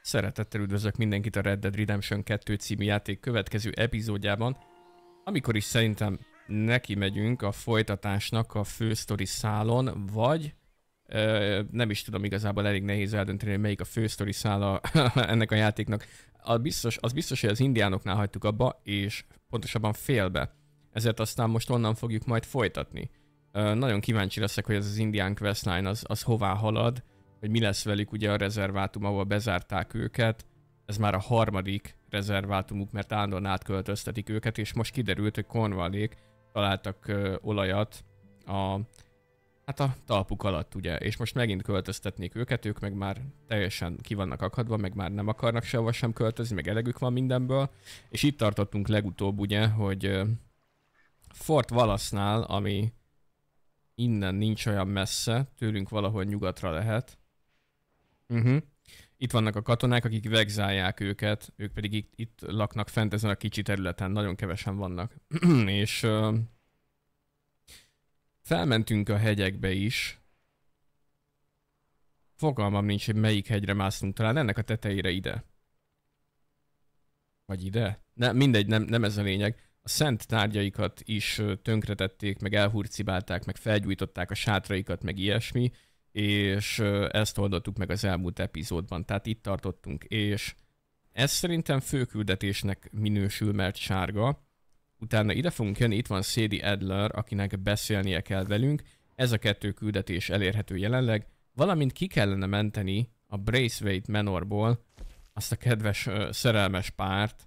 Szeretettel üdvözlök mindenkit a Red Dead Redemption 2 című játék következő epizódjában, amikor is szerintem neki megyünk a folytatásnak a fősztori szálon, vagy nem is tudom, igazából elég nehéz eldönteni, hogy melyik a fősztori szála ennek a játéknak. Az biztos, hogy az indiánoknál hagytuk abba, és pontosabban félbe. Ezért aztán most onnan fogjuk majd folytatni. Nagyon kíváncsi leszek, hogy ez az indián questline az hová halad, hogy mi lesz velük, ugye a rezervátum, ahol bezárták őket. Ez már a harmadik rezervátumuk, mert állandóan átköltöztetik őket, és most kiderült, hogy Cornwallék találtak olajat a talpuk alatt, ugye, és most megint költöztetnék őket, ők meg már teljesen ki vannak akadva, meg már nem akarnak sehova sem költözni, meg elegük van mindenből, és itt tartottunk legutóbb, ugye, hogy Fort Wallace-nál, ami innen nincs olyan messze, tőlünk valahol nyugatra lehet. Itt vannak a katonák, akik vegzálják őket, ők pedig itt laknak fent ezen a kicsi területen, nagyon kevesen vannak. És felmentünk a hegyekbe is. Fogalmam nincs, hogy melyik hegyre másztunk, talán ennek a tetejére ide. Vagy ide? Mindegy, nem ez a lényeg. A szent tárgyaikat is tönkretették, meg elhurcibálták, meg felgyújtották a sátraikat, meg ilyesmi, és ezt oldottuk meg az elmúlt epizódban, tehát itt tartottunk, és ez szerintem főküldetésnek minősül, mert sárga. Utána ide fogunk jönni, itt van Sadie Adler, akinek beszélnie kell velünk, ez a 2 küldetés elérhető jelenleg, valamint ki kellene menteni a Braithwaite Manorból azt a kedves szerelmes párt.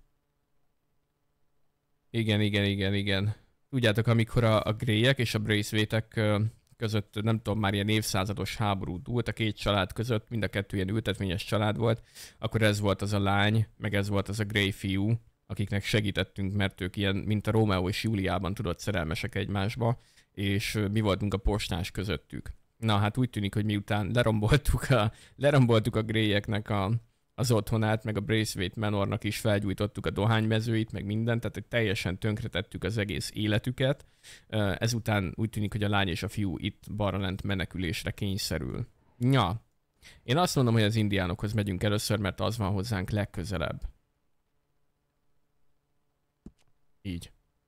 Igen. Tudjátok, amikor a Greyek és a Braithwaite-ek között, nem tudom, már ilyen évszázados háború dúlt a két család között, mind a 2 ilyen ültetvényes család volt, akkor ez volt az a lány, meg ez volt az a Grey fiú, akiknek segítettünk, mert ők ilyen, mint a Rómeó és Júliában tudott szerelmesek egymásba, és mi voltunk a postás közöttük. Na hát úgy tűnik, hogy miután leromboltuk a Greyeknek az otthonát, meg a Braithwaite Manornak is felgyújtottuk a dohánymezőit, meg mindent, tehát hogy teljesen tönkretettük az egész életüket. Ezután úgy tűnik, hogy a lány és a fiú itt balra lent menekülésre kényszerül. Ja, én azt mondom, hogy az indiánokhoz megyünk először, mert az van hozzánk legközelebb. Így.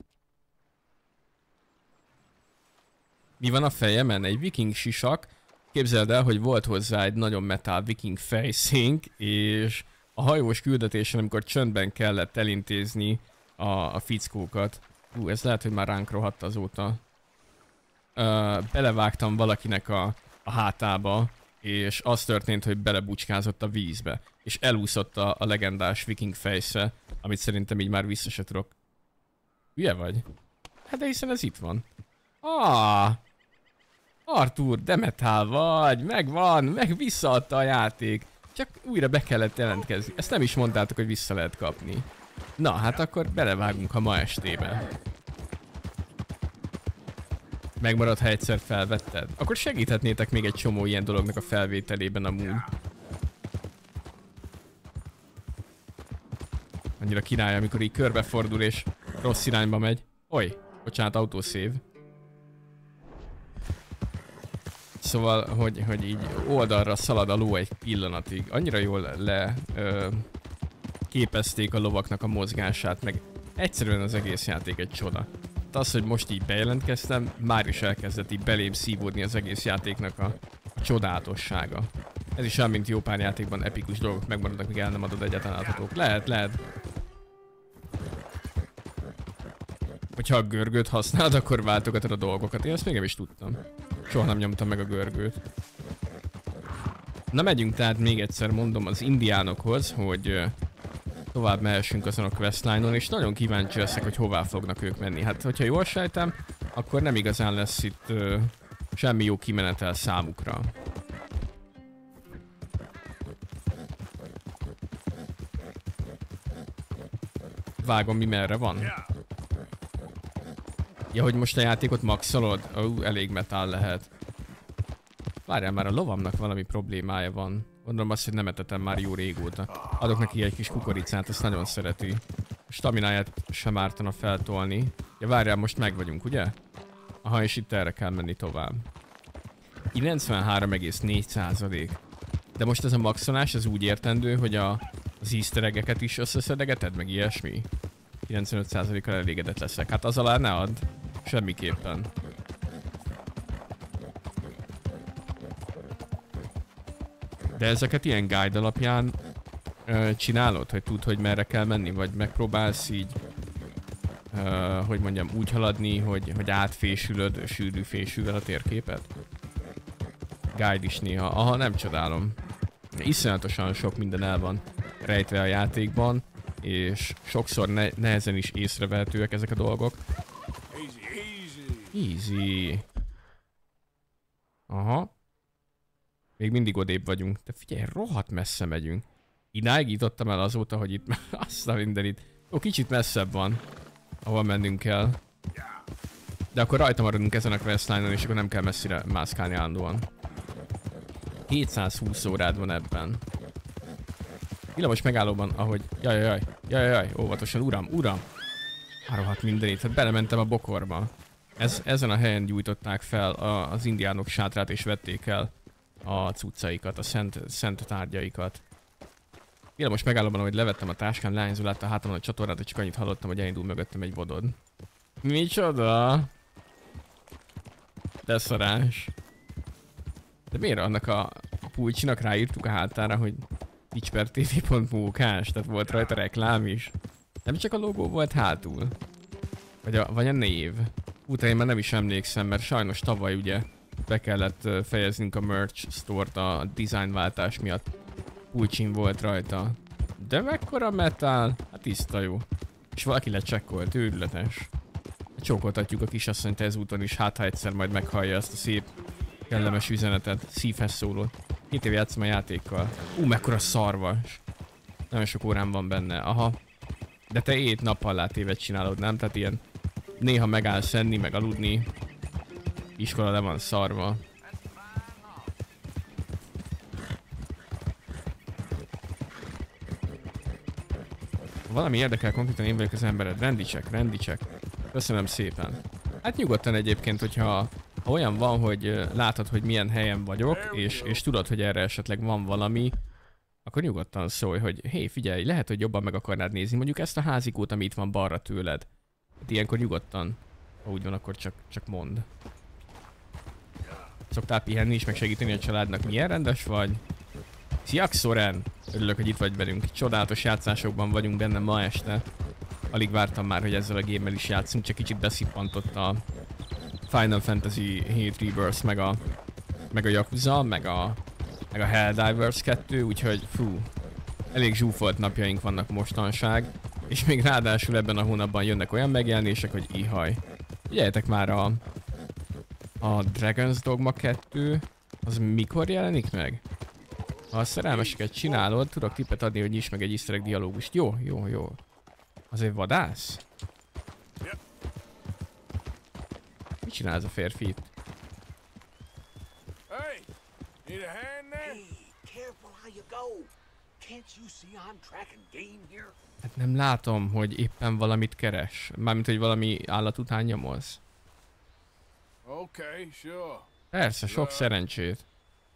Mi van a fejemen? Egy viking sisak. Képzeld el, hogy volt hozzá egy nagyon metal viking fejszénk, és a hajós küldetésen, amikor csöndben kellett elintézni a fickókat. Ez lehet, hogy már ránk rohadt azóta. Belevágtam valakinek a hátába, és az történt, hogy belebucskázott a vízbe. És elúszott a legendás viking fejsze, amit szerintem így már vissza se tudok. Hülye vagy? Hát de hiszen ez itt van. Arthur, Demetal vagy, megvan, meg visszaadta a játék. Csak újra be kellett jelentkezni. Ezt nem is mondtátok, hogy vissza lehet kapni. Na, hát akkor belevágunk a ma estébe. Megmarad, ha egyszer felvetted? Akkor segíthetnétek még egy csomó ilyen dolognak a felvételében amúgy. Annyira király, amikor így körbefordul és rossz irányba megy. Oly, bocsánat, autosave. Szóval, hogy így oldalra szalad a ló egy pillanatig. Annyira jól képezték a lovaknak a mozgását, meg egyszerűen az egész játék egy csoda. De az, hogy most így bejelentkeztem, már is elkezdett így belém szívódni az egész játéknak a csodálatossága. Ez is olyan, mint jó pár játékban epikus dolgok megmaradnak, míg el nem adod egyáltalán láthatók. Lehet. Hogyha a görgőt használod, akkor váltogatod a dolgokat. Én ezt még nem is tudtam. Soha nem nyomtam meg a görgőt. Na megyünk tehát még egyszer, mondom, az indiánokhoz, hogy tovább mehessünk azon a questline-on, és nagyon kíváncsi leszek, hogy hová fognak ők menni. Hát, hogyha jól sejtem, akkor nem igazán lesz itt semmi jó kimenetel számukra. Vágom, mi merre van? Ja, hogy most a játékot maxolod? Elég metal lehet. Várjál, már a lovamnak valami problémája van. Gondolom azt, hogy nem etetem már jó régóta. Adok neki egy kis kukoricát, ezt nagyon szereti. A stamináját sem ártana feltolni. Ja, várjál, most meg vagyunk, ugye? Aha, és itt erre kell menni tovább. 93,4%. De most ez a maxolás, ez úgy értendő, hogy az easter egg-eket is összeszedegeted, meg ilyesmi? 95%-kal elégedett leszek. Hát az alá ne add. Semmiképpen. De ezeket ilyen guide alapján csinálod, hogy tudd, hogy merre kell menni, vagy megpróbálsz így, hogy mondjam, úgy haladni, hogy átfésülöd, sűrű fésülvel a térképet? Guide is néha. Aha, nem csodálom. Iszonyatosan sok minden el van rejtve a játékban, és sokszor nehezen is észrevehetőek ezek a dolgok. Easy. Aha. Még mindig odébb vagyunk. De figyelj, rohadt messze megyünk. Idáig jutottam el azóta, hogy itt azt a mindenit. Jó, kicsit messzebb van, ahol mennünk kell. De akkor rajta maradunk ezen a questline-on, és akkor nem kell messzire mászkálni állandóan. 720 órád van ebben. Villamos megállóban, ahogy... Jaj, óvatosan, uram. Rohadt mindenit, hát belementem a bokorba. Ezen a helyen gyújtották fel az indiánok sátrát, és vették el a cuccaikat, a szent tárgyaikat. Villamos megállóban, ahogy levettem a táskán, leányzó látta a hátamon a csatornát, hogy csak annyit hallottam, hogy elindul mögöttem egy vodod. Micsoda? De szarás. De miért annak a pulcsinak ráírtuk a hátára, hogy twitch.tv.munkás, tehát volt rajta reklám is. Nem csak a logó volt hátul. Vagy a név. Utána én már nem is emlékszem, mert sajnos tavaly ugye be kellett fejeznünk a merch store-t a designváltás miatt. Pulcsin volt rajta. De mekkora metal? Hát tiszta jó. És valaki lecsekkolt, őrületes. Csókoltatjuk a kisasszonyt ezúton is, hát ha egyszer majd meghallja ezt a szép, kellemes üzenetet, szívhez szólót. 7 éve játszom a játékkal. Mekkora szarvas. Nagyon sok órám van benne, aha. De te 7 nappal látévet csinálod, nem? Tehát ilyen néha megállsz enni, meg aludni. Iskola le van szarva. Valami érdekel, konkrétan én vagyok az embered. Rendicsek. Köszönöm szépen. Hát nyugodtan egyébként, hogyha olyan van, hogy látod, hogy milyen helyen vagyok, és tudod, hogy erre esetleg van valami, akkor nyugodtan szólj, hogy hé, figyelj, lehet, hogy jobban meg akarnád nézni mondjuk ezt a házikót, ami itt van balra tőled. Hát ilyenkor nyugodtan, ha úgy van, akkor csak mondd. Szoktál pihenni is, meg segíteni a családnak, milyen rendes vagy? Szia, Soren! Örülök, hogy itt vagy velünk. Csodálatos játszásokban vagyunk benne ma este. Alig vártam már, hogy ezzel a gémmel is játszunk, csak kicsit beszippantott a Final Fantasy 7 Rebirth, meg a Yakuza, meg a Helldivers 2, úgyhogy fú, elég zsúfolt napjaink vannak mostanság, és még ráadásul ebben a hónapban jönnek olyan megjelenések, hogy ihaj. Figyeljetek már, a Dragon's Dogma 2, az mikor jelenik meg? Ha a szerelmeseket csinálod, tudok tippet adni, hogy nyisd meg egy easter egg dialógust. Jó. Azért vadász? Mit csinál ez a férfi itt? Hát nem látom, hogy éppen valamit keres. Mármint, hogy valami állat után nyomoz. Persze, sok szerencsét.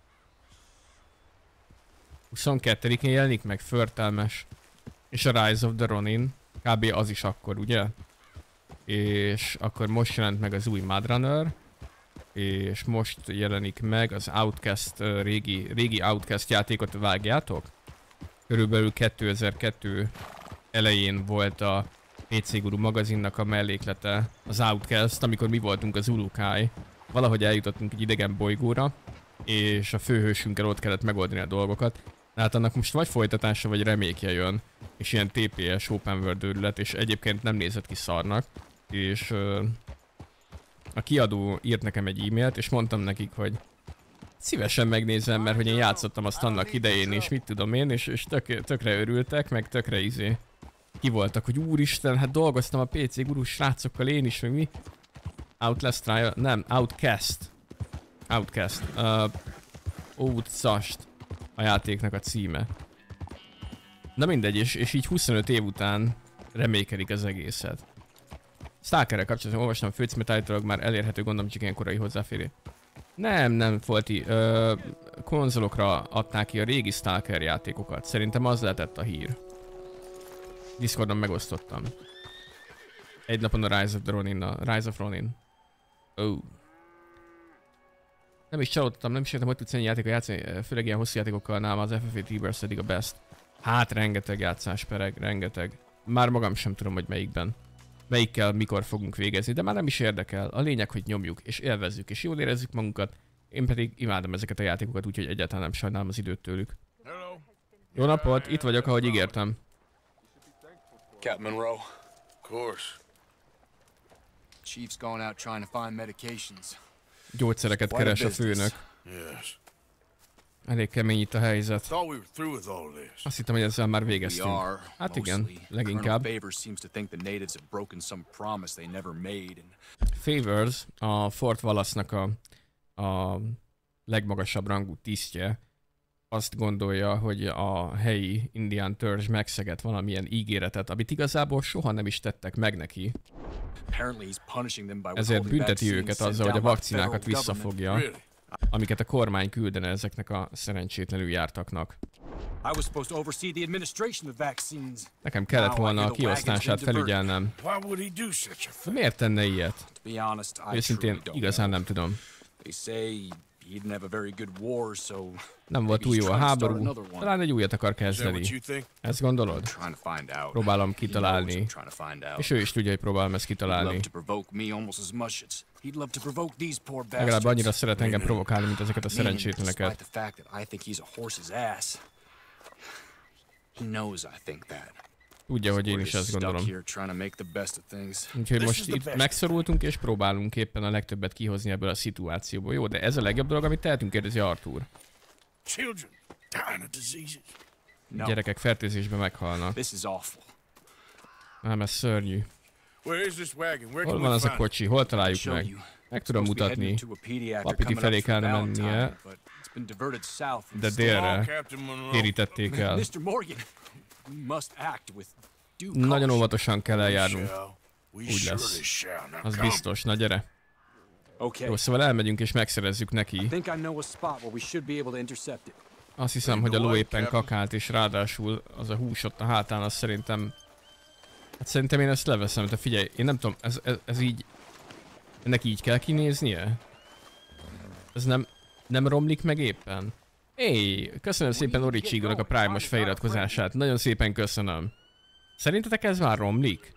22-én jelenik meg, förtelmes. És a Rise of the Ronin, kb. Az is akkor, ugye? És akkor most jelent meg az új Mudrunner, és most jelenik meg az Outcast, régi Outcast játékot, vágjátok? Körülbelül 2002 elején volt a PC Guru magazinnak a melléklete, az Outcast, amikor mi voltunk az Urukai. Valahogy eljutottunk egy idegen bolygóra, és a főhősünkkel ott kellett megoldani a dolgokat. Hát annak most vagy folytatása, vagy remékje jön, és ilyen TPS open world őrület, és egyébként nem nézett ki szarnak, és a kiadó írt nekem egy e-mailt, és mondtam nekik, hogy szívesen megnézem, mert hogy én játszottam azt annak idején, és mit tudom én, és tökre örültek, meg tökre ki voltak, hogy úristen, hát dolgoztam a PC Guru srácokkal én is, meg mi? Outlast Trial, nem, Outcast. Outcast a játéknak a címe. Na mindegy, és így 25 év után remékelik az egészet. Stalkerrel kapcsolatban olvastam a főcímet, állítólag már elérhető, gondolom, csak ilyen korai hozzáférés. Nem, Folti. Konzolokra adták ki a régi Stalker játékokat. Szerintem az lehetett a hír. Discordon megosztottam. Egy napon a Rise of Ronin. Oh. Nem is csalódtam, nem is értem, hogy tudsz ennyi játékot játszani, főleg ilyen hosszú játékokkal, nálam az FFA T-Burst eddig a best. Hát rengeteg játszáspereg, rengeteg. Már magam sem tudom, hogy melyikben. Melyikkel mikor fogunk végezni, de már nem is érdekel. A lényeg, hogy nyomjuk, és élvezzük, és jól érezzük magunkat. Én pedig imádom ezeket a játékokat, úgyhogy egyáltalán nem sajnálom az időt tőlük. Jó napot, itt vagyok, ahogy ígértem. Captain Monroe. Of course. Chief's gone out trying to find medications. Gyógyszereket keres a főnök. Yes. Elég kemény itt a helyzet. Thought we were through with all this. Azt hittem, hogy ezzel már végeztünk. Hát igen, leginkább. Favors, a Fort Wallace-nak a legmagasabb rangú tisztje, azt gondolja, hogy a helyi indián törzs megszegett valamilyen ígéretet, amit igazából soha nem is tettek meg neki. Ezért bünteti őket azzal, hogy a vakcinákat visszafogja, amiket a kormány küldene ezeknek a szerencsétlenül jártaknak. Nekem kellett volna a kiosztását felügyelnem. De miért tenne ilyet? Őszintén igazán nem tudom. Nem volt túl jó a háború, talán egy újat akar kezdeni. Ezt gondolod? Próbálom kitalálni. És ő is tudja, hogy próbálom ezt kitalálni. Legalább annyira szeret engem provokálni, mint ezeket a szerencsétleneket. Tudja, hogy én is ezt gondolom. Úgyhogy most itt megszorultunk és próbálunk éppen a legtöbbet kihozni ebből a szituációból. Jó, de ez a legjobb dolog, amit tehetünk, kérdezi Arthur. Gyerekek fertőzésbe meghalnak. Nem, ez szörnyű. Hol van az a kocsi? Hol találjuk meg? Meg tudom mutatni. Papiti felé kellene mennie, de délre térítették el. Nagyon óvatosan kell eljárnunk. Úgy lesz. Az biztos. Na gyere. Jó, szóval elmegyünk és megszerezzük neki. Azt hiszem, hogy a ló éppen kakált, és ráadásul az a hús ott a hátán, az szerintem... Hát szerintem én ezt leveszem, de figyelj, én nem tudom, ez így... Ennek így kell kinéznie? Ez nem romlik meg éppen? Éj, köszönöm szépen Oricsigónak a Prime-os feliratkozását. Nagyon szépen köszönöm. Szerintetek ez már romlik?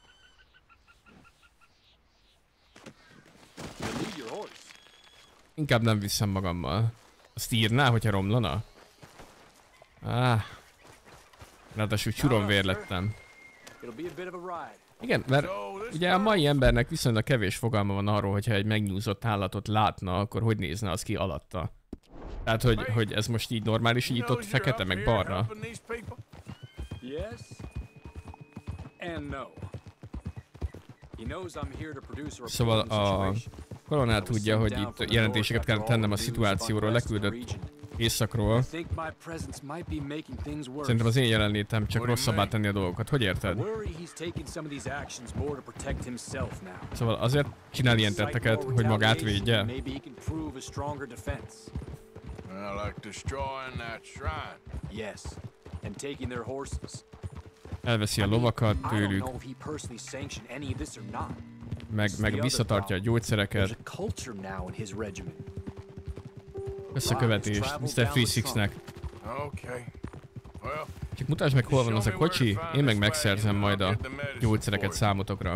Inkább nem viszem magammal. Azt írná, hogyha romlana? Ráadásul csuromvér lettem. Igen, mert ugye a mai embernek viszonylag kevés fogalma van arról, hogyha egy megnyúzott állatot látna, akkor hogy nézne az ki alatta. Tehát, hogy ez most így normális, így itt ott fekete meg barna. Szóval a koronál tudja, hogy itt jelentéseket kell tennem a szituációról, leküldött északról. Szerintem az én jelenlétem csak rosszabbá tenni a dolgokat. Hogy érted? Szóval azért csinál ilyen tetteket, hogy magát védje? Elveszi a lovakat tőlük. Meg visszatartja a gyógyszereket. Összekövetést Mr. 36-nek. Csak mutasd meg, hol van az a kocsi, én meg megszerzem majd a gyógyszereket számotokra.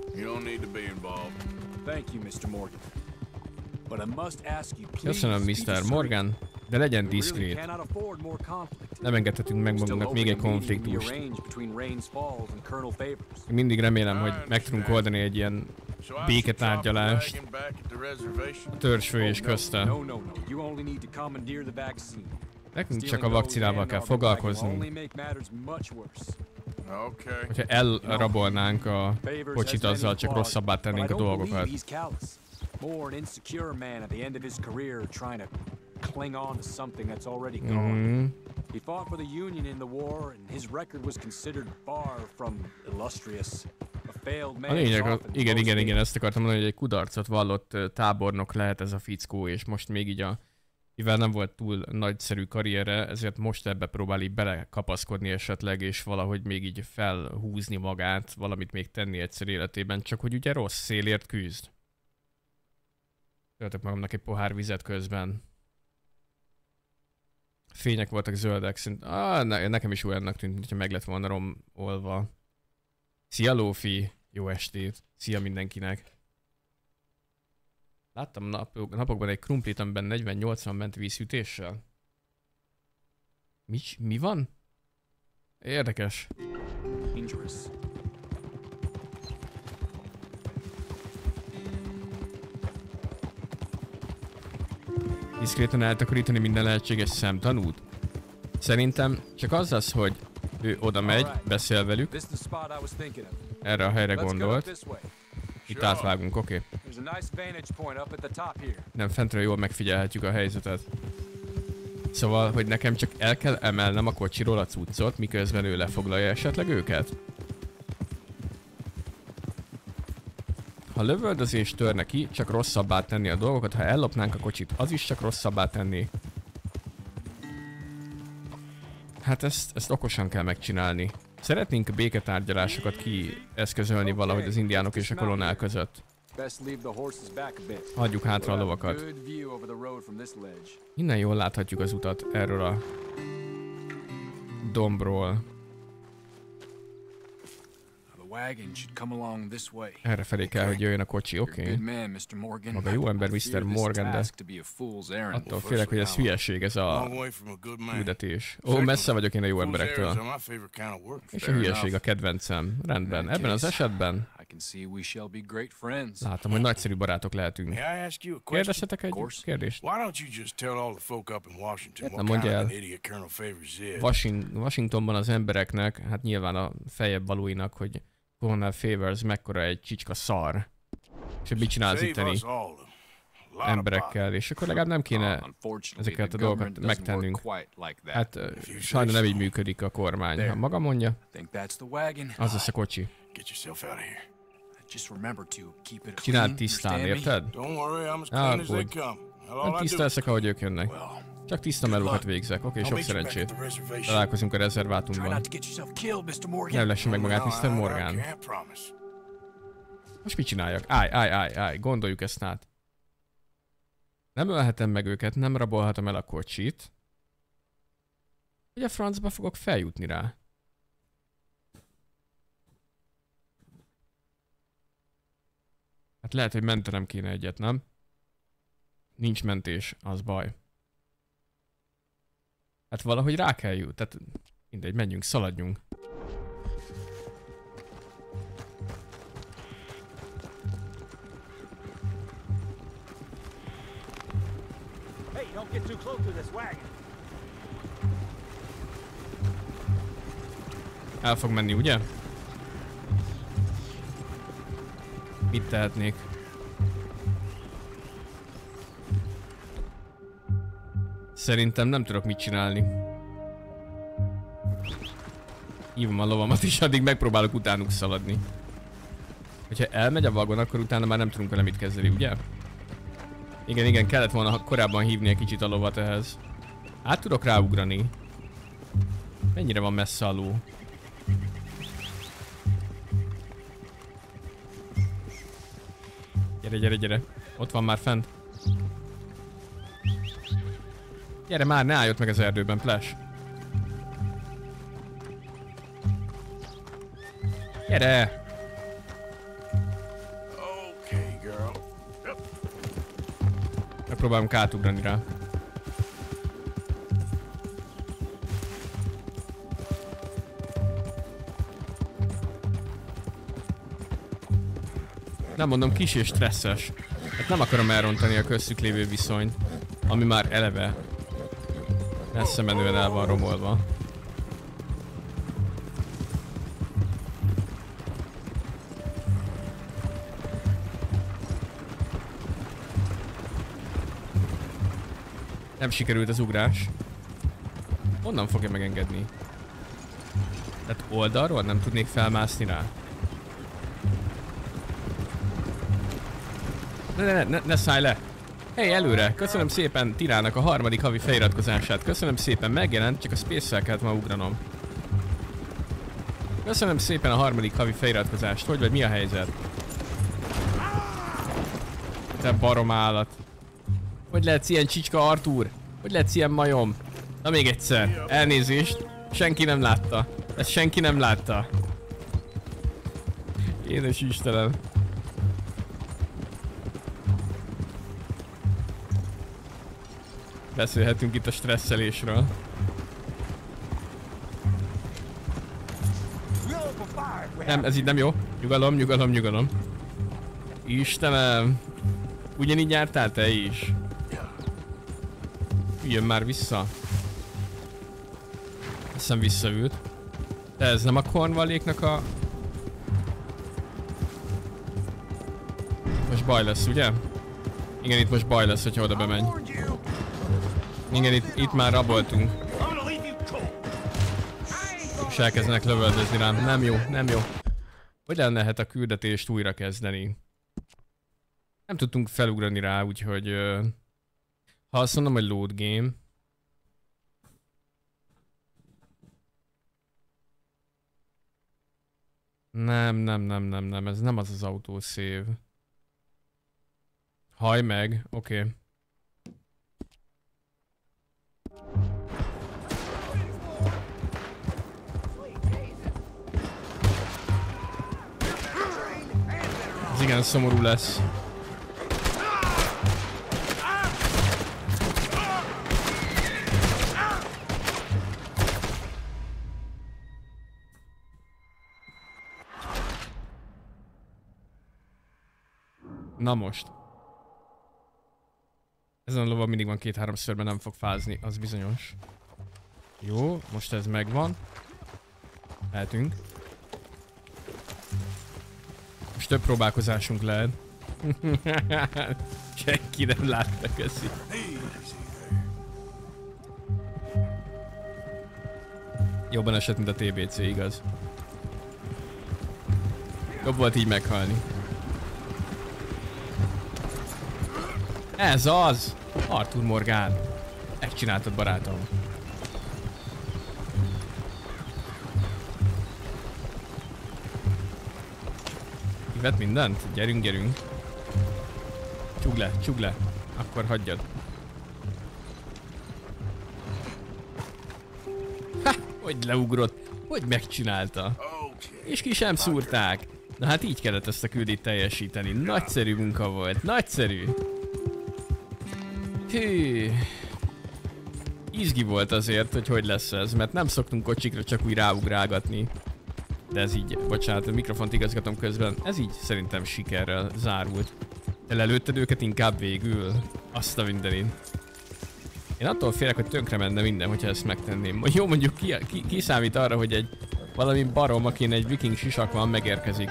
Köszönöm, Mr. Morgan, de legyen diszkrét. Nem engedhetünk meg magunknak még egy konfliktust. Én mindig remélem, hogy meg tudunk oldani egy ilyen béketárgyalást a törzsfő és közte. Nekünk csak a vakcinával kell foglalkoznunk. Hogyha elrabolnánk a kocsit, azzal csak rosszabbá tennénk a dolgokat. Cling on to something that's already gone. He fought for the Union in the war, and his record was considered far from illustrious. A A lényeg, igen, ezt akartam mondani, hogy egy kudarcot vallott tábornok lehet ez a fickó, és most még így mivel nem volt túl nagyszerű karriere, ezért most ebbe próbál így belekapaszkodni esetleg, és valahogy még így felhúzni magát, valamit még tenni egyszer életében, csak hogy ugye rossz szélért küzd. Töltök magamnak egy pohár vizet közben. Fények voltak zöldek, nekem is olyannak tűnt, mintha meg lett volna romolva. Szia Lófi! Jó estét! Szia mindenkinek! Láttam napokban egy krumplit, amiben 40-80 ment vízhűtéssel. Mi van? Érdekes. Diszkréten eltakarítani minden lehetséges szemtanút? Szerintem csak az az, hogy ő oda megy, beszél velük. Erre a helyre gondolt. Itt átvágunk, oké. Nem, fentről jól megfigyelhetjük a helyzetet. Szóval, hogy nekem csak el kell emelnem a kocsiról a cuccot, miközben ő lefoglalja esetleg őket? Ha lövöldözés tör neki, csak rosszabbá tenni a dolgokat, ha ellopnánk a kocsit, az is csak rosszabbá tenni. Hát ezt okosan kell megcsinálni. Szeretnénk béketárgyalásokat kieszközölni valahogy az indiánok és a kolonál között. Hagyjuk hátra a lovakat. Innen jól láthatjuk az utat erről a dombról. Erre felé kell, hogy jöjjön a kocsi, oké. Maga jó ember, Mr. Morgan, de attól félek, hogy ez hülyeség, ez a küldetés. Ó, messze vagyok én a jó emberektől. És a hülyeség a kedvencem. Rendben. Ebben az esetben látom, hogy nagyszerű barátok lehetünk. Kérdezhetek egy kérdést? Nem mondja el. Washingtonban az embereknek, hát nyilván a fejebb valóinak, hogy Colonel Favors mekkora egy csicska szar. És mit csinálsz itteni emberekkel, és akkor legalább nem kéne ezeket a dolgokat megtennünk. Hát sajnos nem így működik a kormány. Ha maga mondja, az lesz a kocsi. Csináld tisztán, érted? Aggódj. Nem tiszta leszek, ahogy ők jönnek. Csak tiszta melókat végzek. Oké, sok szerencsét. Találkozunk a rezervátumban. Ne ülesse meg magát, Mr. Morgan. Most mit csináljak? Állj, gondoljuk ezt át. Nem ölhetem meg őket, nem rabolhatom el a kocsit. Hogy a francba fogok feljutni rá? Hát lehet, hogy mentenem kéne egyet, nem? Nincs mentés, az baj. Hát valahogy rá kell jut, tehát mindegy, menjünk, szaladjunk. El fog menni, ugye? Mit tehetnék? Szerintem nem tudok mit csinálni. Hívom a lovamat is, addig megpróbálok utánuk szaladni. Hogyha elmegy a vagon, akkor utána már nem tudunk vele mit kezdeni, ugye? Igen, kellett volna korábban hívni egy kicsit a lovat ehhez. Át tudok ráugrani. Mennyire van messze a ló? Gyere. Ott van már fent. Gyere már, ne állj ott meg az erdőben, Flash. Gyere! Megpróbálunk átugrani rá. Nem mondom, kis és stresszes. Hát nem akarom elrontani a köztük lévő viszonyt, ami már eleve messze menően el van romolva. Nem sikerült az ugrás. Honnan fogja megengedni? Tehát oldalról nem tudnék felmászni rá? Ne szállj le! Hey, előre! Köszönöm szépen Tirának a 3. havi feliratkozását. Köszönöm szépen, megjelent, csak a Space-szel kellett ma ugranom. Köszönöm szépen a 3. havi feliratkozást. Hogy vagy, mi a helyzet? Te barom állat. Hogy lehetsz ilyen csicska, Arthur? Hogy lehetsz ilyen majom? Na még egyszer. Elnézést. Senki nem látta. Ezt senki nem látta. Édes Istenem. Beszélhetünk itt a stresszelésről. Nem, ez így nem jó. Nyugalom, nyugalom, nyugalom. Istenem. Ugyanígy jártál te is? Jön már vissza. Azt hiszem visszaült. De ez nem a Cornwalléknak a... Most baj lesz, ugye? Igen, itt most baj lesz, hogyha oda bemegy. Igen, itt már raboltunk. És elkezdenek lövöldözni rám. Nem jó, nem jó. Hogyan lehet a küldetést újra kezdeni? Nem tudtunk felugrani rá, úgyhogy... ha azt mondom, hogy load game... Nem, ez nem az az autosave. Hajj meg, oké. Okay. Ez igen szomorú lesz. Na most. Ezen a lova mindig van 2-3 szörben, nem fog fázni, az bizonyos. Jó, most ez megvan. Lehetünk. Most több próbálkozásunk lehet. Senki nem látta, köszi. Jobban esett, mint a TBC, igaz? Jobb volt így meghalni. Ez az! Arthur Morgan. Megcsináltad, barátom. Kivett mindent? Gyerünk, gyerünk. Csugd le. Akkor hagyjad. Ha! Hogy leugrott. Hogy megcsinálta. És ki sem szúrták. Na hát így kellett ezt a küldét teljesíteni. Nagyszerű munka volt. Nagyszerű. Hű. Izgi volt azért, hogy lesz ez, mert nem szoktunk kocsikra csak úgy ráugrálgatni. De ez így, bocsánat, a mikrofont igazgatom közben, ez így szerintem sikerrel zárult. Te lelőtted őket inkább végül? Azt a mindenit. Én attól félek, hogy tönkre menne minden, hogyha ezt megtenném. Jó, mondjuk ki számít arra, hogy egy valami barom, akin egy viking sisak van, megérkezik.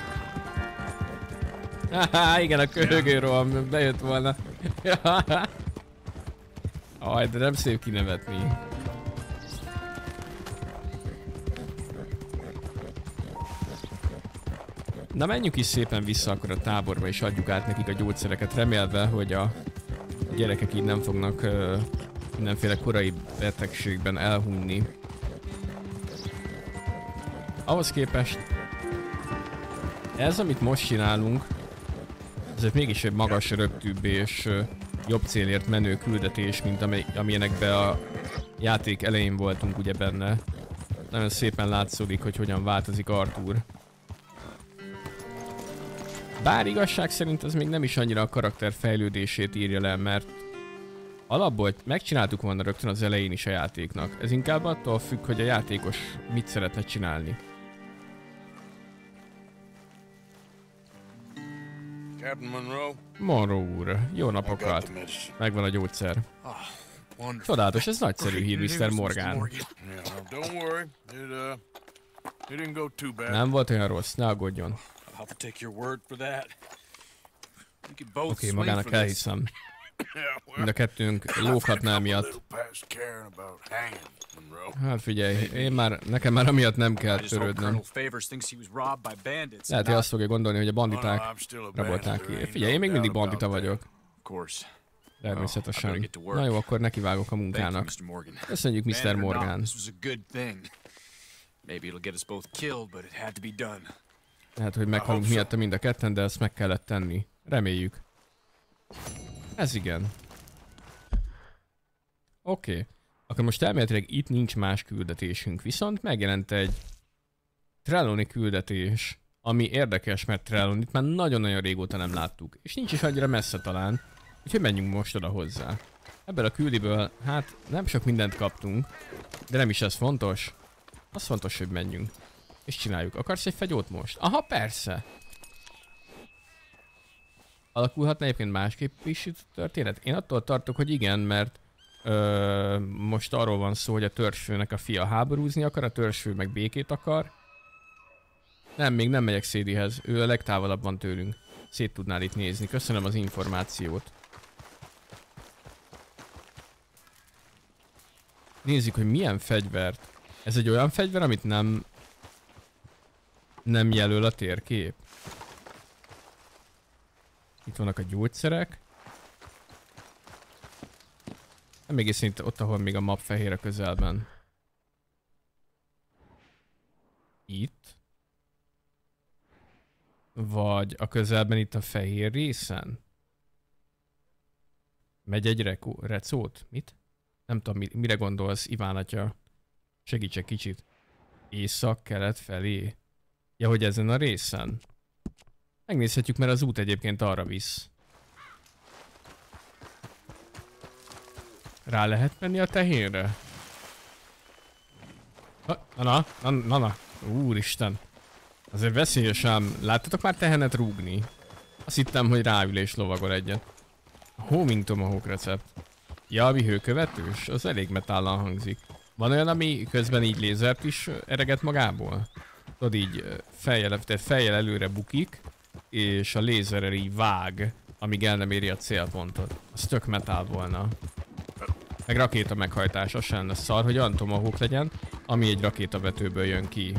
Haha, igen, a köhögő roham, bejött volna. Aj, de nem szép kinevetni. Na menjünk is szépen vissza akkor a táborba és adjuk át nekik a gyógyszereket, remélve, hogy a gyerekek így nem fognak mindenféle korai betegségben elhunyni. Ahhoz képest ez, amit most csinálunk, ez mégis egy magas, röptűbb és jobb célért menő küldetés, mint amilyenekben a játék elején voltunk ugye benne. Nagyon szépen látszódik, hogy hogyan változik Arthur. Bár igazság szerint ez még nem is annyira a karakter fejlődését írja le, mert alapból megcsináltuk volna rögtön az elején is a játéknak. Ez inkább attól függ, hogy a játékos mit szeretne csinálni. Captain Monroe? Monroe úr, jó napokat. Megvan a gyógyszer. Csodálatos, ez nagyszerű hír, Mr. Morgan. Nem volt olyan rossz, ne aggódjon. Oké, magának elhiszem. Mind a kettőnk lóghatná miatt. Hát figyelj, nekem már amiatt nem kell törődnöm. Lehet, hogy azt fogja gondolni, hogy a banditák rabolták ki. Figyelj, én még mindig bandita vagyok. Természetesen. Na jó, akkor nekivágok a munkának. Köszönjük, Mr. Morgan. Lehet, hogy meghalunk miatta mind a ketten, de ezt meg kellett tenni. Reméljük. Ez igen. Oké. Akkor most elméletileg itt nincs más küldetésünk, viszont megjelent egy Trelawney küldetés, ami érdekes, mert Trelawney-t már nagyon-nagyon régóta nem láttuk, és nincs is annyira messze talán, úgyhogy menjünk most oda hozzá. Ebből a küldiből, hát nem sok mindent kaptunk, de nem is ez fontos. Az fontos, hogy menjünk. És csináljuk. Akarsz egy fegyót most? Aha, persze! Alakulhatna egyébként másképp is itt a történet? Én attól tartok, hogy igen, mert most arról van szó, hogy a törzsfőnek a fia háborúzni akar, a törzsfő meg békét akar. Nem, még nem megyek Szédihez, ő a legtávolabb van tőlünk. Szét tudnál itt nézni, köszönöm az információt. Nézzük, hogy milyen fegyvert. Ez egy olyan fegyver, amit nem jelöl a térkép. Itt vannak a gyógyszerek. Nem egészen itt, ott, ahol még a map fehér a közelben. Itt. Vagy a közelben itt a fehér részen. Megy egy recót? Mit? Nem tudom, mire gondolsz, Iván atya. Segítsek kicsit. Észak-kelet felé. Ja, hogy ezen a részen. Megnézhetjük, mert az út egyébként arra visz. Rá lehet menni a tehénre? Na. Úristen. Azért veszélyes ám. Láttatok már tehenet rúgni? Azt hittem, hogy ráül és lovagol egyet. A homing tomahawk recept. Ja, ami hőkövetős? Az elég metállan hangzik. Van olyan, ami közben így lézert is ereget magából? Tudod, így fejjel előre bukik, és a lézerrel így vág, amíg el nem éri a célpontot. Az tök metál volna. Meg rakéta meghajtás, az sem lenne szar, hogy olyan tomahawk legyen, ami egy rakétavetőből jön ki.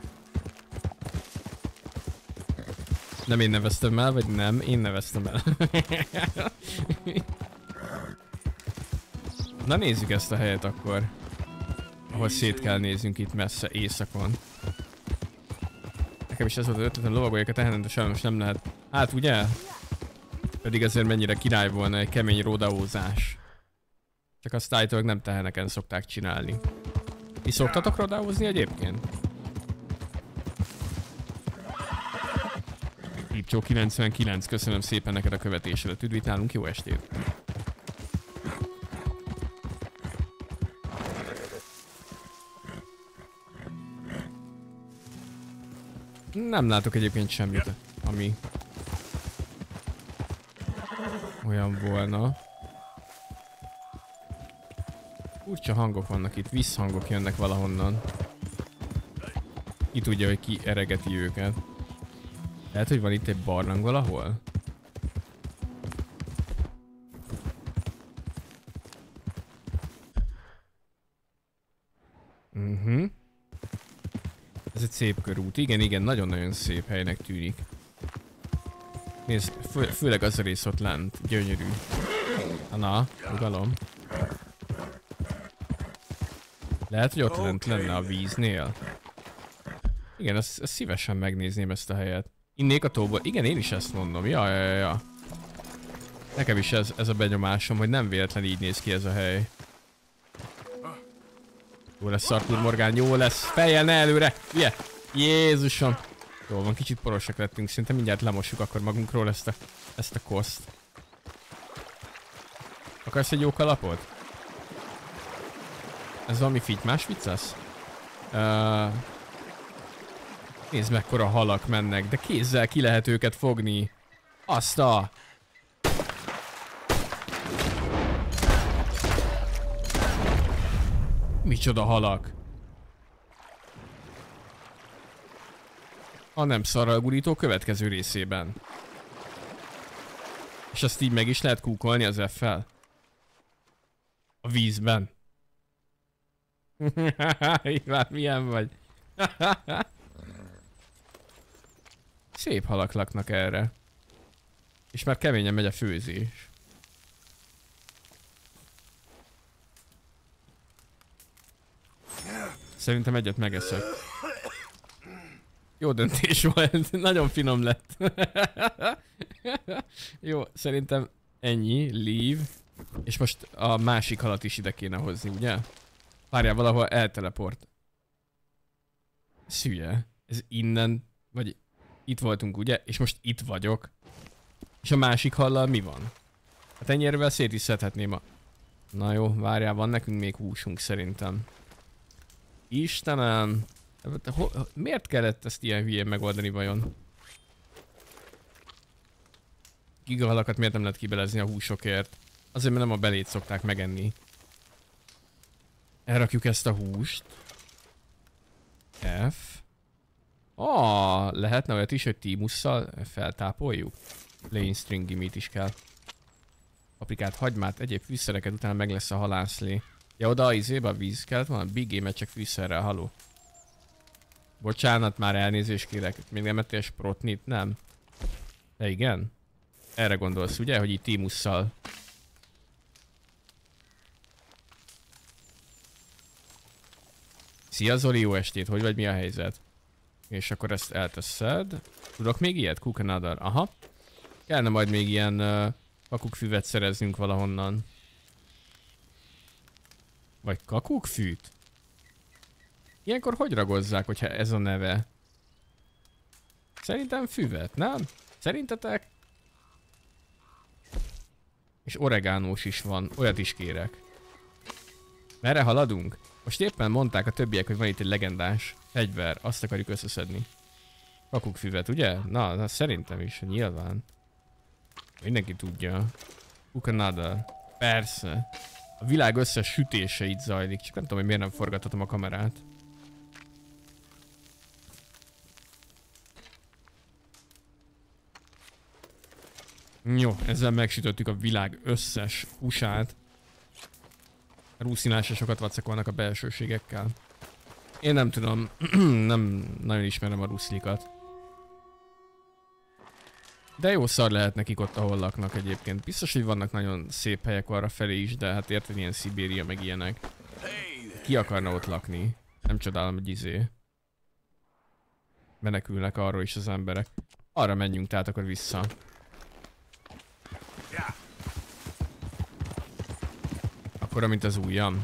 Nem én neveztem el, vagy nem? Én neveztem el. Na nézzük ezt a helyet akkor. Ahol szét kell néznünk itt messze, éjszakon. Nekem is ez volt az ötletem, lovagoljak a tehenen, de sajnos nem lehet. Hát ugye? Pedig azért mennyire király volna egy kemény rodeózás. Csak azt állítólag nem teheneken szokták csinálni. Ti szoktatok rodeózni egyébként? Lipcsó 99, köszönöm szépen neked a követésedet. Üdvítálunk, jó estét! Nem látok egyébként semmit, ami olyan volna. Furcsa hangok vannak itt, visszhangok jönnek valahonnan. Ki tudja, hogy ki eregeti őket. Lehet, hogy van itt egy barlang valahol? Ez egy szép körút. Igen, nagyon-nagyon szép helynek tűnik. Nézd, főleg az a rész ott lent. Gyönyörű. Na, nyugalom. Lehet, hogy ott lent lenne a víznél. Igen, ezt szívesen megnézném ezt a helyet. Innék a tóból. Igen, én is ezt mondom. Ja. Nekem is ez a benyomásom, hogy nem véletlen így néz ki ez a hely. Jó lesz, Arthur Morgan, jó lesz. Fejjel ne előre! Ugye? Jézusom! Jól van, kicsit porosak lettünk, szinte mindjárt lemossuk akkor magunkról ezt a koszt. Akarsz egy jó kalapot? Ez valami fitymás viccasz? Nézd, mekkora halak mennek, de kézzel ki lehet őket fogni. Azt a... Micsoda halak? A nem szarral gurító következő részében. És azt így meg is lehet kúkolni az F-fel? A vízben. Iván, milyen vagy? Szép halak laknak erre. És már keményen megy a főzés. Szerintem egyet megeszek. Jó döntés volt, nagyon finom lett. Jó, szerintem ennyi, leave. És most a másik halat is ide kéne hozni, ugye? Várjál, valahol elteleport. Szülye. Ez innen, vagy itt voltunk, ugye? És most itt vagyok. És a másik hallal mi van? Hát ennyire szét is szedhetném a... Na jó, várjál, van nekünk még húsunk szerintem. Istenem! Miért kellett ezt ilyen hülyén megoldani vajon? Gigahalakat miért nem lehet kibelezni a húsokért? Azért, mert nem a belét szokták megenni. Elrakjuk ezt a húst. F. Lehetne olyat is, hogy tímusszal feltápoljuk. Plain stringy meat is kell. Paprikát, hagymát, egyéb fűszereket, utána meg lesz a halászlé. Ja, oda a izébe a víz kellett volna? Big game-et csak fűszerrel, haló. Bocsánat, már elnézést kérek. Még nem ettél sprotnit? Nem? De igen? Erre gondolsz, ugye? Hogy így tímusszal. Szia Zoli, jó estét, hogy vagy, mi a helyzet? És akkor ezt elteszed. Tudok még ilyet? Cook another. Aha. Kellene majd még ilyen kakukkfüvet szereznünk valahonnan. Vagy kakukkfűt? Ilyenkor hogy ragozzák, hogyha ez a neve? Szerintem füvet, nem? Szerintetek? És oregánós is van, olyat is kérek. Merre haladunk? Most éppen mondták a többiek, hogy van itt egy legendás fegyver, azt akarjuk összeszedni. Kakukkfüvet, ugye? Na, szerintem is, nyilván. Mindenki tudja. Cook another. Persze. A világ összes sütése itt zajlik, csak nem tudom, hogy miért nem forgathatom a kamerát. Jó, ezzel megsütöttük a világ összes húsát. A rúszinál se sokat vacakolnak a belsőségekkel. Én nem tudom, nem nagyon ismerem a ruszlikat. De jó szar lehet nekik ott, ahol laknak egyébként. Biztos, hogy vannak nagyon szép helyek arra felé is, de hát érted, ilyen Szibéria meg ilyenek. Ki akarna ott lakni? Nem csodálom, hogy izé. Menekülnek arról is az emberek. Arra menjünk, tehát akkor vissza. Akkora, mint az ujjam.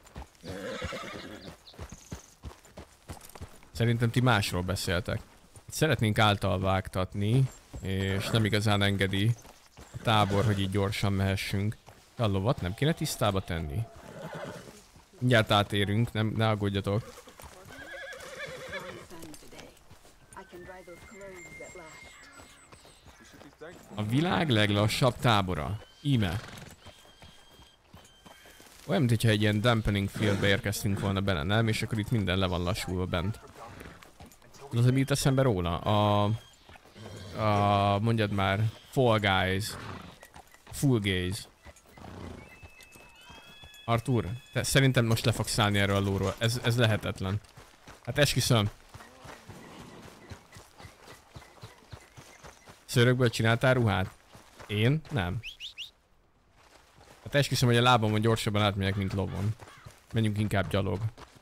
Szerintem ti másról beszéltek. Szeretnénk általvágtatni, és nem igazán engedi a tábor, hogy így gyorsan mehessünk. De a lovat nem kéne tisztába tenni. Mindjárt átérünk, ne aggódjatok. A világ leglassabb tábora. Íme. Olyan, mintha egy ilyen dampening fieldbe érkeztünk volna bele, nem? És akkor itt minden le van lassulva bent. Tudod, hogy mi jut eszembe róla? Mondjad már, Fall Guys. Full Gaze. Arthur, te szerintem most le fogsz szállni erről a lóról. Ez lehetetlen. Hát esküszöm. Szőrökből csináltál ruhát? Én? Nem. Hát esküszöm, hogy a lábamon gyorsabban átmegyek, mint lovon. Menjünk inkább gyalog.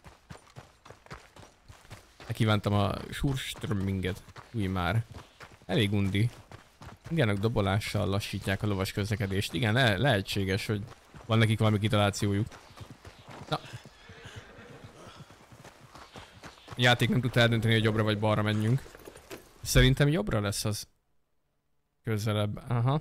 Kívántam a Surströmminget. Új már. Elég undi. Indiának dobolással lassítják a lovas közlekedést. Igen, lehetséges, hogy van nekik valami kitalációjuk. Na. A játék nem tudta eldönteni, hogy jobbra vagy balra menjünk. Szerintem jobbra lesz az közelebb. Aha.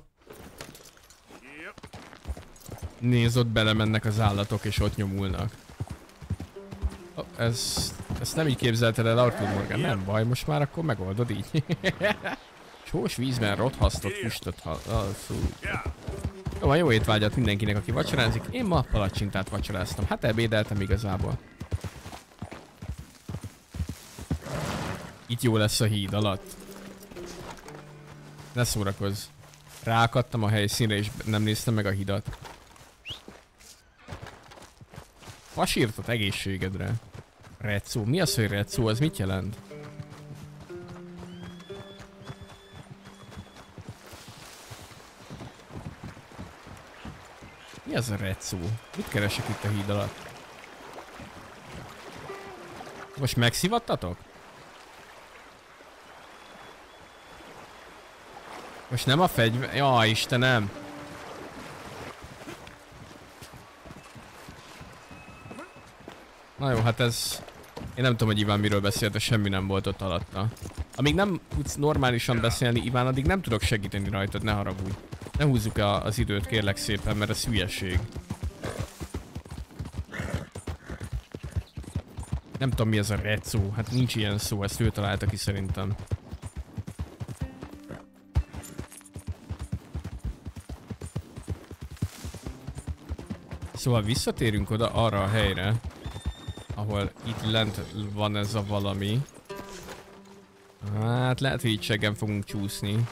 Nézd, ott belemennek az állatok és ott nyomulnak. Oh, ezt nem így képzelted el, Arthur Morgan, nem baj, most már akkor megoldod így. Sós vízben rothasztott füstöt Jó, jó étvágyat mindenkinek, aki vacsorázik. Én ma palacsintát vacsoráztam. Hát ebédeltem igazából. Itt jó lesz a híd alatt. Ne szórakozz. Ráakadtam a helyszínre és nem néztem meg a hidat. Pasírtat egészségedre. Recó. Mi az, hogy recó? Ez mit jelent? Mi az a recó? Mit keresek itt a híd alatt? Most megszivattatok? Most nem a fegyver... Jaj, Istenem! Na jó, hát ez... Én nem tudom, hogy Iván miről beszélt, de semmi nem volt ott alatta. Amíg nem tudsz normálisan beszélni, Iván, addig nem tudok segíteni rajtad, ne haragudj. Ne húzzuk az időt, kérlek szépen, mert ez hülyeség. Nem tudom, mi ez a recó. Hát nincs ilyen szó, ezt ő találta ki szerintem. Szóval visszatérünk oda arra a helyre, ahol itt lent van ez a valami. Hát lehet, hogy itt seggen fogunk csúszni.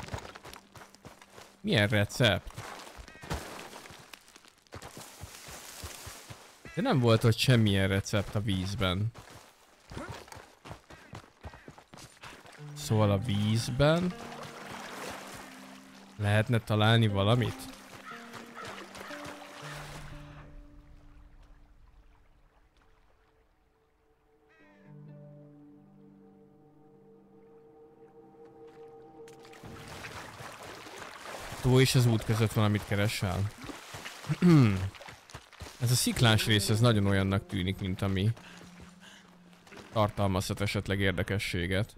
Milyen recept? De nem volt ott semmilyen recept a vízben. Szóval a vízben lehetne találni valamit? Tó és az út között valamit keresel. Ez a sziklás rész, ez nagyon olyannak tűnik, mint ami tartalmazhat esetleg érdekességet.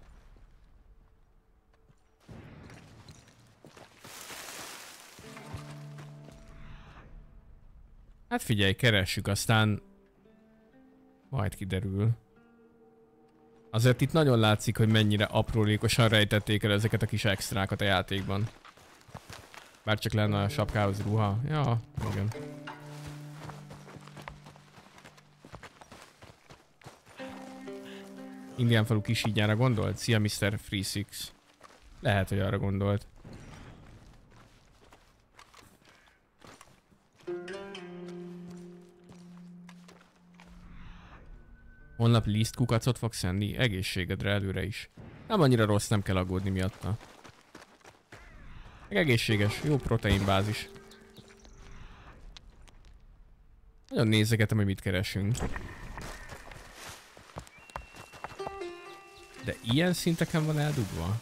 Hát figyelj, keressük, aztán majd kiderül. Azért itt nagyon látszik, hogy mennyire aprólékosan rejtették el ezeket a kis extrákat a játékban. Bár csak lenne a sapkához ruha. Ja, igen. Indiánfalu kisígyára gondolt? Szia, Mr. Free Six. Lehet, hogy arra gondolt. Holnap liszt kukacot fogsz enni? Egészségedre előre is. Nem annyira rossz, nem kell aggódni miatta. Meg egészséges, jó proteinbázis. Nagyon nézegetem, hogy mit keresünk. De ilyen szinteken van eldugva?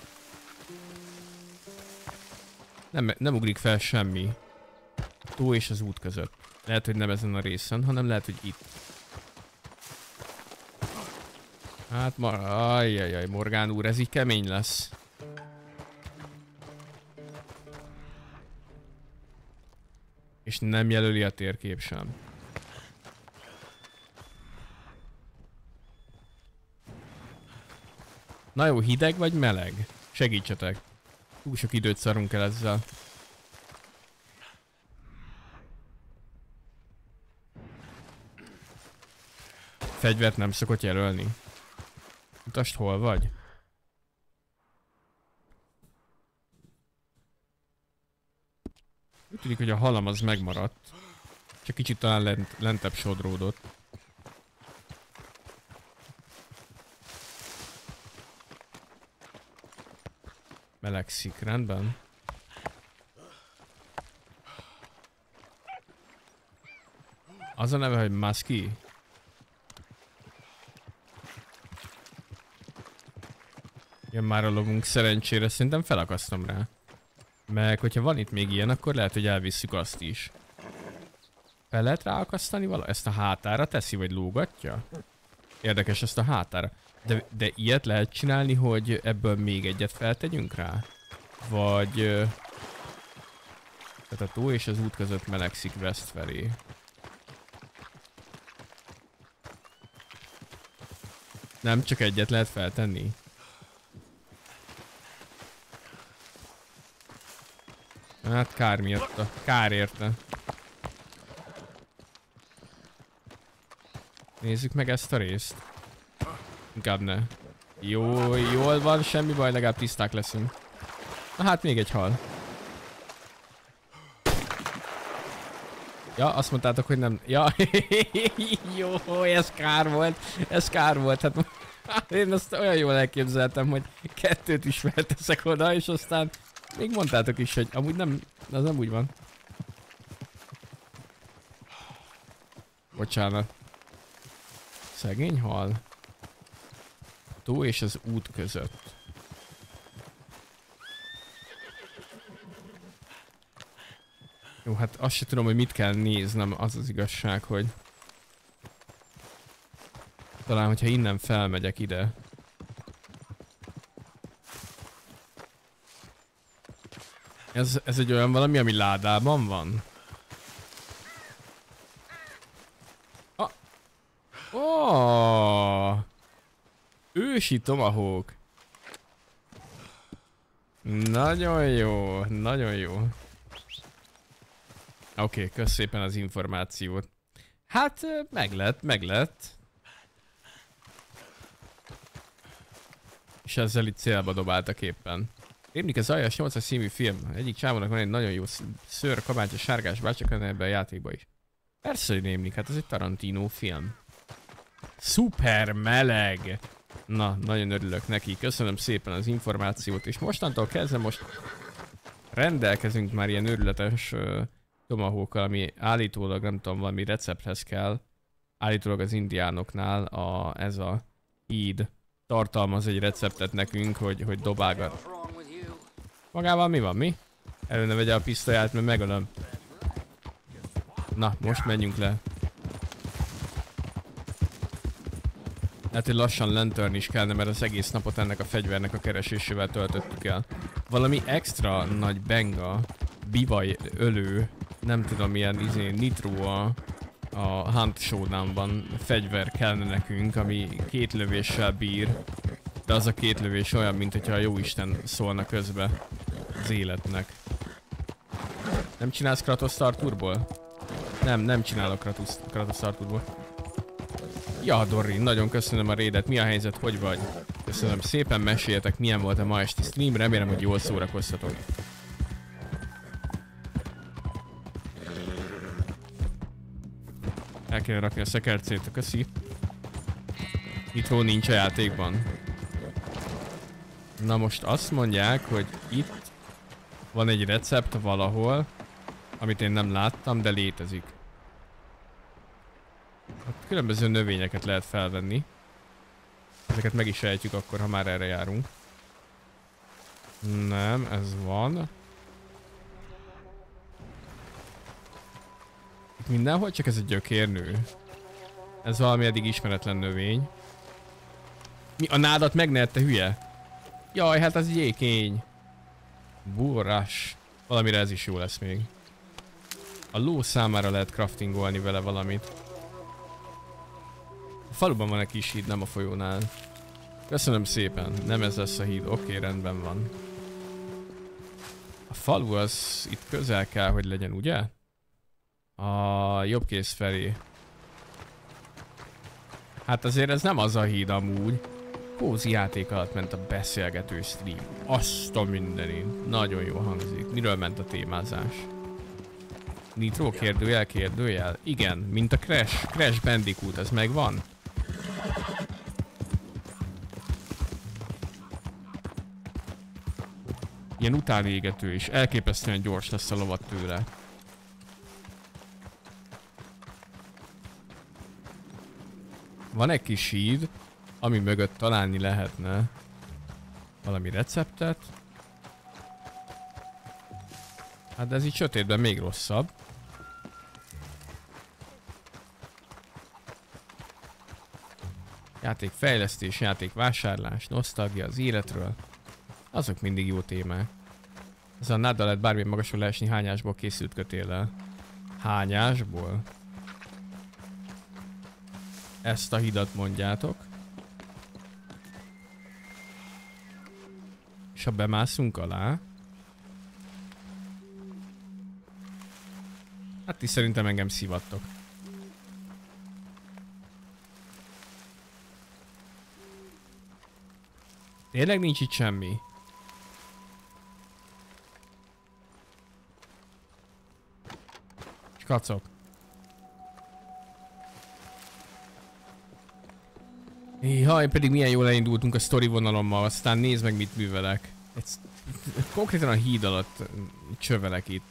Nem ugrik fel semmi. Tó és az út között. Lehet, hogy nem ezen a részen, hanem lehet, hogy itt. Hát ajjajjaj, Morgán úr, ez így kemény lesz. És nem jelöli a térkép sem. Na jó, hideg vagy meleg? Segítsetek. Túl sok időt szarunk el ezzel. Fegyvert nem szokott jelölni. Mutasd, hol vagy? Úgy tűnik, hogy a halam az megmaradt. Csak kicsit talán lentebb sodródott. Melegszik, rendben. Az a neve, hogy Musky? Jön már a lovunk, szerencsére szerintem felakasztom rá. Meg hogyha van itt még ilyen, akkor lehet, hogy elvisszük azt is. Fel lehet ráakasztani vala? Ezt a hátára teszi, vagy lógatja? Érdekes, ezt a hátára. De ilyet lehet csinálni, hogy ebből még egyet feltegyünk rá? Vagy... Tehát a tó és az út között melegszik West felé. Nem, csak egyet lehet feltenni. Hát kár miatta. Kár érte. Nézzük meg ezt a részt. Inkább ne. Jó, jól van, semmi baj, legalább tiszták leszünk. Na hát még egy hal. Ja, azt mondtátok, hogy nem... Ja, jó, ez kár volt. Ez kár volt. Hát én azt olyan jól elképzeltem, hogy kettőt is felteszek oda, és aztán még mondtátok is, hogy amúgy nem... Az nem úgy van. Bocsánat. Szegény hal. A tó és az út között. Jó, hát azt se tudom, hogy mit kell néznem, az az igazság, hogy... Talán, hogyha innen felmegyek ide. Ez egy olyan valami, ami ládában van? Oh! Ősi tomahawk. Nagyon jó, nagyon jó. Oké, kösz szépen az információt. Hát, meglett. És ezzel itt célba dobáltak éppen. Rémlik az Aljas 8-as című film. Egyik csávónak van egy nagyon jó szőr, kabátja, sárgás bácsak ebben a játékban is. Persze, hogy rémlik, hát ez egy Tarantino film. Szuper meleg! Na, nagyon örülök neki. Köszönöm szépen az információt, és mostantól kezdve most rendelkezünk már ilyen őrületes tomahawkkal, ami állítólag, nem tudom, valami recepthez kell. Állítólag az indiánoknál ez a híd tartalmaz egy receptet nekünk, hogy dobálgat. Magával mi van, mi? Elő ne vegye a pisztolyát, mert megölöm. Na, most menjünk le. Lehet, hogy lassan lentörni is kellene, mert az egész napot ennek a fegyvernek a keresésével töltöttük el. Valami extra nagy benga, bivaj ölő, nem tudom milyen nitro a Hunt Showdownban fegyver kellene nekünk, ami 2 lövéssel bír. De az a 2 lövés olyan, mint hogyha a jóisten szólna közbe az életnek. Nem csinálsz Kratos Arthurból? Nem csinálok Kratos Arthurból. Ja, Dorri, nagyon köszönöm a raidet. Mi a helyzet? Hogy vagy? Köszönöm szépen, meséljetek, milyen volt a ma esti stream. Remélem, hogy jól szórakoztatok. El kell rakni a szekercét, köszi. Nitro nincs a játékban. Na most azt mondják, hogy itt van egy recept valahol, amit én nem láttam, de létezik. Hát különböző növényeket lehet felvenni. Ezeket meg is ejtjük akkor, ha már erre járunk. Nem, ez van. Itt mindenhol csak ez egy gyökérnő. Ez valami eddig ismeretlen növény. Mi? A nádat meg ne ette, hülye? Jaj, hát az jékény. Burrás. Valamire ez is jó lesz még. A ló számára lehet craftingolni vele valamit. A faluban van egy kis híd, nem a folyónál. Köszönöm szépen, nem ez lesz a híd. Oké, rendben van. A falu az itt közel kell, hogy legyen, ugye? A jobb kéz felé. Hát azért ez nem az a híd amúgy. Kózi játék alatt ment a beszélgető stream. Azt a mindenit. Nagyon jó hangzik. Miről ment a témázás? Nitro kérdőjel? Igen, mint a Crash Bandicoot, ez megvan? Ilyen utánégető is. Elképesztően gyors lesz a lovat tőle. Van egy kis híd, ami mögött találni lehetne valami receptet. Hát de ez így sötétben még rosszabb. Játékfejlesztés, játékvásárlás, nosztalgia az életről. Azok mindig jó témák. Ez a náddal lehet bármilyen magasról leesni hányásból készült kötéllel. Hányásból? Ezt a hidat mondjátok. És ha bemászunk alá... Hát ti szerintem engem szivattok. Tényleg nincs itt semmi? És kacok. Jaj, pedig milyen jól elindultunk a sztori vonalommal, aztán nézd meg mit művelek. Konkrétan a híd alatt csövelek itt.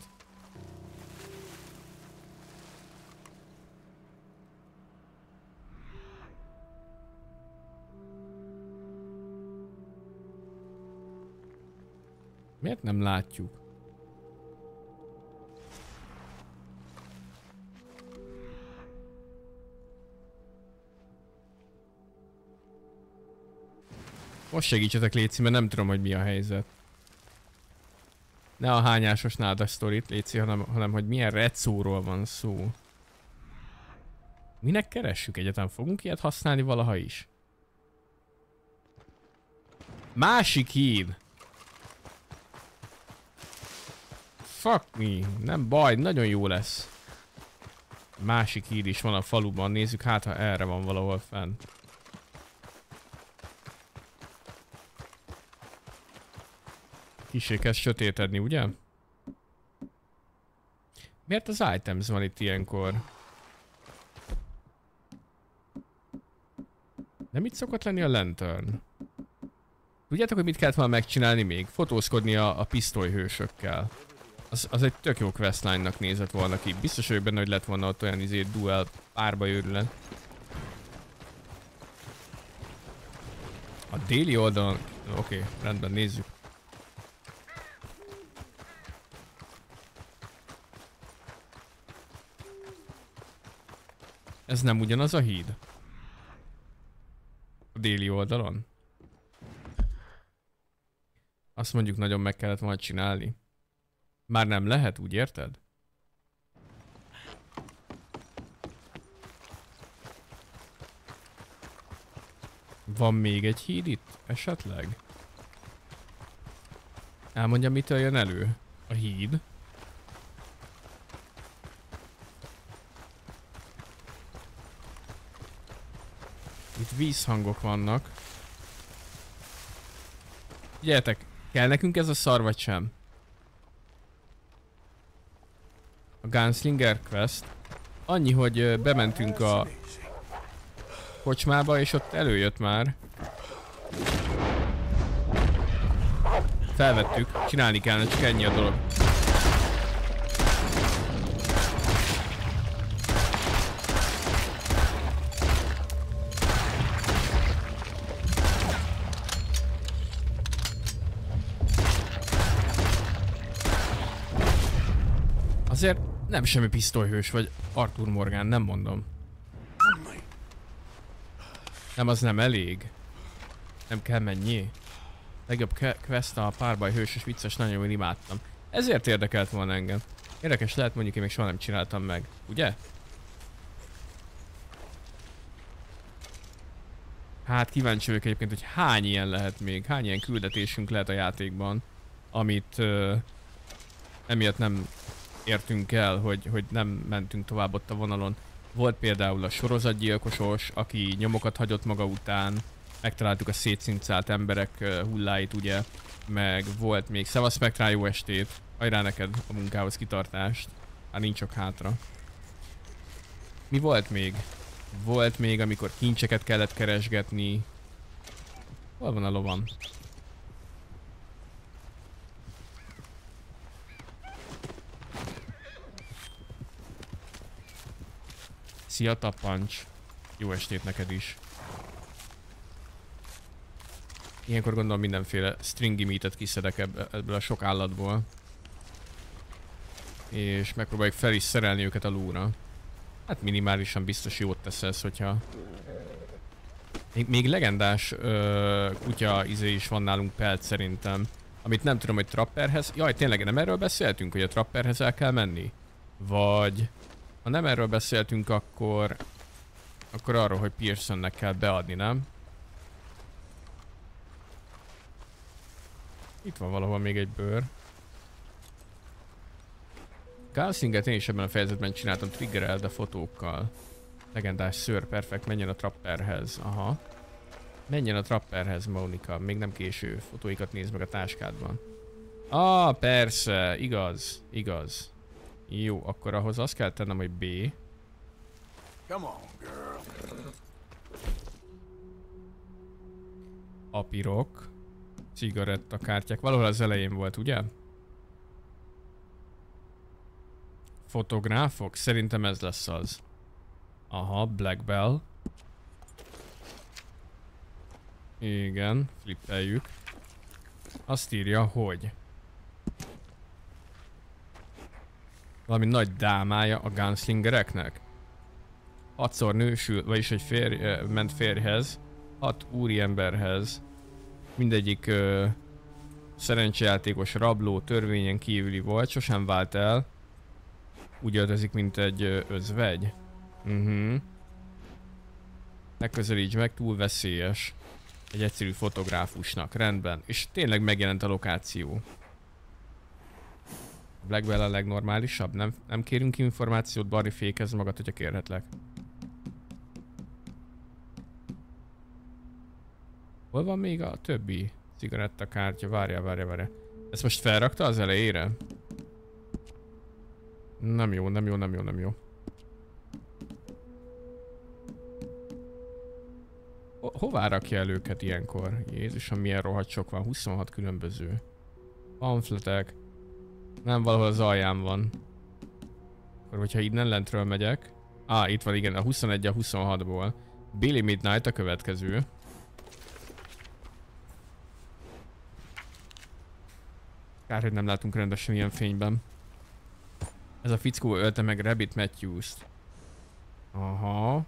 Miért nem látjuk? Most segítsetek léci, mert nem tudom, hogy mi a helyzet. Ne a hányásos nádas sztorit léci, hanem hogy milyen recóról van szó. Minek keressük egyetem? Fogunk ilyet használni valaha is? Másik híd! Fuck me, nem baj, nagyon jó lesz. Másik híd is van a faluban, nézzük hát, ha erre van valahol fenn. Kissé kezd sötétedni, ugye? Miért az items van itt ilyenkor? Nem itt szokott lenni a lantern? Tudjátok, hogy mit kellett volna megcsinálni még? Fotózkodni a pisztolyhősökkel. Az egy tök jó questline-nak nézett volna ki. Biztos vagyok benne, hogy lett volna ott olyan duel párba őrület. A déli oldalon... Oké, rendben, nézzük. Ez nem ugyanaz a híd? A déli oldalon? Azt mondjuk nagyon meg kellett volna csinálni. Már nem lehet, úgy érted? Van még egy híd itt? Esetleg? Elmondja, mitől jön elő? A híd? Itt vízhangok vannak. Figyeljetek, kell nekünk ez a szar vagy sem? A Gunslinger Quest. Annyi, hogy bementünk a kocsmába, és ott előjött már. Felvettük, csinálni kellene, csak ennyi a dolog. Azért nem semmi pisztolyhős vagy Arthur Morgan, nem mondom. Nem, az nem elég. Nem kell mennyi. Legjobb quest a párbaj hősös, vicces, nagyon jól imádtam. Ezért érdekelt volna engem. Érdekes lehet, mondjuk én még soha nem csináltam meg, ugye? Hát kíváncsi vagyok egyébként, hogy hány ilyen lehet még, hány ilyen küldetésünk lehet a játékban, amit emiatt nem értünk el, hogy nem mentünk tovább ott a vonalon. Volt például a sorozatgyilkosos, aki nyomokat hagyott maga után, megtaláltuk a szétszincált emberek hulláit, ugye, meg volt még szevasz Spectral, jó estét, hajrá neked a munkához kitartást, hát nincs sok hátra. Mi volt még? Volt még, amikor kincseket kellett keresgetni. Hol van a lovam? Szia Tapancs! Jó estét neked is! Ilyenkor gondolom mindenféle stringy meatet kiszedek ebből a sok állatból. És megpróbáljuk fel is szerelni őket a lóra. Hát minimálisan biztos jót tesz ez, hogyha... Még legendás kutya is van nálunk Pelt szerintem. Amit nem tudom, hogy Trapperhez... Jaj, tényleg nem erről beszéltünk, hogy a Trapperhez el kell menni? Vagy... Ha nem erről beszéltünk, akkor arról, hogy Pearsonnek kell beadni, nem? Itt van valahol még egy bőr. Gunslinget én is ebben a fejezetben csináltam triggereld a fotókkal. Legendás szőr, perfekt, menjen a Trapperhez. Aha. Menjen a Trapperhez, Monika, még nem késő. Fotóikat nézd meg a táskádban. Ah, persze, igaz, igaz. Jó, akkor ahhoz azt kell tennem, hogy B. Come on, girl. Papírok. Cigarettakártyák. Valahol az elején volt, ugye? Fotográfok? Szerintem ez lesz az. Aha, Black Bell. Igen, flippeljük. Azt írja, hogy valami nagy dámája a gunslingereknek. 6-szor nősül, vagyis egy férj, ment férjhez, 6 úriemberhez. Mindegyik szerencsejátékos, rabló, törvényen kívüli volt, sosem vált el. Úgy öltözik, mint egy özvegy. Ne közelíts meg, túl veszélyes. Egy egyszerű fotográfusnak, rendben. És tényleg megjelent a lokáció. Black Bell a legnormálisabb? Nem kérünk információt, Barry, fékezd magad, hogyha kérhetlek. Hol van még a többi cigarettakártya? Várjál. Ezt most felrakta az elejére? Nem jó. Hová rakja el őket ilyenkor? Jézusom, milyen rohadt sok van. 26 különböző. Pamfletek. Nem, valahol az alján van. Akkor, hogyha innen lentről megyek. Itt van, igen, a 21 a 26-ból. Billy Midnight a következő. Kár, hogy nem látunk rendesen ilyen fényben. Ez a fickó ölte meg Rabbit Matthews-t. Aha.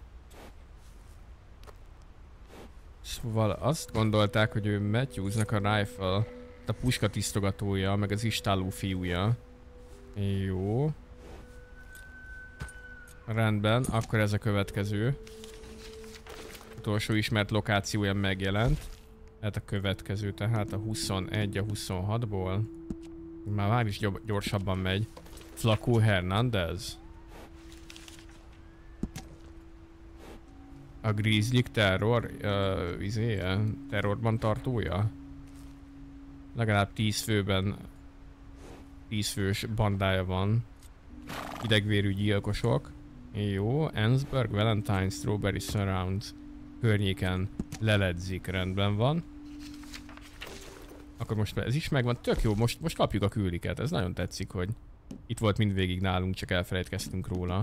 Szóval azt gondolták, hogy ő Matthewsnak a rifle, a puska tisztogatója, meg az istáló fiúja. Jó. Rendben, akkor ez a következő. Utolsó ismert lokációja megjelent. Hát a következő, tehát a 21 a 26-ból. Már is gyorsabban megy. Flaco Hernandez. A Grizzlyk terrorban tartója? Legalább 10 főben 10 fős bandája van. Idegvérű gyilkosok. Jó, Ensburg, Valentine, Strawberry Surrounds környéken leledzik, rendben van. Akkor most ez is megvan, tök jó, most kapjuk a küldiket, ez nagyon tetszik, hogy itt volt mindvégig nálunk, csak elfelejtkeztünk róla.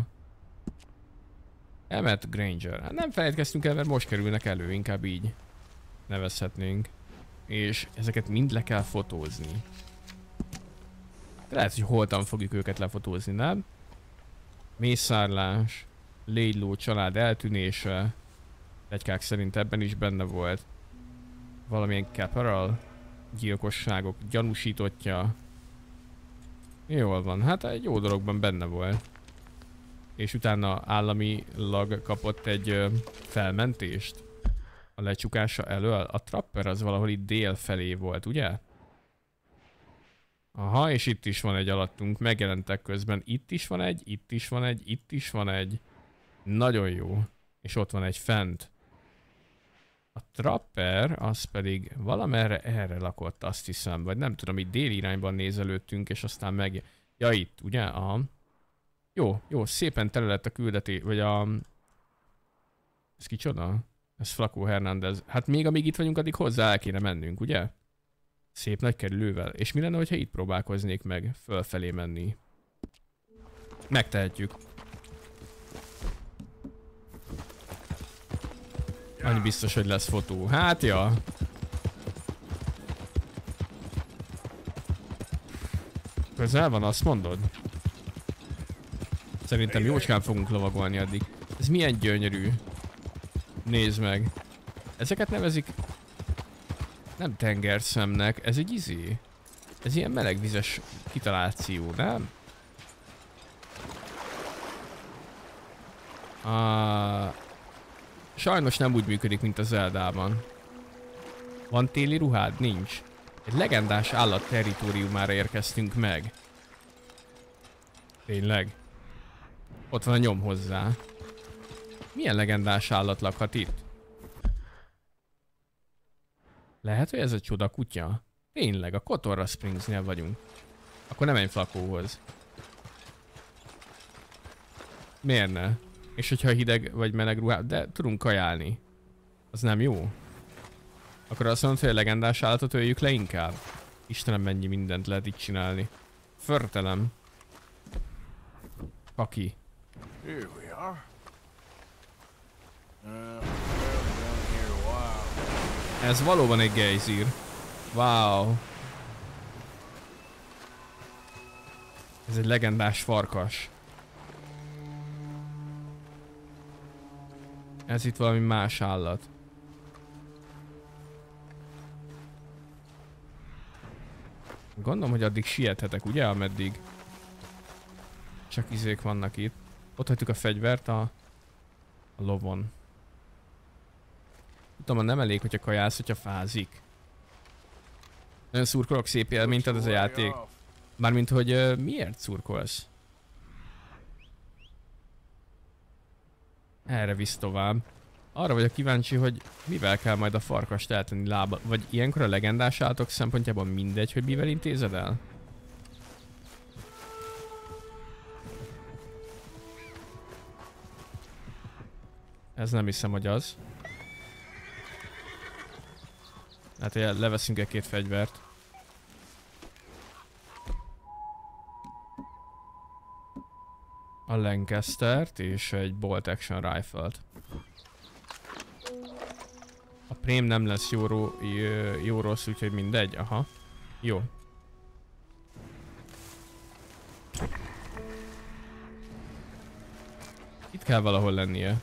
Emmett Granger, hát nem felejtkeztünk el, mert most kerülnek elő, inkább így nevezhetnénk. És ezeket mind le kell fotózni. De lehet, hogy holtan fogjuk őket lefotózni, nem? Mészárlás, Laidlaw család eltűnése. Pletykák szerint ebben is benne volt. Valamilyen caporal gyilkosságok gyanúsítottja. Jól van, hát egy jó dologban benne volt. És utána államilag kapott egy felmentést a lecsukása elől. A Trapper az valahol itt dél felé volt, ugye? Aha, és itt is van egy alattunk, megjelentek közben. Itt is van egy, itt is van egy, itt is van egy. Nagyon jó. És ott van egy fent. A Trapper, az pedig valamerre erre lakott, azt hiszem. Vagy nem tudom, itt déli irányban nézelődtünk, és aztán meg... Ja, itt, ugye? Aha. Jó, szépen tele lett a küldetés, vagy a... Ez kicsoda? Ez Flaco Hernandez. Hát még amíg itt vagyunk, addig hozzá el kéne mennünk, ugye? Szép nagy kerülővel. És mi lenne, hogyha itt próbálkoznék meg fölfelé menni? Megtehetjük. Annyi biztos, hogy lesz fotó. Hát ja. Közel van, azt mondod? Szerintem jócskán fogunk lovagolni addig. Ez milyen gyönyörű. Nézd meg. Ezeket nevezik... Nem tengerszemnek, ez egy izé. Ez ilyen melegvizes kitaláció, nem? Sajnos nem úgy működik, mint a Zeldában. Van téli ruhád? Nincs. Egy legendás állat territóriumára érkeztünk meg. Tényleg? Ott van a nyom hozzá. Milyen legendás állat lakhat itt? Lehet, hogy ez egy csoda kutya? Tényleg, a Kotorra Springsnél vagyunk. Akkor nem menj Flacóhoz. Miért ne? És hogyha hideg vagy meleg ruhá... De tudunk kajálni. Az nem jó? Akkor azt mondod, hogy a legendás állatot öljük le inkább? Istenem, mennyi mindent lehet itt csinálni. Förtelem. Kaki. Here we are. Well, been here a while. Ez valóban egy gejzír. Wow. Ez egy legendás farkas. Ez itt valami más állat. Gondolom, hogy addig siethetek, ugye, ameddig csak izék vannak itt. Ott hagytuk a fegyvert a lovon. Tudom, nem elég, hogyha kajász, hogyha fázik. Nagyon szurkolok, szép élményt ad ez a játék. Mármint, hogy miért szurkolsz? Erre visz tovább. Arra vagyok kíváncsi, hogy mivel kell majd a farkast eltenni lába. Vagy ilyenkor a legendás állatok szempontjában mindegy, hogy mivel intézed el? Ez nem hiszem, hogy az. Hát leveszünk egy-két fegyvert. A Lancastert és egy Bolt Action Rifle-t. A prém nem lesz jó rossz, úgyhogy mindegy. Aha. Jó. Itt kell valahol lennie.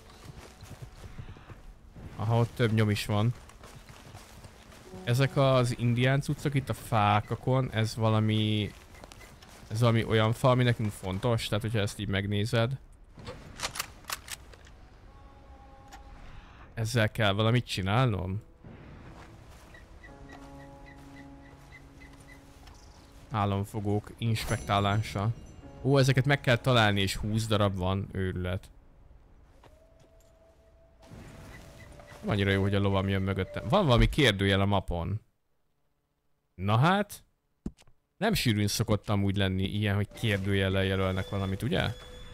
Aha, ott több nyom is van. Ezek az indián cuccok itt a fákakon, ez valami olyan fa, ami nekünk fontos, tehát hogyha ezt így megnézed. Ezzel kell valamit csinálnom? Államfogók inspektálása. Ó, ezeket meg kell találni, és 20 darab van, őrület. Annyira jó, hogy a lovam jön mögöttem. Van valami kérdőjel a mapon. Na hát? Nem sűrűn szokottam úgy lenni ilyen, hogy kérdőjellel jelölnek valamit, ugye?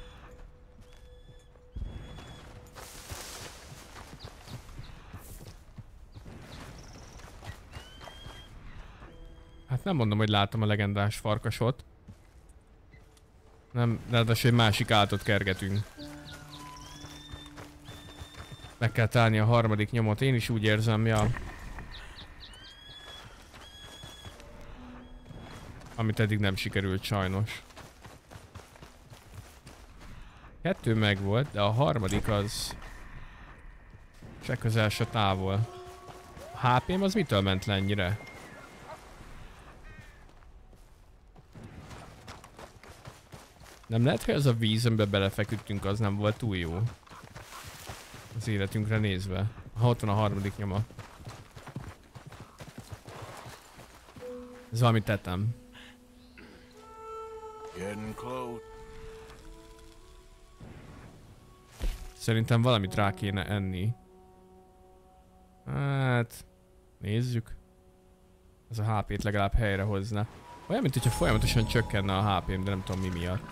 Hát nem mondom, hogy látom a legendás farkasot. Nem, ráadásul egy másik állatot kergetünk. Meg kell találni a harmadik nyomot, én is úgy érzem, ja. Amit eddig nem sikerült sajnos. 2 megvolt, de a harmadik az... se közel, se távol. A HP-m az mitől ment le ennyire? Nem lehet, hogy az a víz, amiben belefeküdtünk, az nem volt túl jó? Az életünkre nézve. Ha ott van a harmadik nyoma. Ez valami tetem. Szerintem valamit rá kéne enni. Hát... nézzük. Ez a HP-t legalább helyre hozna. Olyan, mint hogyha folyamatosan csökkenne a HP-m, de nem tudom mi miatt.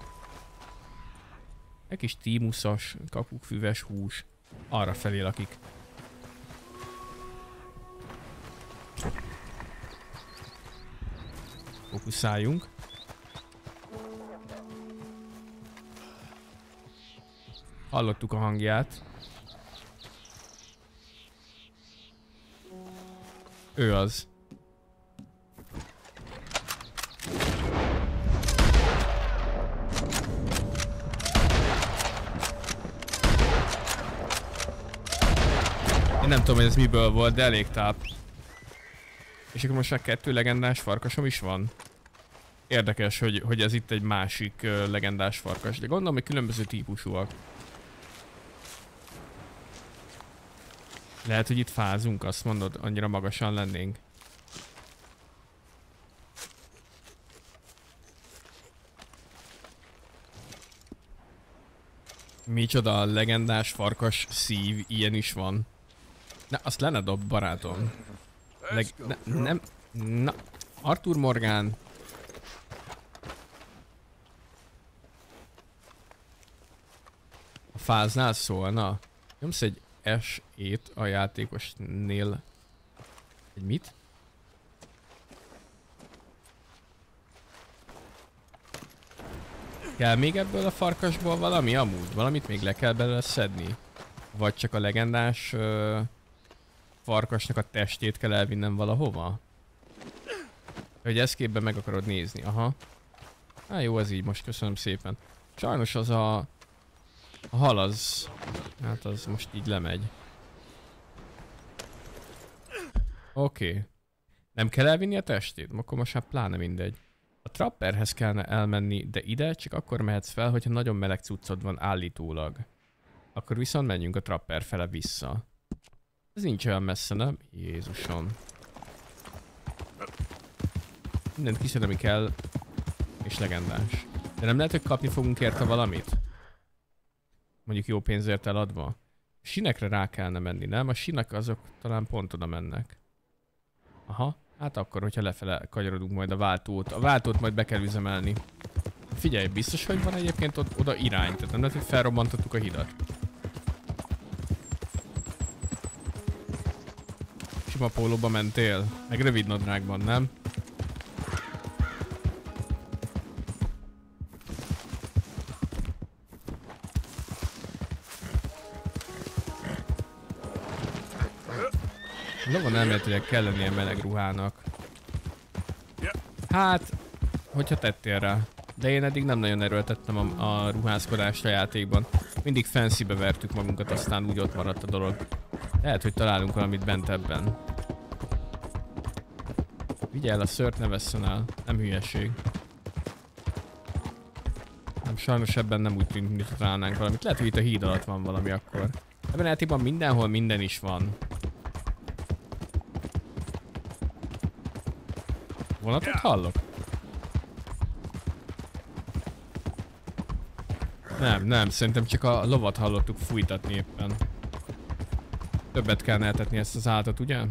Egy kis tímuszos, kakukfüves hús. Arra felé lakik. Fókuszáljunk. Hallottuk a hangját. Ő az. Én nem tudom, hogy ez miből volt, de elég táp. És akkor most már 2 legendás farkasom is van. Érdekes, hogy ez itt egy másik legendás farkas, de gondolom, hogy különböző típusúak. Lehet, hogy itt fázunk, azt mondod, annyira magasan lennénk. Micsoda a legendás farkas szív, ilyen is van. Na, azt lenne dob, barátom. Nem. Na, Arthur Morgan. A fáznál szólna. Nyomsz egy S-ét a játékosnél Egy mit? Kell még ebből a farkasból valami amúgy? Valamit még le kell belőle szedni? Vagy csak a legendás farkasnak a testét kell elvinnem valahova? Hogy ezt képben meg akarod nézni, aha. Hát jó, ez így most, köszönöm szépen. Sajnos az a hal az... Hát az most így lemegy. Oké. Nem kell elvinni a testét? Akkor most már pláne mindegy. A trapperhez kellene elmenni, de ide csak akkor mehetsz fel, hogyha nagyon meleg cuccod van állítólag. Akkor viszont menjünk a trapper fele vissza. Ez nincs olyan messze, nem? Jézusom. Mindent kiszed, ami kell, és legendás. De nem lehet, hogy kapni fogunk érte valamit? Mondjuk jó pénzért eladva. Sinekre rá kellene menni, nem? A sinek azok talán pont oda mennek. Aha, hát akkor, hogyha lefele kanyarodunk majd a váltót. A váltót majd be kell üzemelni. Figyelj, biztos, hogy van egyébként oda irány, tehát nem lehet, hogy felrobbantottuk a hidat. Sima pólóba mentél? Meg rövid nadrágban, nem? Lovon elméletileg kell lennie meleg ruhának. Hát, hogyha tettél rá. De én eddig nem nagyon erőltettem a ruházkodást a játékban. Mindig fancybe vertük magunkat, aztán úgy ott maradt a dolog. Lehet, hogy találunk valamit bent ebben. Vigyel, a szőrt ne vesszen el. Nem hülyeség. Nem, sajnos ebben nem úgy tűnt, mintha találnánk valamit. Lehet, hogy itt a híd alatt van valami akkor. Ebben a játékban mindenhol minden is van. Vonatot hallok? Nem, szerintem csak a lovat hallottuk fújtatni éppen. Többet kell etetni ezt az állatot, ugye?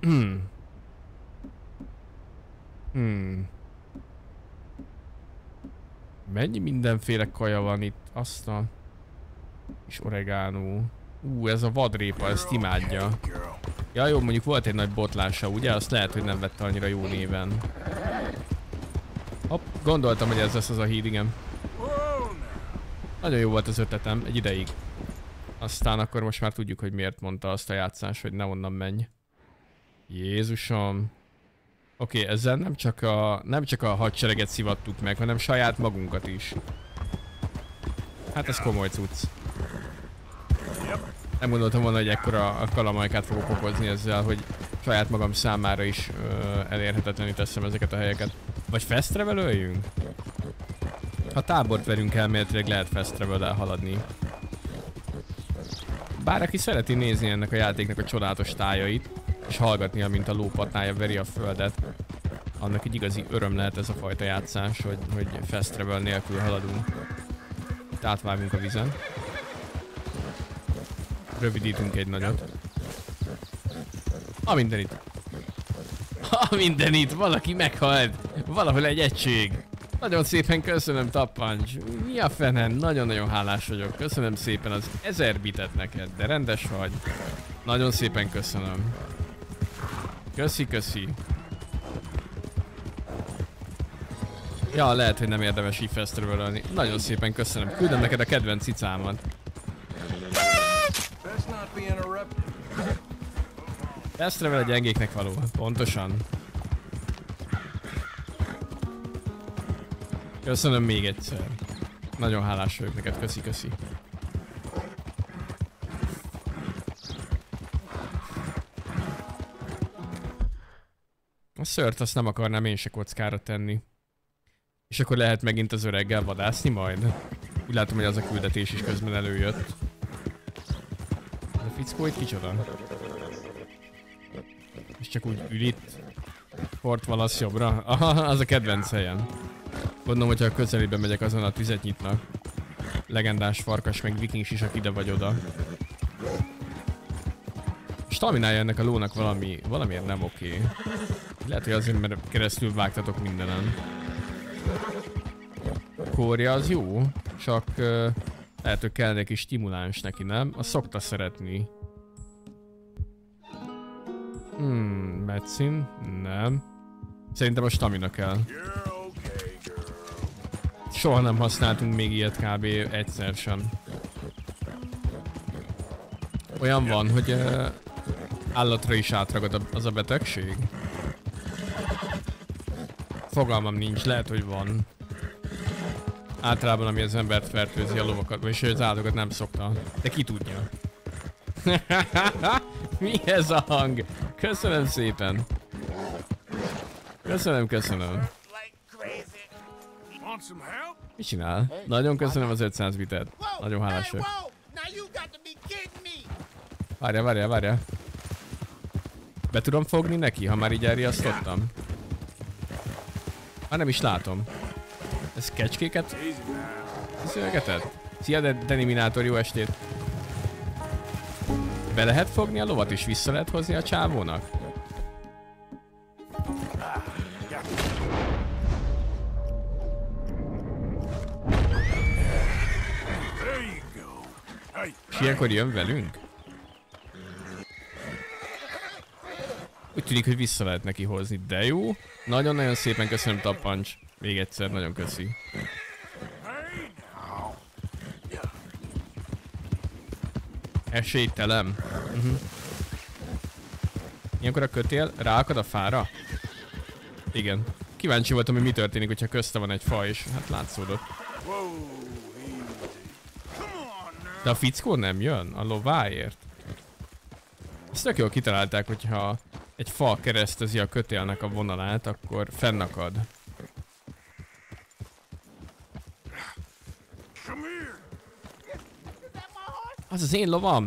Mennyi mindenféle kaja van itt? Azt a... És oregánó. Ez a vadrépa, ezt imádja. Ja jó, mondjuk volt egy nagy botlása, ugye? Azt lehet, hogy nem vette annyira jó néven. Hopp, gondoltam, hogy ez lesz az a híd, igen. Nagyon jó volt az ötletem, egy ideig. Aztán akkor most már tudjuk, hogy miért mondta azt a játszás, hogy ne onnan menj. Jézusom. Oké, ezzel nem csak a hadsereget szivattuk meg, hanem saját magunkat is. Hát ez komoly cucc. Nem gondoltam volna, hogy ekkora kalamajkát fogok okozni ezzel, hogy saját magam számára is elérhetetlenül teszem ezeket a helyeket. Vagy fast travel-öljünk? Ha tábort verünk elméletileg lehet fast travel-el haladni. Bár aki szereti nézni ennek a játéknak a csodálatos tájait, és hallgatnia, mint a lópatnája veri a földet, annak egy igazi öröm lehet ez a fajta játszás, hogy fast travel nélkül haladunk. Itt átvágunk a vizen. Rövidítünk egy nagyot. A mindenit. A mindenit, valaki meghalt. Valahol egy egység. Nagyon szépen köszönöm, Tappancs. Mi a fenem? Nagyon-nagyon hálás vagyok. Köszönöm szépen az 1000 bitet neked, de rendes vagy. Nagyon szépen köszönöm. Köszi. Ja, lehet, hogy nem érdemes így fast travel-ölni. Nagyon szépen köszönöm. Küldöm neked a kedvenc cicámat. Fast travel a gyengéknek való. Pontosan. Köszönöm még egyszer. Nagyon hálás vagyok neked, köszi. A szőrt azt nem akarnám én se kockára tenni. És akkor lehet megint az öreggel vadászni majd? Úgy látom, hogy az a küldetés is közben előjött. Ez a fickó itt kicsoda? És csak úgy ül itt. Fort valasz jobbra? Aha, az a kedvenc helyen. Gondolom, hogyha a közelébe megyek, azon a tüzet nyitnak. Legendás farkas, meg viking sisak ide vagy oda. Staminája ennek a lónak valamiért nem oké. Lehet, hogy azért, mert keresztül vágtatok mindenen. Kórja az jó, csak lehet, hogy kell neki stimuláns neki, nem? Azt szokta szeretni. Medicine? Nem. Szerintem a stamina kell. Soha nem használtunk még ilyet kb. Egyszer sem. Olyan van, hogy állatra is átragad az a betegség? Fogalmam nincs, lehet, hogy van. Általában ami az embert fertőzi, a lovakat, vagyis az állatokat nem szokta. De ki tudja. Mi ez a hang? Köszönöm szépen. Köszönöm. Mit csinál? Nagyon köszönöm az 500 bitet. Nagyon hálás vagyok. Várja. Be tudom fogni neki, ha már így elriasztottam? Már nem is látom. Ez kecskéket szövegetett? Szia, Deniminator, jó estét! Be lehet fogni a lovat és vissza lehet hozni a csávónak? És ilyenkor jön velünk? Úgy tűnik, hogy vissza lehet neki hozni, de jó. Nagyon-nagyon szépen köszönöm, Tappancs. Még egyszer, nagyon köszi. Esélytelem. Ilyenkor a kötél ráakad a fára? Igen. Kíváncsi voltam, hogy mi történik, hogyha közte van egy fa, és hát látszódott. De a fickó nem jön? A lováért? Ezt tök jól kitalálták, hogyha egy fa keresztezi a kötélnek a vonalát, akkor fennakad. Az az én lovam!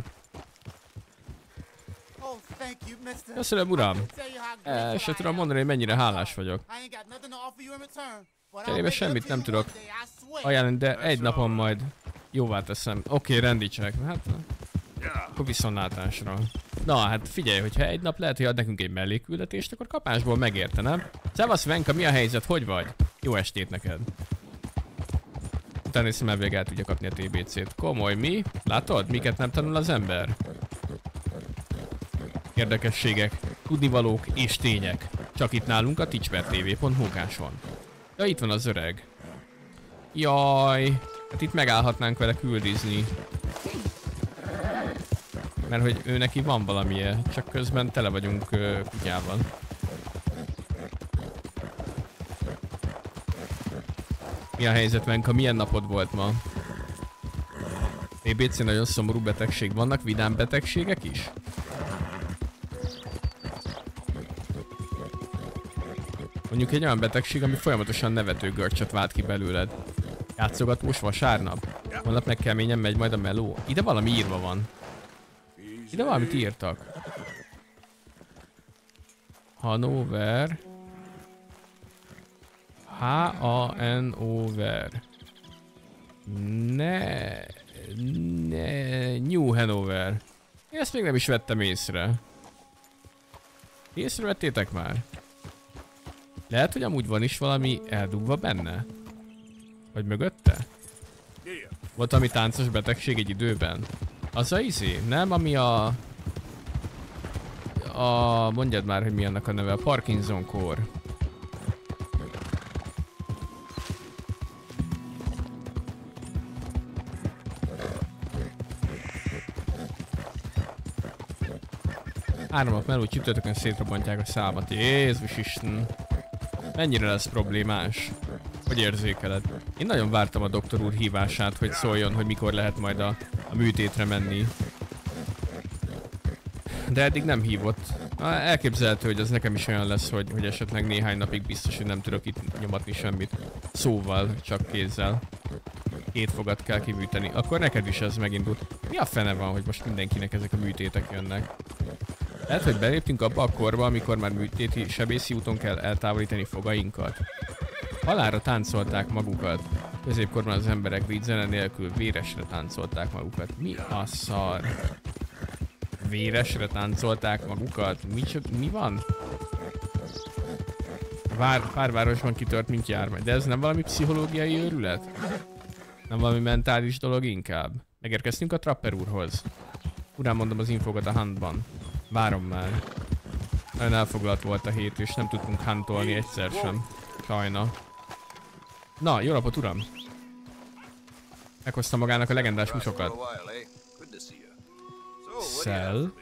Köszönöm, uram! Se tudom mondani, hogy mennyire hálás vagyok. Cserébe semmit nem tudok ajánlani, de egy napon majd jóvá teszem. Oké, rendítsek. Hát, akkor viszontlátásra. Na, hát figyelj, hogyha egy nap lehet, hogy ad nekünk egy mellékküldetést, akkor kapásból megérte, nem? Szevasz, Venka, mi a helyzet? Hogy vagy? Jó estét neked! Utána hiszem elvég el tudja kapni a TBC-t. Komoly, mi? Látod? Miket nem tanul az ember? Érdekességek, tudnivalók és tények. Csak itt nálunk a ticspertv.hu munkáson. Ja, itt van az öreg. Jaj, hát itt megállhatnánk vele küldizni. Mert hogy ő neki van valamije, csak közben tele vagyunk kutyával. Mi a helyzet, Venka? Milyen napod volt ma? TBC nagyon szomorú betegség. Vannak vidám betegségek is? Mondjuk egy olyan betegség, ami folyamatosan nevető görcsöt vált ki belőled. Játszogatós vasárnap? Holnap meg keményen megy majd a meló. Ide valami írva van. Ide valamit írtak. Hanover. H-A-N-O-V-E-R. New Hanover. Én ezt még nem is vettem észre. Észrevettétek már? Lehet, hogy amúgy van is valami eldugva benne? Vagy mögötte? Volt valami táncos betegség egy időben? Az a izé? Nem, ami mondjad már, hogy mi annak a neve, a Parkinson-kór. Áramok meló csütörtökön szétrobbantják a számat. Jézus Isten! Mennyire lesz problémás? Hogy érzékeled? Én nagyon vártam a doktor úr hívását, hogy szóljon, hogy mikor lehet majd a műtétre menni. De eddig nem hívott. Elképzelhető, hogy az nekem is olyan lesz, hogy esetleg néhány napig biztos, hogy nem tudok itt nyomatni semmit. Szóval, csak kézzel. 2 fogat kell kiműteni. Akkor neked is ez megindult. Mi a fene van, hogy most mindenkinek ezek a műtétek jönnek? Lehet, hogy beléptünk abba a korba, amikor már műtéti sebészi úton kell eltávolítani fogainkat. Halálra táncolták magukat. Középkorban az emberek beat zene nélkül véresre táncolták magukat. Mi a szar? Véresre táncolták magukat? Mi van? Pár városban kitört, mint járvány. De ez nem valami pszichológiai őrület? Nem valami mentális dolog inkább? Megérkeztünk a Trapper úrhoz. Urán mondom az infokat a handban. Várom már. Nagyon elfoglalt volt a hét, és nem tudtunk huntolni egyszer sem. Sajna. Na, jó napot, uram! Meghozta magának a legendás húsokat. Szel.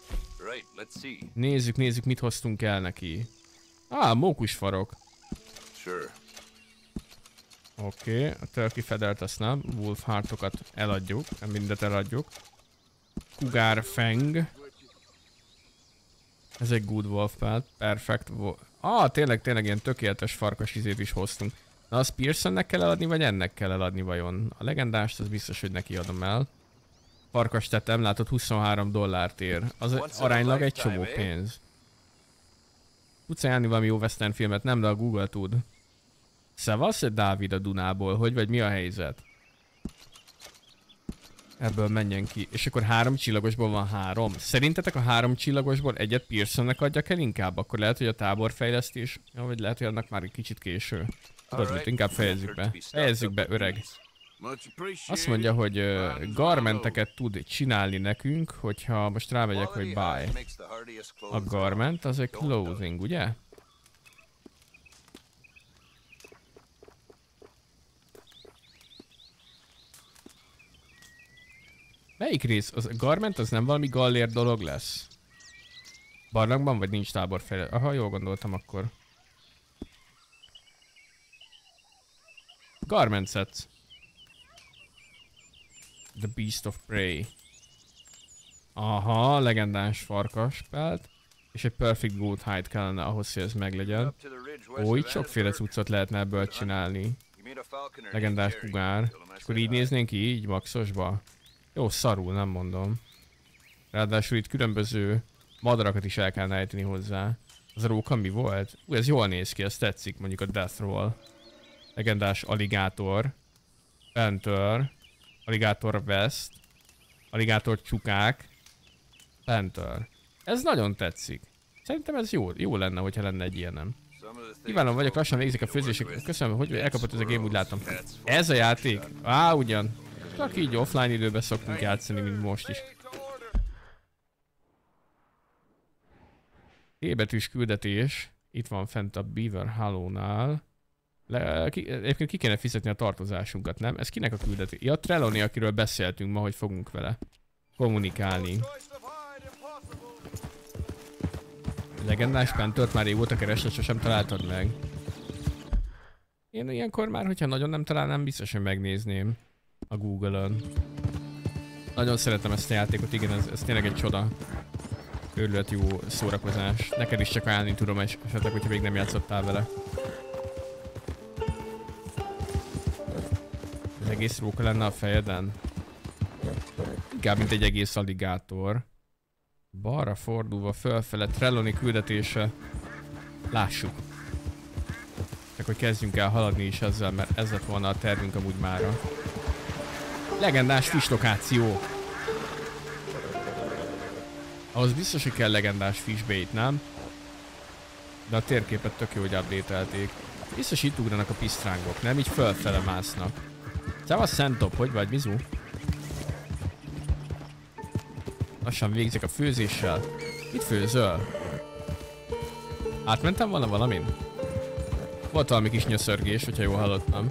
Nézzük, mit hoztunk el neki. Mókusfarok. Oké, a turkey fedelt azt nem. Wolf heartokat eladjuk, nem mindet eladjuk. Kugár feng. Ez egy good wolf pelt, perfect. Tényleg ilyen tökéletes farkas izét is hoztunk. Na, azt Pearsonnek kell eladni, vagy ennek kell eladni vajon? A legendást, az biztos, hogy neki adom el. Farkas tettem, látod, $23 ér. Az aránylag egy csomó pénz. Tudsz ajánlani valami jó western filmet? Nem, de a Google tud. Szevasz, Dávid a Dunából, hogy vagy mi a helyzet? Ebből menjen ki. És akkor 3 csillagosból van 3. Szerintetek a 3 csillagosból egyet Pearsonnek adjak el inkább? Akkor lehet, hogy a táborfejlesztés... Ja, vagy lehet, hogy annak már egy kicsit késő. Tudod mit, inkább fejezzük be. Fejezzük be, öreg. Azt mondja, hogy garmenteket tud csinálni nekünk, hogyha most rámegyek, hogy buy. A garment az egy clothing, ugye? Melyik rész? Az a garment az nem valami gallér dolog lesz? Barlangban vagy nincs táborfejlesztés? Aha, jól gondoltam akkor. Garment sets. The Beast of Prey. Aha, legendás farkaspelt. És egy Perfect Goat Hide kellene ahhoz, hogy ez meglegyen. Ó, itt sokféle cuccot lehetne ebből csinálni. Legendás kugár. És akkor így néznénk ki, így maxosba. Jó, szarul, nem mondom. Ráadásul itt különböző madarakat is el kellene ejteni hozzá. Az a róka mi volt? Ez jól néz ki, ez tetszik, mondjuk a Death Roll. Legendás aligátor. Panther. Aligátor vest. Aligátor csukák. Panther. Ez nagyon tetszik. Szerintem ez jó lenne, hogyha lenne egy ilyenem. Kívánom vagyok, lassan végzik a főzések. Köszönöm, hogy elkapott ez a game, úgy látom. Ez a játék? Ugyan. Csak így offline időben szoktunk játszani, mint most is. T-betűs küldetés. Itt van fent a Beaver Hollow-nál. Egyébként ki kéne fizetni a tartozásunkat, nem? Ez kinek a küldetés? Ja, Trelawney, akiről beszéltünk ma, hogy fogunk vele kommunikálni. Legendás Panthert már régóta keresed, sosem találtad meg. Én ilyenkor már, hogyha nagyon nem találnám, biztos, hogy megnézném a Google-ön. Nagyon szeretem ezt a játékot, igen, ez tényleg egy csoda. Őrület jó szórakozás. Neked is csak ajánlani tudom esetleg, hogyha még nem játszottál vele. Az egész róka lenne a fejeden? Inkább, mint egy egész aligátor. Balra fordulva fölfele, Trelawney küldetése. Lássuk. Csak hogy kezdjünk el haladni is ezzel, mert ez lett volna a tervünk amúgy mára. Legendás fish lokáció. Ahhoz biztos, hogy kell legendás fishbait, nem? De a térképet tök jó, hogy update-elték. Biztos itt ugranak a pisztrángok, nem? Így fölfele másznak. Szevasz Szentop, hogy vagy, Mizu? Lassan végzek a főzéssel. Mit főzöl? Átmentem volna valamin? Volt valami kis nyöszörgés, hogyha jól hallottam.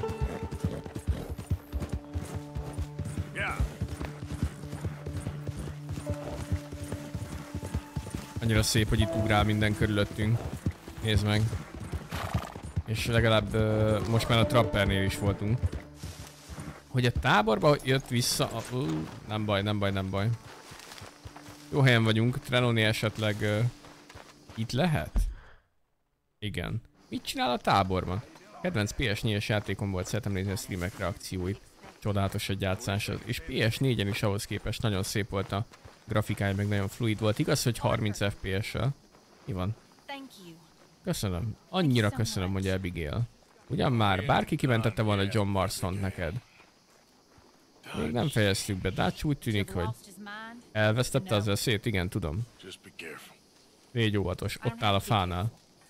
Annyira szép, hogy itt ugrál minden körülöttünk. Nézd meg. És legalább most már a Trappernél is voltunk. Hogy a táborba jött vissza a... nem baj. Jó helyen vagyunk. Trelawney esetleg itt lehet? Igen. Mit csinál a táborban? Kedvenc PS4-es játékom volt, szeretem nézni a streamek reakcióit. Csodálatos egy játszás. És PS4-en is ahhoz képest nagyon szép volt a grafikája, meg nagyon fluid volt. Igaz, hogy 30 FPS-sel. Mi van? Köszönöm. Annyira köszönöm, hogy Abigail. Ugyan már bárki kimentette volna John Marston neked. Még nem fejeztük be, de úgy tűnik, hogy elvesztette az eszét, igen, tudom. Légy óvatos, ott áll a fánál.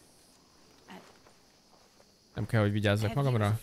Nem kell, hogy vigyázzak magamra.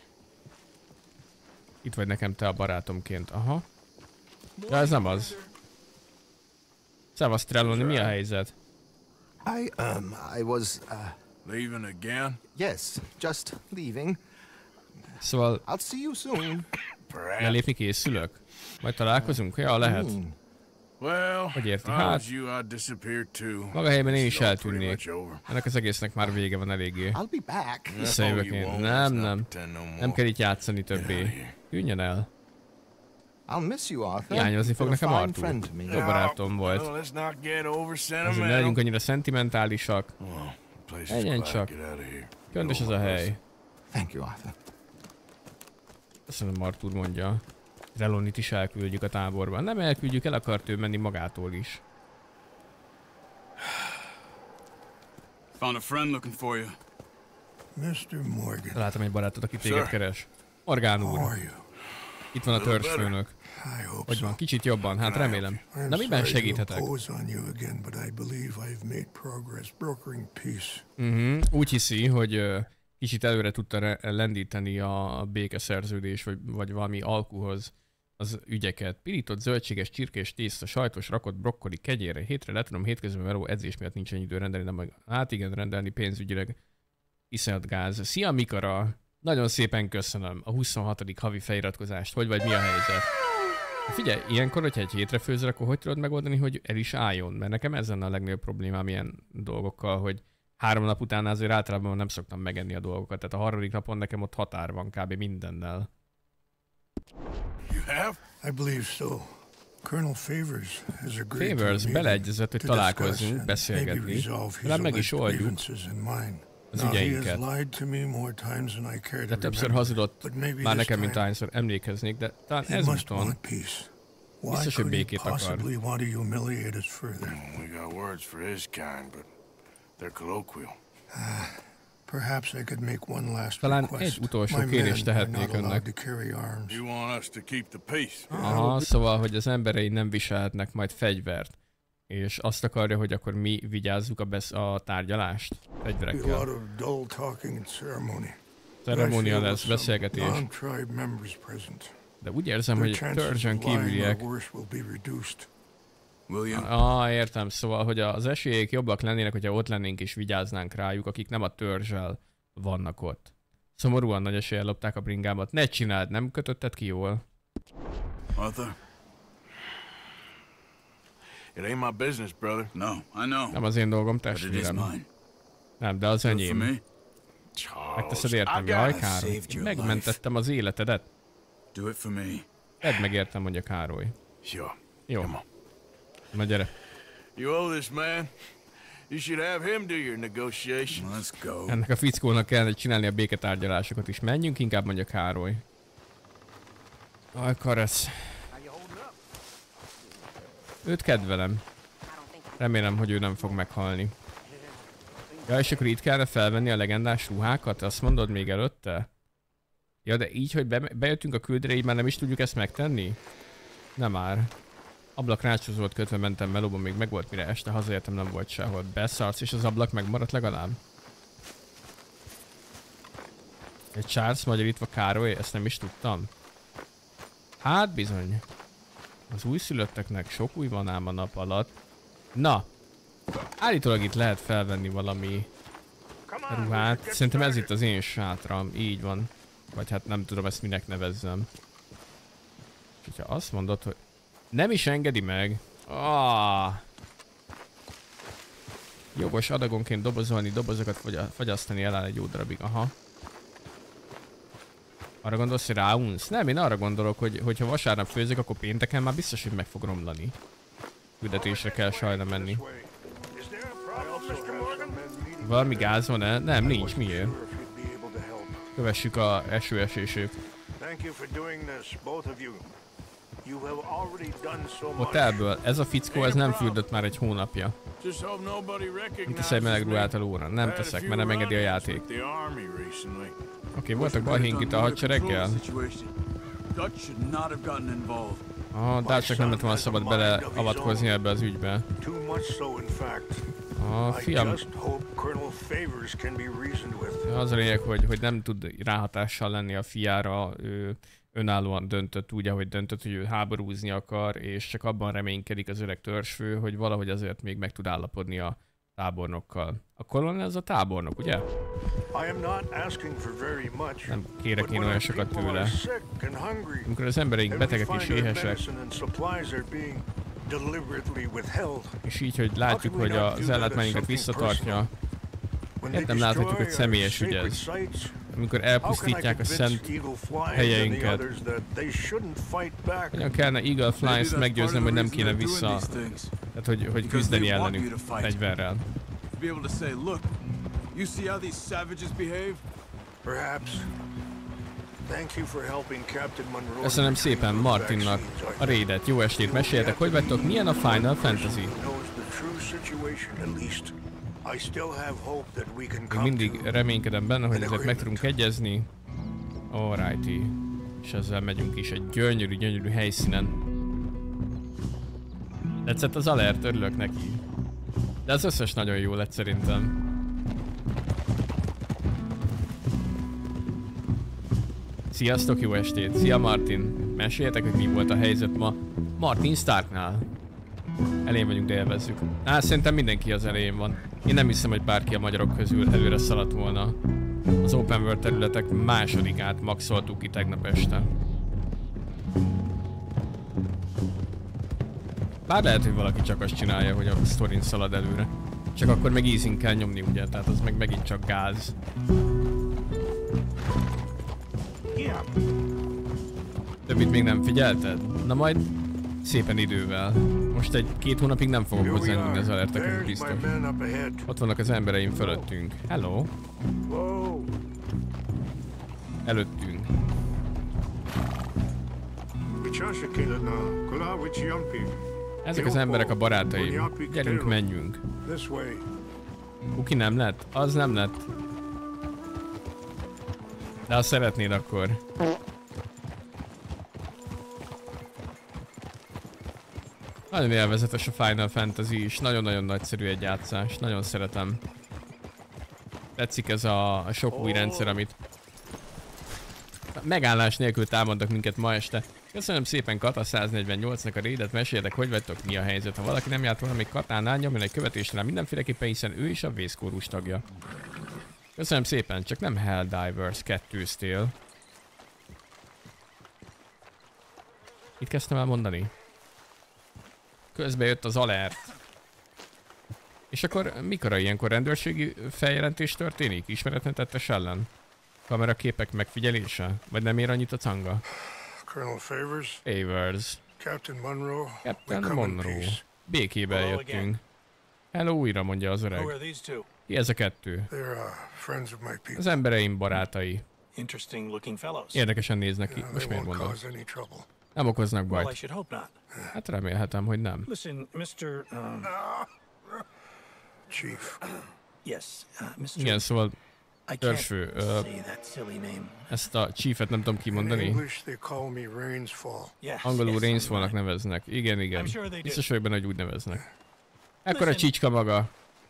Itt vagy nekem te a barátomként, aha. Ja, ez nem az. Szevasz Trelawney, mi a helyzet? I was, Leaving again? yes, just leaving. Szóval I'll see you soon. Perhaps. lelépni készülök? Majd találkozunk? Ja, lehet. Well, Hogy érti? if I Hát, was you, I'd disappear too. maga helyben én This is is all pretty eltűnnék. much over. Ennek az egésznek már vége van eléggé. I'll be back. Visszajövök No, you én. won't. Nem, Let's not nem. pretend no more. Nem kell itt játszani Get out többé. of here. Tűnjön el. I'll miss you, Arthur. Hiányozni fog You're a nekem fine Arthur. friend to me. Jó barátom volt. Well, let's not get over Azért ne sentimental. legyünk annyira szentimentálisak. Well, the place is Menjen quiet. csak. Get out of here. Csöndes ez a hely. Thank you, Arthur. Köszönöm, Arthur mondja. Relonit is elküldjük a táborba. Nem elküldjük, el akart ő menni magától is. Found a friend looking for you. Mr. Morgan, Találtam egy barátot, aki téged Sir. keres. Morgán how úr, are you? itt van a törzsfőnök. I hope Hogy so. van? Kicsit jobban, hát remélem. I'm Na miben sorry to segíthetek? impose on you again, but I believe I've made progress brokering peace. Úgy hiszi, hogy kicsit előre tudta lendíteni a békeszerződés, vagy valami alkuhoz az ügyeket. Pirított zöldséges, csirkés tészta, sajtos, rakott brokkoli, kegyére. Hétre le tudom, hétközben való edzés miatt nincs ennyi idő rendelni, de meg hát igen, rendelni pénzügyileg. Iszonyat gáz. Szia Mikara! Nagyon szépen köszönöm a 26. havi feliratkozást. Hogy vagy, mi a helyzet? Figyelj, ilyenkor, hogyha egy hétre főzöl, akkor hogy tudod megoldani, hogy el is álljon? Mert nekem ez lenne a legnagyobb problémám ilyen dolgokkal, hogy 3 nap után azért általában nem szoktam megenni a dolgokat. Tehát a 3. napon nekem ott határ van kb. Mindennel. You have? I believe so. Colonel Favors has agreed to a Favors meeting beleegyezett, hogy to discuss találkozzunk, and maybe beszélgetni. resolve his Talán meg is alleged oldjuk grievances and mine. az Now, he ügyeinket. has lied to me more times than I care De to többször remember, hazudott but maybe már this nekem, mint time ahányszor emlékeznék, de talán he must ezúton want peace. Why biztos, hogy could he békét akar. possibly want to humiliate us further? We got words for his kind, but they're colloquial. Perhaps I could make one last Talán request. egy utolsó My kérést men are tehetnék not allowed önnek. to carry arms. You want us to keep the peace? Aha, szóval, hogy az emberei nem viselhetnek majd fegyvert. És azt akarja, hogy akkor mi vigyázzuk a tárgyalást Be a fegyverekkel. lot of dull talking and ceremony. Ceremónia I feel lesz, some beszélgetés. non-tribe members present. De úgy érzem, Their hogy chances törzsön of lying or kívüliek... worse will be reduced. William? Értem, szóval, hogy az esélyek jobbak lennének, hogyha ott lennénk és vigyáznánk rájuk, akik nem a törzsel vannak ott. Szomorúan nagy eséllyel lopták a bringámat. Ne csináld, nem kötötted ki jól? Arthur? It ain't my business, brother. No, I know. Nem az én dolgom, But it is testvérem. mine. Nem, de az Do it for enyém. me? Megteszed I értem, got jaj, it. Károly. saved your Megmentettem az életedet. Do it for me. Tedd meg értem, mondja Károly. Sure. Jó, Come on. na gyere. You owe this man. You should have him do your negotiations. Let's go. Ennek a fickónak kellene csinálni a béketárgyalásokat is. Menjünk inkább, mondja Károly. Aj, Karesz. Őt kedvelem. Remélem, hogy ő nem fog meghalni. Ja, és akkor itt kellene felvenni a legendás ruhákat? Azt mondod még előtte? Ja, de így, hogy bejöttünk a küldre, így már nem is tudjuk ezt megtenni? Nem már. Ablak rácshoz volt kötve, mentem melóban, még megvolt, mire este hazaértem, nem volt sehol. Beszarsz, és az ablak megmaradt legalább? Egy Charles magyarítva Károly, ezt nem is tudtam. Hát bizony. Az újszülötteknek sok új van ám a nap alatt. Na. Állítólag itt lehet felvenni valami ruhát. Szerintem ez itt az én sátram. Így van. Vagy hát nem tudom ezt minek nevezzem. És hogyha azt mondod, hogy nem is engedi meg. Jogos adagonként dobozolni, dobozokat fagyasztani eláll egy jó darabig. Aha. Arra gondolsz, hogy ráunsz? Nem, én arra gondolok, hogy ha vasárnap főzök, akkor pénteken már biztos, hogy meg fog romlani. Küldetésre kell sajna menni. Valami gáz van-e? Nem, nincs. Miért? Kövessük a esőesését. Hotelből. Ez a fickó, ez nem fürdött már egy hónapja. Mit teszel egy meleg ruhát a lóra? Nem teszek, mert nem engedi a játék. Oké, voltak balhénk itt a hadsereggel? Dutchnak nem lett volna szabad beleavatkozni ebbe az ügybe. Fiam. Az a lényeg, hogy nem tud ráhatással lenni a fiára, ő önállóan döntött úgy, ahogy döntött, hogy ő háborúzni akar, és csak abban reménykedik az öreg törzsfő, hogy valahogy azért még meg tud állapodni a tábornokkal. A kolonel az a tábornok, ugye? I am not asking for very much. Nem kérek én olyan sokat tőle. Amikor az embereink betegek és éhesek, és így, hogy látjuk, hogy az ellátmányunkat visszatartja, miért nem láthatjuk, hogy személyes ügy ez? Amikor elpusztítják a szent helyeinket. Hogyan kellene Eagle Flies meggyőznöm, hogy nem kéne vissza, tehát hogy küzdeni ellenük fegyverrel. Köszönöm szépen Martinnak a raidet. Jó estét, meséljetek, hogy vagytok, milyen a Final Fantasy? Még mindig reménykedem benne, hogy ezért meg tudunk egyezni. Alrighty. És ezzel megyünk is egy gyönyörű helyszínen. Tetszett az alert, örülök neki. De az összes nagyon jó lett szerintem. Sziasztok, jó estét! Szia Martin! Meséljetek, hogy mi volt a helyzet ma Martin Starknál. Elején vagyunk, de élvezzük. Szerintem mindenki az elején van. Én nem hiszem, hogy bárki a magyarok közül előre szaladt volna. Az Open World területek másodikát maxoltuk ki tegnap este. Bár lehet, hogy valaki csak azt csinálja, hogy a sztorin szalad előre. Csak akkor meg easy kell nyomni, ugye? Tehát az meg megint csak gáz. Többit még nem figyelted? Na majd szépen idővel. Most egy-két hónapig nem fogok hozzányúlni az alerteket, biztos. Ott vannak az embereim fölöttünk. Hello! Előttünk. Ezek az emberek a barátaim. Gyerünk, menjünk. Kuki nem lett? Az nem lett. De ha szeretnéd, akkor... Nagyon élvezetes a Final Fantasy is, nagyon-nagyon nagyszerű egy játszás, nagyon szeretem. Tetszik ez a sok új rendszer, amit megállás nélkül támadnak minket ma este. Köszönöm szépen Kata 148-nak a raidet, meséljetek, hogy vagytok, mi a helyzet. Ha valaki nem járt volna még Katánál, nyomjon egy követésre mindenféleképpen, hiszen ő is a vészkórus tagja. Köszönöm szépen, csak nem Helldivers 2-ztél. Mit kezdtem el mondani? Közben jött az alert. És akkor mikor ilyenkor rendőrségi feljelentés történik? Ismeretlentettes ellen? Kameraképek megfigyelése? Vagy nem ér annyit a canga? Colonel Favors. Favors. Captain Monroe. Captain Monroe. Békébe jöttünk. Hello, újra mondja az öreg. Ki ez a kettő? Az embereim barátai. Érdekesen néznek ki. Most miért mondod? Nem okoznak bajt. Hát remélhetem, hogy nem. Chief. Igen, szóval törzsfő. Ezt a chiefet nem tudom kimondani. Angolul Rainsfallnak neveznek. Igen. Biztos vagyok benne, hogy úgy neveznek. Ekkor a csicska maga.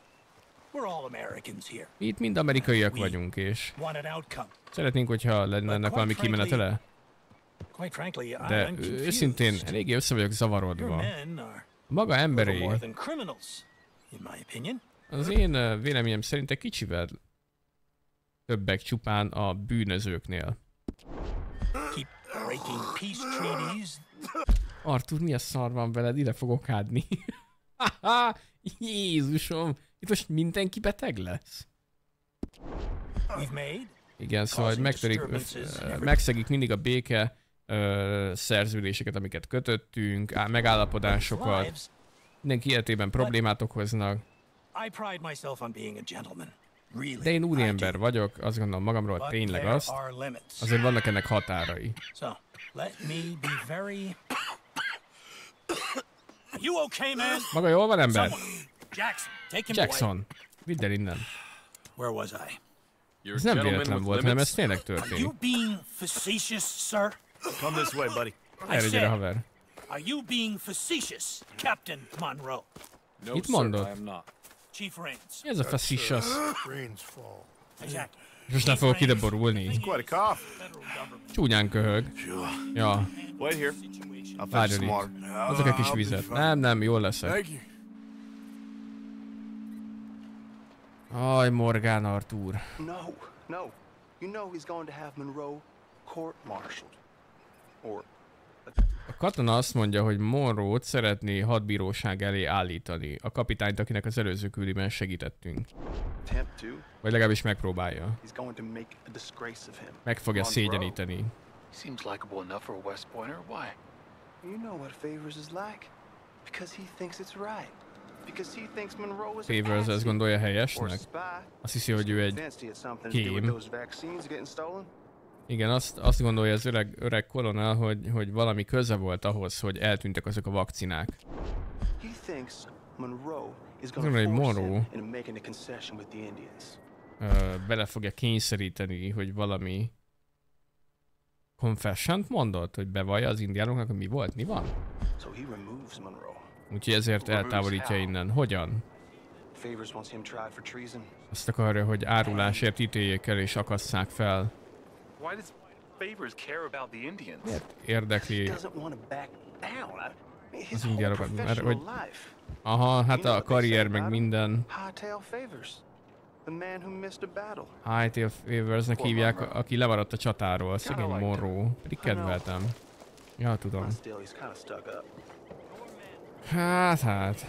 Mi itt mind amerikaiak vagyunk, és szeretnénk, hogyha lenne ennek valami kimenetele. De őszintén eléggé össze vagyok zavarodva. Maga emberi. Az én véleményem szerint egy kicsivel többek csupán a bűnözőknél. Arthur, mi a szar van veled? Ide fogok hádni. Jézusom! Itt most mindenki beteg lesz? Igen, szóval megszegik mindig a béke szerződéseket, amiket kötöttünk, megállapodásokat. Mindenki életében problémát okoznak. De én úriember vagyok, azt gondolom magamról tényleg azt. Azért vannak ennek határai. Maga jól van, ember? Jackson, vidd el innen. Ez nem véletlen volt, hanem ez tényleg történik. Erre gyere, haver. Mit mondod? Mi ez a facetious? Most nem fogok ide borulni. Csúnyán köhög. Ja. Várjon itt. Azok egy kis vizet. Nem, jól leszek. Aj, Morgan Arthur. No, no. You know he's going to have Monroe court-martialed. Or... A katona azt mondja, hogy Monroe-t szeretné hadbíróság elé állítani. A kapitányt, akinek az előző küldében segítettünk. Vagy legalábbis megpróbálja. Meg fogja szégyeníteni. Seems likable enough for a West Pointer. Why? You know what Favors is like. Because he thinks it's right. Because he thinks Monroe is Favors ezt gondolja helyesnek? Azt hiszi, hogy ő egy kém. Igen, azt gondolja az öreg kolonel, hogy valami köze volt ahhoz, hogy eltűntek azok a vakcinák. Azt gondolja, hogy Monroe bele fogja kényszeríteni, hogy valami confession-t mondott, hogy bevallja az indiánoknak, hogy mi volt, mi van? Úgyhogy ezért eltávolítja innen. Hogyan? Azt akarja, hogy árulásért ítéljék el és akasszák fel. Miért érdekli az indiánokat? Mert hogy... Aha, hát a karrier meg minden. Hightail Favorsnek hívják, aki lemaradt a csatáról. Szegény Monroe. Pedig kedveltem. Ja, tudom. Hát.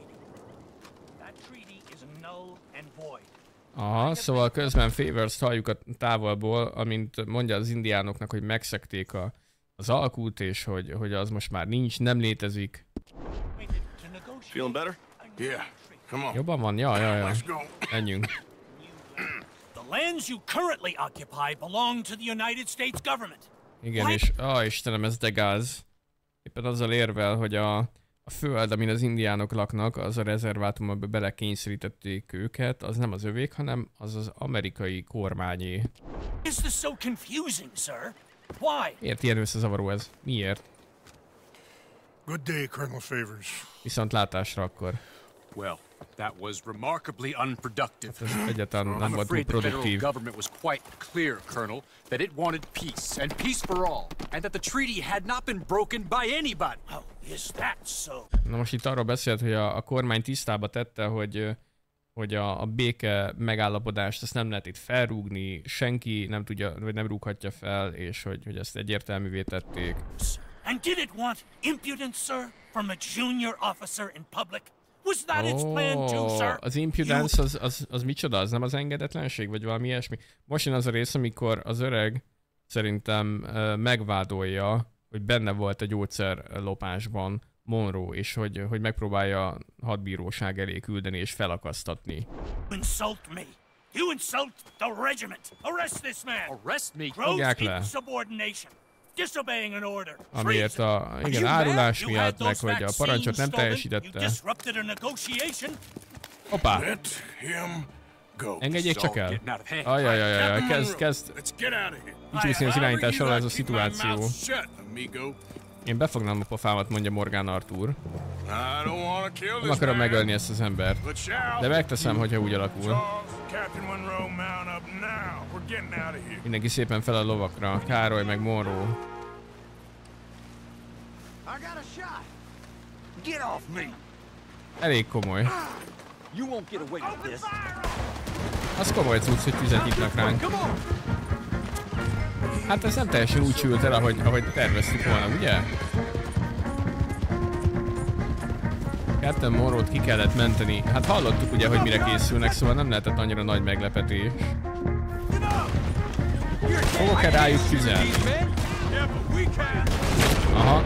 Aha, szóval közben Favors-t halljuk a távolból, amint mondja az indiánoknak, hogy megszekték az alkút, és hogy az most már nincs, nem létezik. Feeling better? Yeah. Come on. Jobban van? Ja. Menjünk. The lands you currently occupy belong to the United States government. Igen, és Istenem, ez de gáz. Éppen azzal érvel, hogy a föld, amin az indiánok laknak, az a rezervátum, amiben belekényszerítették őket, az nem az övék, hanem az az amerikai kormányé. Is this so confusing, sir? Why? Miért ilyen összezavaró ez? Miért? Good day, Colonel Favors. Viszont látásra akkor. Well, that was remarkably unproductive. Egyáltalán nem I'm volt túl afraid the federal produktív. government was quite clear, Colonel, that it wanted peace, and peace for all, and that the treaty had not been broken by anybody. Oh, is that so? Na most itt arról beszélt, hogy a kormány tisztába tette, hogy a béke megállapodást ezt nem lehet itt felrúgni, senki nem tudja, vagy nem rúghatja fel, és hogy ezt egyértelművé tették. And did it want impudence, sir, from a junior officer in public? Was that its plan too, sir? Az impudence az micsoda? Az nem az engedetlenség, vagy valami ilyesmi? Most jön az a rész, amikor az öreg szerintem megvádolja, hogy benne volt a gyógyszerlopásban Monroe, és hogy megpróbálja hadbíróság elé küldeni és felakasztatni. Insult me. You insult the regiment. Arrest this man. Arrest me? Fogják le. Insubordination. Disobeying an order. Amiért igen, árulás miatt, meg hogy a parancsot nem teljesítette. Hoppá! Engedjék csak el! Ajajajajaj, kezd kicsúszni az irányítás alól ez a szituáció. Én befognám a pofámat, mondja Morgan Arthur. Nem akarom megölni ezt az embert. De megteszem, hogyha úgy alakul. Mindenki szépen fel a lovakra. Károly meg Monroe. Elég komoly. Az komoly cucc, hogy tüzet nyitnak ránk. Hát ez nem teljesen úgy sült el, ahogy terveztük volna, ugye? Captain Monroe-t ki kellett menteni. Hát hallottuk ugye, hogy mire készülnek, szóval nem lehetett annyira nagy meglepetés. Fogok-e rájuk tüzelni? Aha.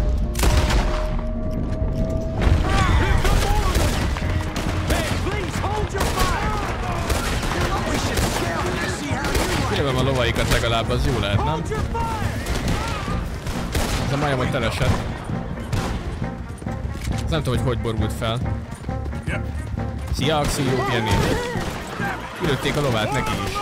Kilövöm a lovaikat legalább, az jó lehet, nem? Ez a majomot elesett. Nem tudom, hogy borult fel. Szia, Axel, jó pihenni. Kilőtték a lovát neki is.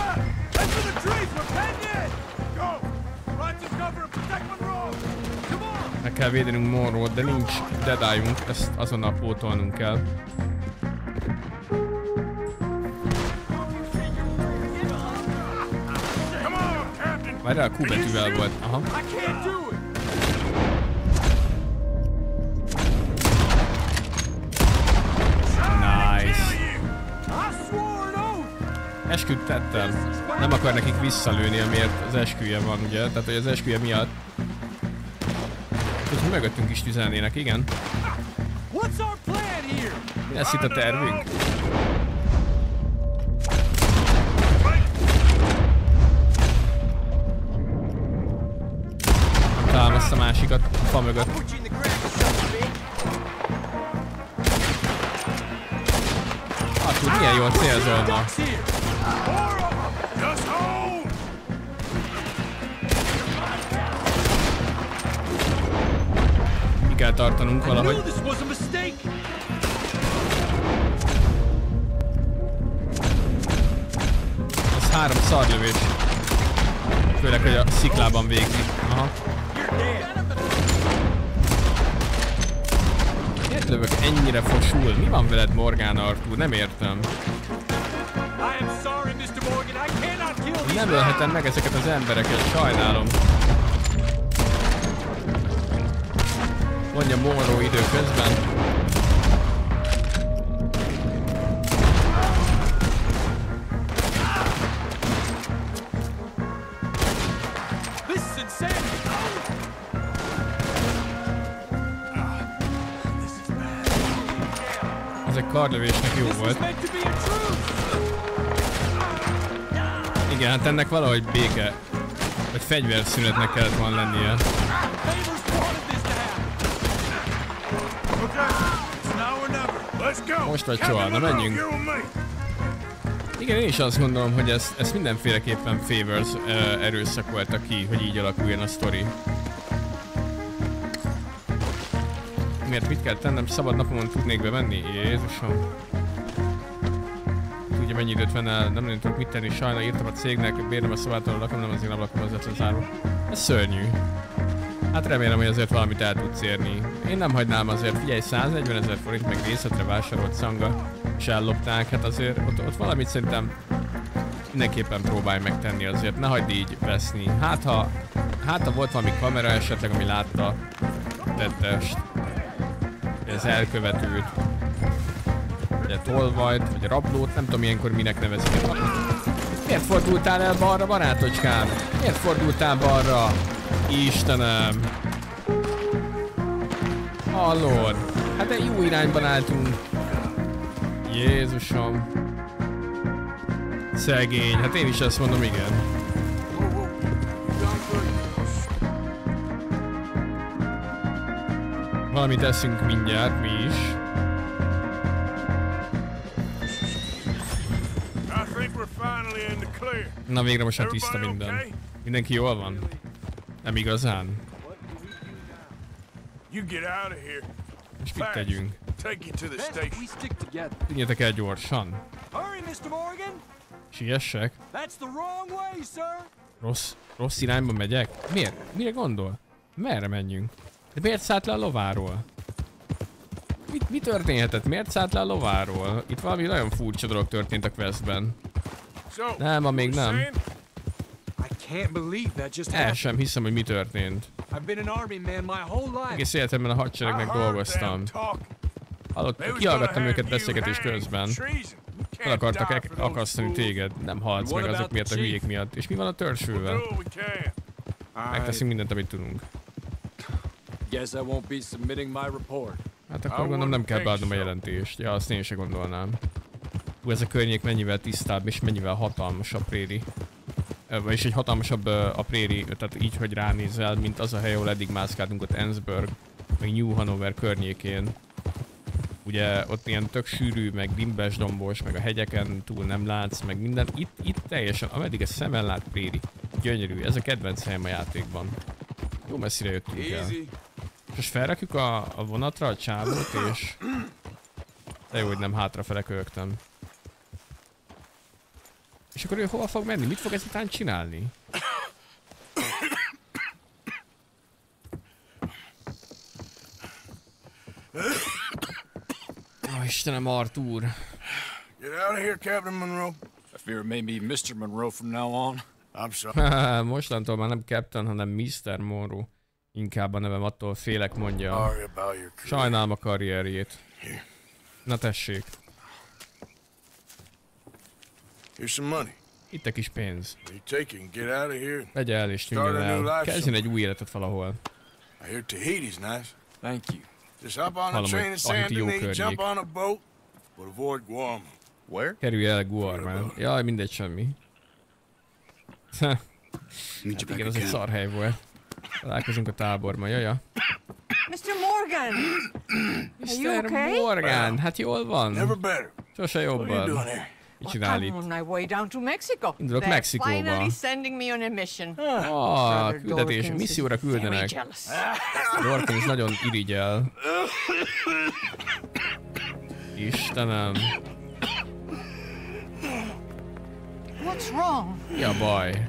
Meg kell védenünk Monroe-t, de nincs dead-eye-unk, ezt azonnal pótolnunk kell. Várjál, a Q betűvel volt. Aha. Nice. Esküt tettem. Nem akar nekik visszalőni, amiért az esküje van, ugye? Tehát, hogy az esküje miatt. Hogy mögöttünk is tüzelnének, igen. Mi lesz itt a tervünk? Találom ezt a másikat a fa mögött. Arthur, milyen jól célzol ma? Mi kell tartanunk valahogy. Ez 3 szarlövés. Főleg, hogy a sziklában végzik. Aha. Miért lövök ennyire fosul? Mi van veled, Morgan Arthur? Nem értem. Nem ölhetem meg ezeket az embereket, sajnálom. Mondja Monroe időközben. Ezek karlövésnek jó volt. Igen, hát ennek valahogy béke, vagy fegyverszünetnek kellett volna lennie. Most vagy soha, na menjünk. Igen, én is azt gondolom, hogy ezt mindenféleképpen Favors erőszakolta ki, hogy így alakuljon a sztori. Miért mit kell tennem? Szabad napomon tudnék bevenni? Jézusom. Tudja, mennyi időt venne, nem tudok mit tenni, sajnálom, írtam a cégnek, bérnem a szobától a lakom, nem az én ablakom az zárva. Ez szörnyű. Hát remélem, hogy azért valamit el tudsz érni. Én nem hagynám azért, figyelj, 140 000 forint meg részletre vásárolt szanga, és ellopták, hát azért ott valamit szerintem mindenképpen próbálj megtenni azért, ne hagyd így veszni. Hát ha volt valami kamera esetleg, ami látta a tettest, az elkövetőt, vagy a tolvajt, vagy a rablót, nem tudom ilyenkor minek nevezik. Miért fordultál el balra, barátocskám? Miért fordultál balra? Istenem! Hallod? Hát de jó irányban álltunk. Jézusom. Szegény, hát én is ezt mondom, igen. Valamit eszünk mindjárt, mi is. Na végre most már tiszta minden. Mindenki jól van? Nem igazán? És mit tegyünk? Tűnjetek el gyorsan. Siessek? Rossz irányba megyek? Miért? Mire gondol? Merre menjünk? De miért szállt le a lováról? Mi történhetett? Miért szállt le a lováról? Itt valami nagyon furcsa dolog történt a questben. Nem, ma még nem. El sem hiszem, hogy mi történt. Egész életemben a hadseregnek dolgoztam. Hallott, kihallgattam őket beszélgetés közben. El akartak akasztani téged. Nem halsz meg azok miatt a hülyék miatt. És mi van a törzsővel? Megteszünk mindent, amit tudunk. Hát akkor gondolom nem kell beadnom a jelentést. Ja, azt én se gondolnám. Ez a környék mennyivel tisztább és mennyivel hatalmasabb préri. Vagyis egy hatalmasabb a préri, tehát így, hogy ránézel, mint az a hely, ahol eddig mászkáltunk ott Ensburg, meg New Hanover környékén. Ugye ott ilyen tök sűrű, meg bimbes dombos, meg a hegyeken túl nem látsz, meg minden. Itt teljesen, ameddig a szemen lát préri. Gyönyörű, ez a kedvenc helyem a játékban. Jó messzire jöttünk el. Most felrakjuk a vonatra a csávót, és... De jó, hogy nem hátrafele köhögtem. És akkor ő hova fog menni? Mit fog ezután csinálni? Ó, Istenem, Arthur. Get out of here, Captain Monroe. I fear it may be Mr. Monroe from now on. I'm sorry. Mostantól már nem Captain, hanem Mr. Monroe. Inkább a nevem, attól félek, mondja. Sajnálom a karrierjét. Na tessék. Here's some money. Itt a kis pénz. You take it and get out of here. Vegye el és tűnjön el. Kezdjen egy új életet valahol. I hear Tahiti's nice. Thank you. Just hop on a train in San Denis, jump on a boat, but avoid Guam. Where? Kerülj el Guarmán. Jaj, mindegy, semmi. Hát igen, az egy szar hely volt. Találkozunk a táborban, jaja. Mr. Morgan! Mr. Morgan, hát jól van. Never better. Sose What are you jobban. doing here? Mit csinál itt? I'm on my way down to Mexico. Indulok They're Mexikóba. finally sending me on a mission. Küldetés, Dawkins misszióra is very küldenek. jealous. Dawkins nagyon irigyel. Istenem. What's wrong? Mi a baj?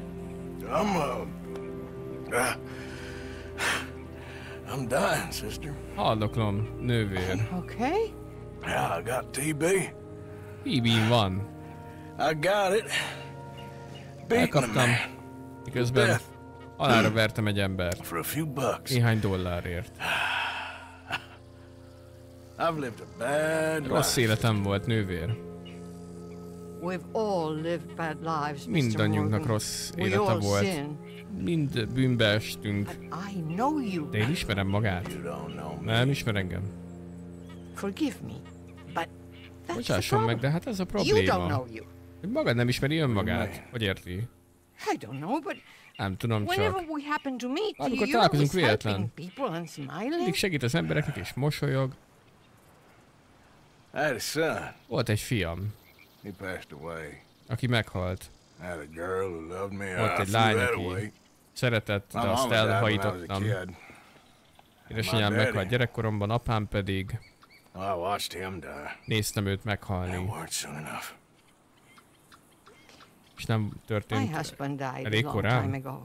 I'm dying, sister. Haldoklom, nővér. Okay. Yeah, I got TB. TB-n van. I got it. Beating a Elkaptam. man Miközben halára vertem egy embert. for a few bucks. Néhány dollárért. I've lived a bad Rossz life. életem volt, nővér. We've all lived bad lives, Mr. Mindannyiunknak Morgan. rossz We élete all volt. sin. Mind bűnbe estünk. I know you. De én ismerem magát. You don't know me. Nem ismer engem. Forgive me, but that's the Bocsásson meg, problem. de hát ez a You don't probléma. know you. Hogy magad nem ismeri önmagát. Hogy érti? I don't know, but Nem tudom whenever csak. we happen to meet, Amikor you're találkozunk always véletlen. helping people and Mindig smiling. segít az embereknek és mosolyog. I had a son. Volt egy fiam, He passed away. aki meghalt. I had a girl who loved me. Volt I egy threw lány, that aki away. szeretett, My de azt mama died when I was a elhajítottam. kid. Édesanyám My meghalt daddy. gyerekkoromban, apám pedig I watched him die. néztem őt That meghalni. weren't soon enough. És nem My történt husband died elég a long korán. time ago.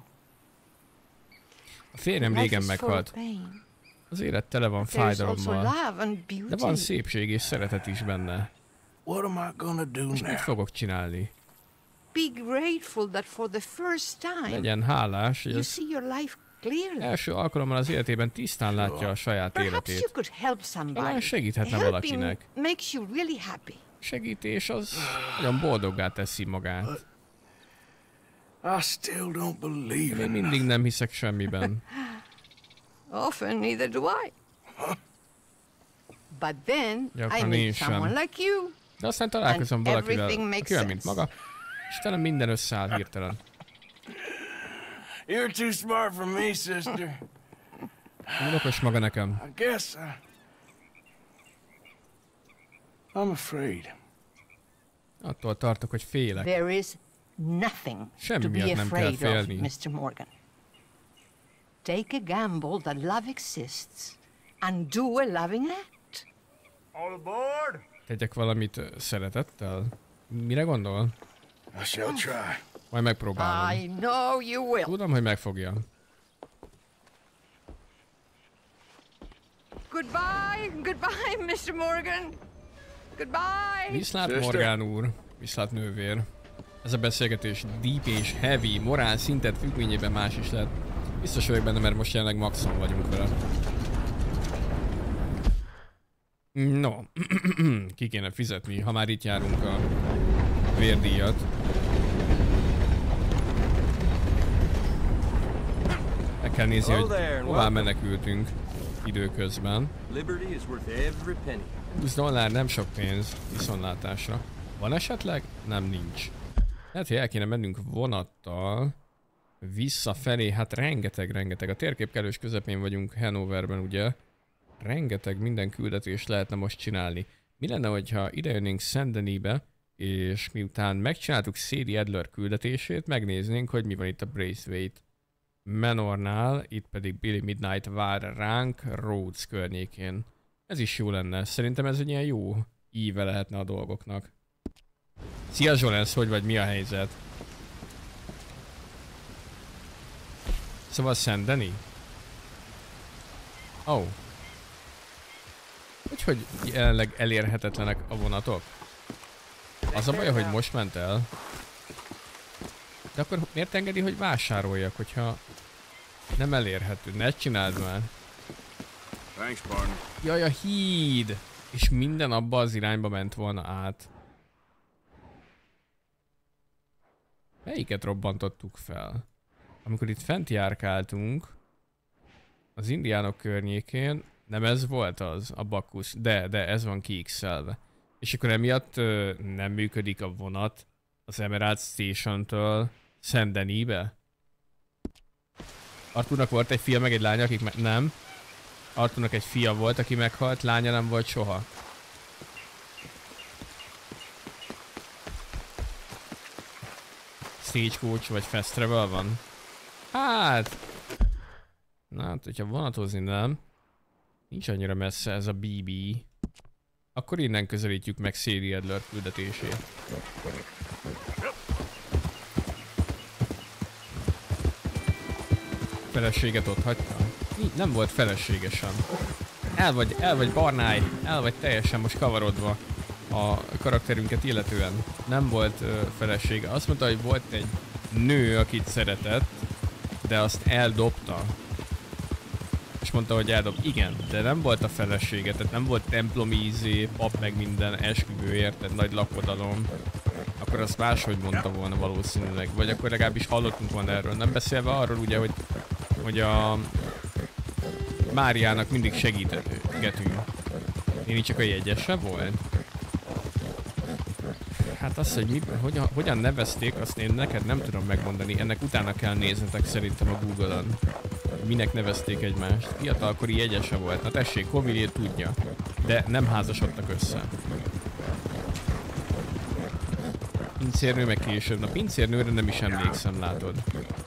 A férjem Life régen is full of meghalt. pain. Az élet tele van There's also fájdalommal. love and De van beauty. szépség és szeretet is benne. What am I gonna do És mit now? fogok csinálni? Be grateful that for the first time Legyen hálás, hogy you az see your life clearly. első alkalommal az életében tisztán látja a saját Perhaps you életét. could help Talán somebody. segíthetne Helping valakinek. makes you really happy. Segítés az nagyon boldoggá teszi magát. I still don't believe Én in mindig nem hiszek semmiben. Often neither do I. But then I Gyakran én meet sem. someone like you. De aztán találkozom And valakivel, everything makes aki olyan, mint sense. maga, és talán minden összeáll hirtelen. You're too smart for me, sister. Túl okos maga nekem. I guess I'm afraid. Attól tartok, hogy félek. There is nothing Semmi to be miatt nem kell afraid of, félni. Mr. Morgan. Take a gamble that love exists and do a loving act. All aboard! Tegyek valamit szeretettel? Mire gondol? I shall try. Majd megpróbálom. I know you will. Tudom, hogy megfogja. Goodbye, Mr. Morgan. Goodbye. Viszlát Sister. Morgán úr, viszlát nővér. Ez a beszélgetés deep és heavy, morál szintet függvényében más is lett. Biztos vagyok benne, mert most jelenleg maxon vagyunk vele. No, ki kéne fizetni, ha már itt járunk a vérdíjat. Meg kell nézni, hogy hová menekültünk időközben. 20 dollár nem sok pénz, viszontlátásra. Van esetleg? Nem, nincs. Lehet, hogy el kéne mennünk vonattal visszafelé, hát rengeteg. A térkép kellős közepén vagyunk Hanoverben, ugye? Rengeteg minden küldetést lehetne most csinálni. Mi lenne, hogyha idejönnénk Saint-Denisbe, és miután megcsináltuk Sadie Adler küldetését, megnéznénk, hogy mi van itt a Braithwaite Manornál, itt pedig Billy Midnight vár ránk Rhodes környékén. Ez is jó lenne. Szerintem ez egy ilyen jó íve lehetne a dolgoknak. Szia Zsolens, hogy vagy? Mi a helyzet? Szóval Saint-Denis? Oh. Úgyhogy jelenleg elérhetetlenek a vonatok? Az a baj, hogy most ment el. De akkor miért engedi, hogy vásároljak, hogyha nem elérhető? Ne csináld már. Thanks, partner. Jaj, a híd! És minden abba az irányba ment volna át. Melyiket robbantottuk fel? Amikor itt fent járkáltunk, az indiánok környékén, nem ez volt az, a Bacchus, de ez van kiixelve. És akkor emiatt nem működik a vonat az Emerald Station-től Saint-Denis-be? Arthurnak volt egy fia, meg egy lánya, akik nem. Arthurnak egy fia volt, aki meghalt, lánya nem volt soha. Stagecoach vagy Fast Travel van? Hát... Na hát, hogyha vonatozni nem, nincs annyira messze ez a BB. Akkor innen közelítjük meg Sadie Adler küldetését. Feleséget ott hagyta? Nem volt feleségesen. El vagy Barnáj, el vagy teljesen most kavarodva a karakterünket illetően. Nem volt felesége. Azt mondta, hogy volt egy nő, akit szeretett, de azt eldobta. És mondta, hogy eldob. Igen, de nem volt a felesége, tehát nem volt templomi ízé, pap meg minden, esküvő, érted, nagy lakodalom. Akkor azt máshogy mondta volna valószínűleg. Vagy akkor legalábbis hallottunk volna erről. Nem beszélve arról ugye, hogy a Máriának mindig segítgetünk. Én csak a jegyese volt? Hát azt, hogy hogyan nevezték, azt én neked nem tudom megmondani. Ennek utána kell néznetek szerintem a Google-on. Minek nevezték egymást. Fiatalkori jegyese volt. Na tessék, Hovilier tudja. De nem házasodtak össze. Pincérnő meg később. Na pincérnőre nem is emlékszem, látod.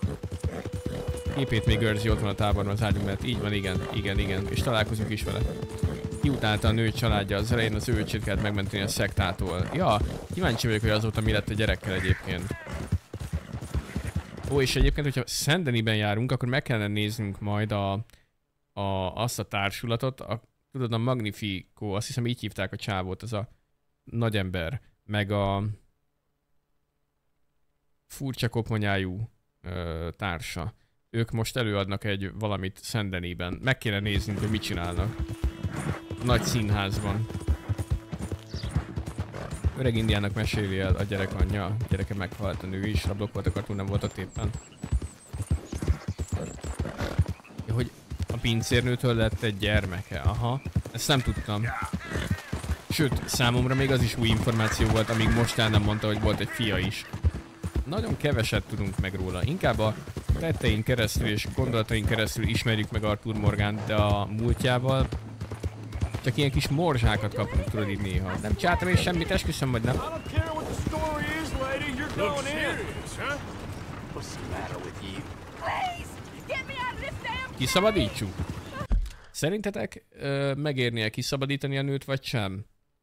Képét még őrzi, ott van a táborban az ágyunk mellett. Így van, igen. És találkozunk is vele. Kiutálta a nő családja az elején, az ő öcsét kellett megmenteni a szektától. Ja, kíváncsi vagyok, hogy azóta mi lett a gyerekkel egyébként. Ó, és egyébként, hogyha Saint-Denis-ben járunk, akkor meg kellene néznünk majd azt a társulatot. Tudod, a Magnifico, azt hiszem így hívták a csávót, az a nagyember, meg a furcsa koponyájú társa. Ők most előadnak egy valamit Saint-Denis-ben. Meg kéne néznünk, hogy mit csinálnak. Nagy színházban. Öreg indiának meséli el a gyerek anyja. A gyereke meghalt, a nő is, rablók voltak, Arthur nem volt ott éppen. Ja, hogy a pincérnőtől lett egy gyermeke. Aha, ezt nem tudtam. Sőt, számomra még az is új információ volt, amíg most el nem mondta, hogy volt egy fia is. Nagyon keveset tudunk meg róla. Inkább a tettein keresztül és gondolatain keresztül ismerjük meg Arthur Morgant, de a múltjával csak ilyen kis morzsákat kapunk, tudod így néha. Nem csináltam én semmit, esküszöm, vagy nem. Kiszabadítsuk? Szerintetek megérnie kiszabadítani a nőt, vagy sem?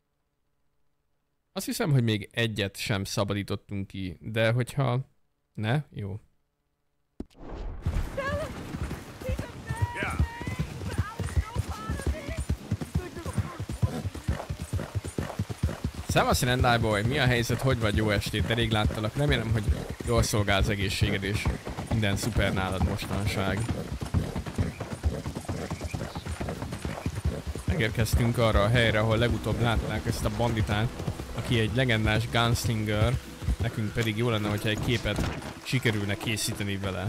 Azt hiszem, hogy még egyet sem szabadítottunk ki, de hogyha... Ne? Jó. Szevasz, Rendályboly! Mi a helyzet? Hogy vagy? Jó estét? Elég láttalak. Remélem, hogy jól szolgál az egészséged és minden szuper nálad mostanság. Megérkeztünk arra a helyre, ahol legutóbb látták ezt a banditát, aki egy legendás gunslinger, nekünk pedig jó lenne, hogyha egy képet sikerülne készíteni vele.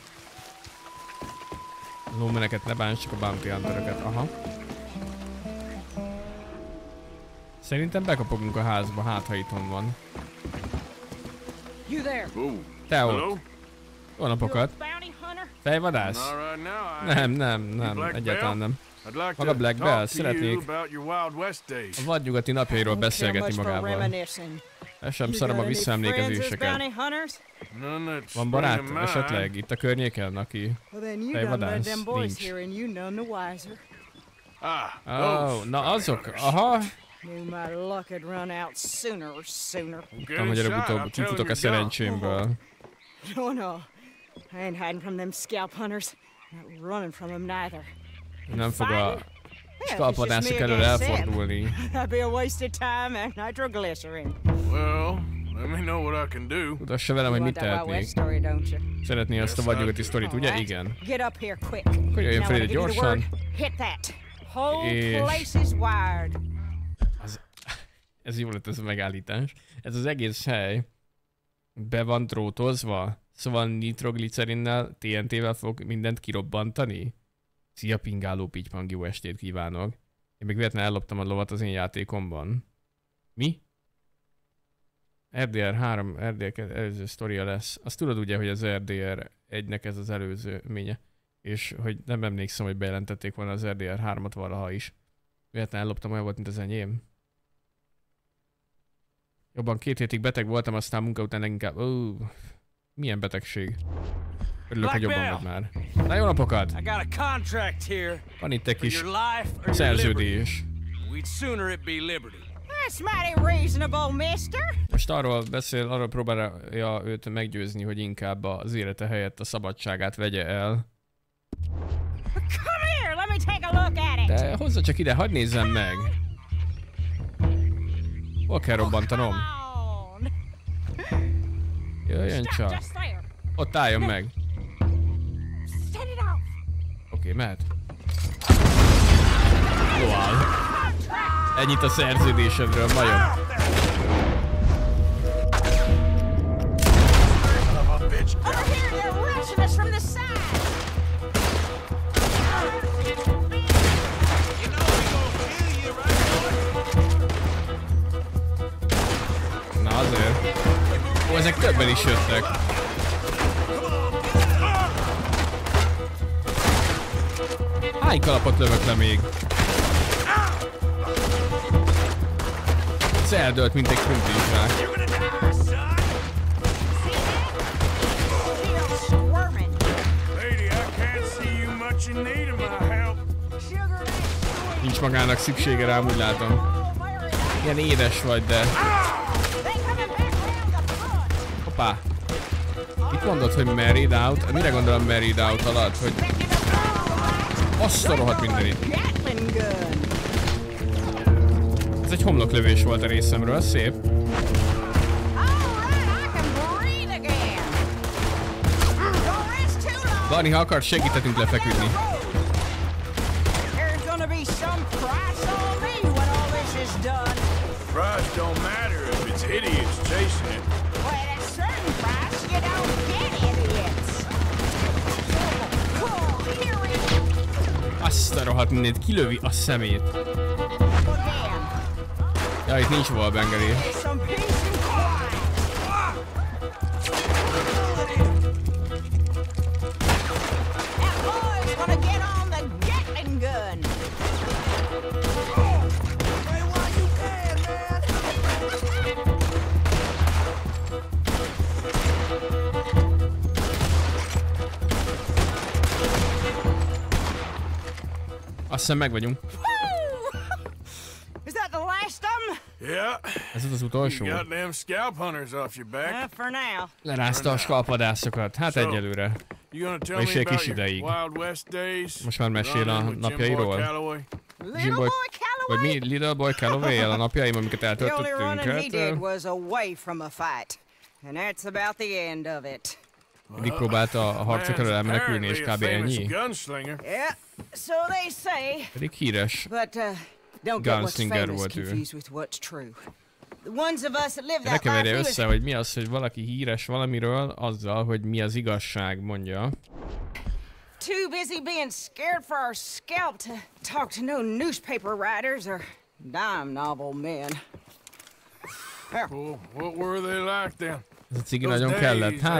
A lómeneket ne bánts, csak a bounty hunteröket. Aha. Szerintem bekapogunk a házba, hát ha itthon van. Te ott. Jó napokat. Fejvadász? Nem, egyáltalán nem. Maga Black Bell, szeretnék a vadnyugati napjairól beszélgetni magával. Ez sem szarom a visszaemlékezéseket. Van barát esetleg itt a környéken, aki fejvadász? Nincs. Oh, na azok, aha. Tudtam, hogy előbb-utóbb kifutok a szerencsémből. Nem fog a skalpvadászok elől elfordulni. Tudassa velem, hogy mit tehetnék. Szeretné azt a vadnyugati sztorit, ugye? Igen. Akkor jöjjön fel ide gyorsan. És... Ez jó lett ez a megállítás. Ez az egész hely Be van drótozva? Szóval nitroglicerinnel, TNT-vel fog mindent kirobbantani? Szia pingáló pittypang, jó estét kívánok. Én még véletlenül elloptam a lovat az én játékomban. Mi? RDR 3, RDR 2 előző sztoria lesz. Azt tudod ugye, hogy az RDR 1-nek ez az előző ménye. És hogy nem emlékszem, hogy bejelentették volna az RDR 3-at valaha is. Véletlenül elloptam, olyan volt, mint az enyém. Jobban 2 hétig beteg voltam, aztán munka után leginkább... milyen betegség. Örülök, hogy jobban vagy már. Na, jó napokat! Van itt egy kis szerződés. Most arról próbálja őt meggyőzni, hogy inkább az élete helyett a szabadságát vegye el. De hozza csak ide, hadd nézzem meg! Hol kell robbantanom? Jöjjön csak! Ott álljon meg! Oké, mehet. Loál. Ennyit a szerződésedről, majom. Na azért. Ó, ezek többen is jöttek. Hány kalapot lövök le még? Ez eldőlt, mint egy krumplizsák. Nincs magának szüksége rám, úgy látom. Ilyen édes vagy, de... Hoppá! Mit mondod, hogy married out? Mire gondolom married out alatt? Hogy... Azt a rohadt mindenit. Ez egy homloklövés volt a részemről, szép. Barney, ha akarsz, segíthetünk lefeküdni. Azt a rohadt mindent, kilövi a szemét. Ja, itt nincs wallbangeri. Azt hiszem meg vagyunk. Ez az utolsó. Lerázta a skalpadászokat. Hát egyelőre. És egy kis ideig. Most már mesél a napjairól. Jimboy, vagy mi? Little Boy Calloway-el a napjaim, amiket eltöltöttünk. Mindig próbálta a harcok elől elmenekülni, és kb. Ennyi. Pedig híres gunslinger volt ő. Ne keverje össze, hogy mi az, hogy valaki híres valamiről, azzal, hogy mi az igazság, mondja. Too busy being scared for our scalp to talk to no newspaper writers or dime novel men. Well, what were they like then? Ez a cigi nagyon kellett, hát...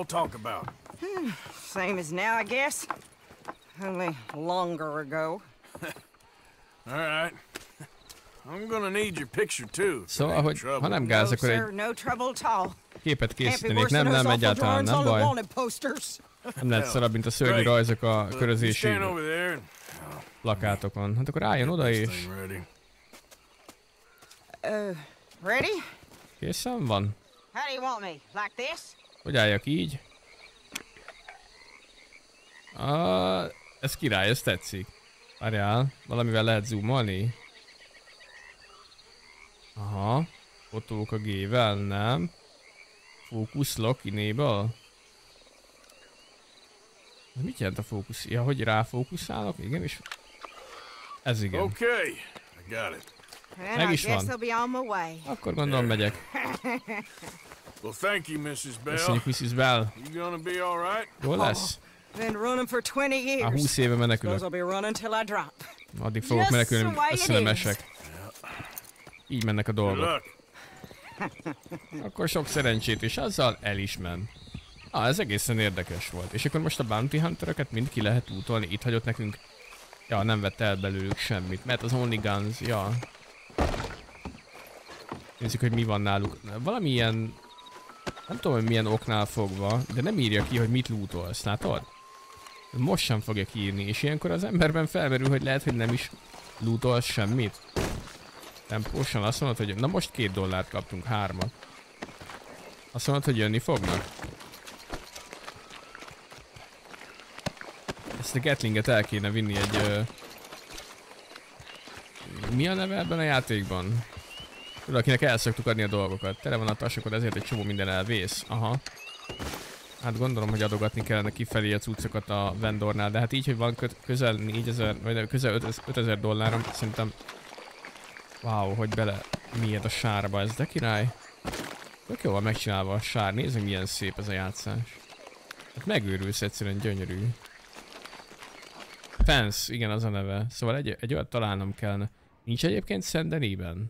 Same as now, I guess. Only longer ago. All right. I'm gonna need your picture too. Szóval, hogy ha nem gáz, akkor egy képet készítenék. Nem, egyáltalán nem baj. Nem lehet szarabb, mint a szörnyű rajzok a körözési plakátokon. Hát akkor álljon oda és... Ready? Készen van? How do you want me? Like this? Hogy álljak így? Ez király, ez tetszik. Várjál, valamivel lehet zoomolni? Aha. Fotók a G-vel, nem? Focus lock enable? Mit jelent a fókusz? Ja, hogy ráfókuszálok? Igen, és... Ez igen. Okay, I got it. Meg is van. Akkor gondolom megyek. Well, thank you, Mrs. Bell. Köszönjük, Mrs. Bell. You gonna be all right? Jól lesz? Been running for 20 years. Már 20 éve menekülök. Suppose I'll be running till I drop. Addig fogok menekülni, össze nem esek. Így mennek a dolgok. Akkor sok szerencsét, és azzal el is ment. Ez egészen érdekes volt. És akkor most a Bounty Hunteröket mind ki lehet útolni. Itt hagyott nekünk... Ja, nem vett el belőlük semmit, mert az Only Guns, ja. Nézzük, hogy mi van náluk. Valami ilyen... Nem tudom, hogy milyen oknál fogva, de nem írja ki, hogy mit lootolsz, látod? Most sem fogja kiírni, és ilyenkor az emberben felmerül, hogy lehet, hogy nem is lootolsz semmit. Tempósan azt mondod, hogy... Na most $2 kaptunk, 3-at. Azt mondod, hogy jönni fognak. Ezt a Gatlinget el kéne vinni egy... Mi a neve ebben a játékban? Tudod, akinek el szoktuk adni a dolgokat. Tele van a tasokod, ezért egy csomó minden elvész. Aha. Hát gondolom, hogy adogatni kellene kifelé a cuccokat a vendornál, de hát így, hogy van közel 4000, vagy közel $5000, szerintem... Wow, hogy bele miért a sárba ez, de király. Tök jól van megcsinálva a sár, nézd, milyen szép ez a játszás. Hát megőrülsz, egyszerűen gyönyörű. Fence, igen, az a neve. Szóval egy olyat találnom kellene. Nincs egyébként Szendeniben?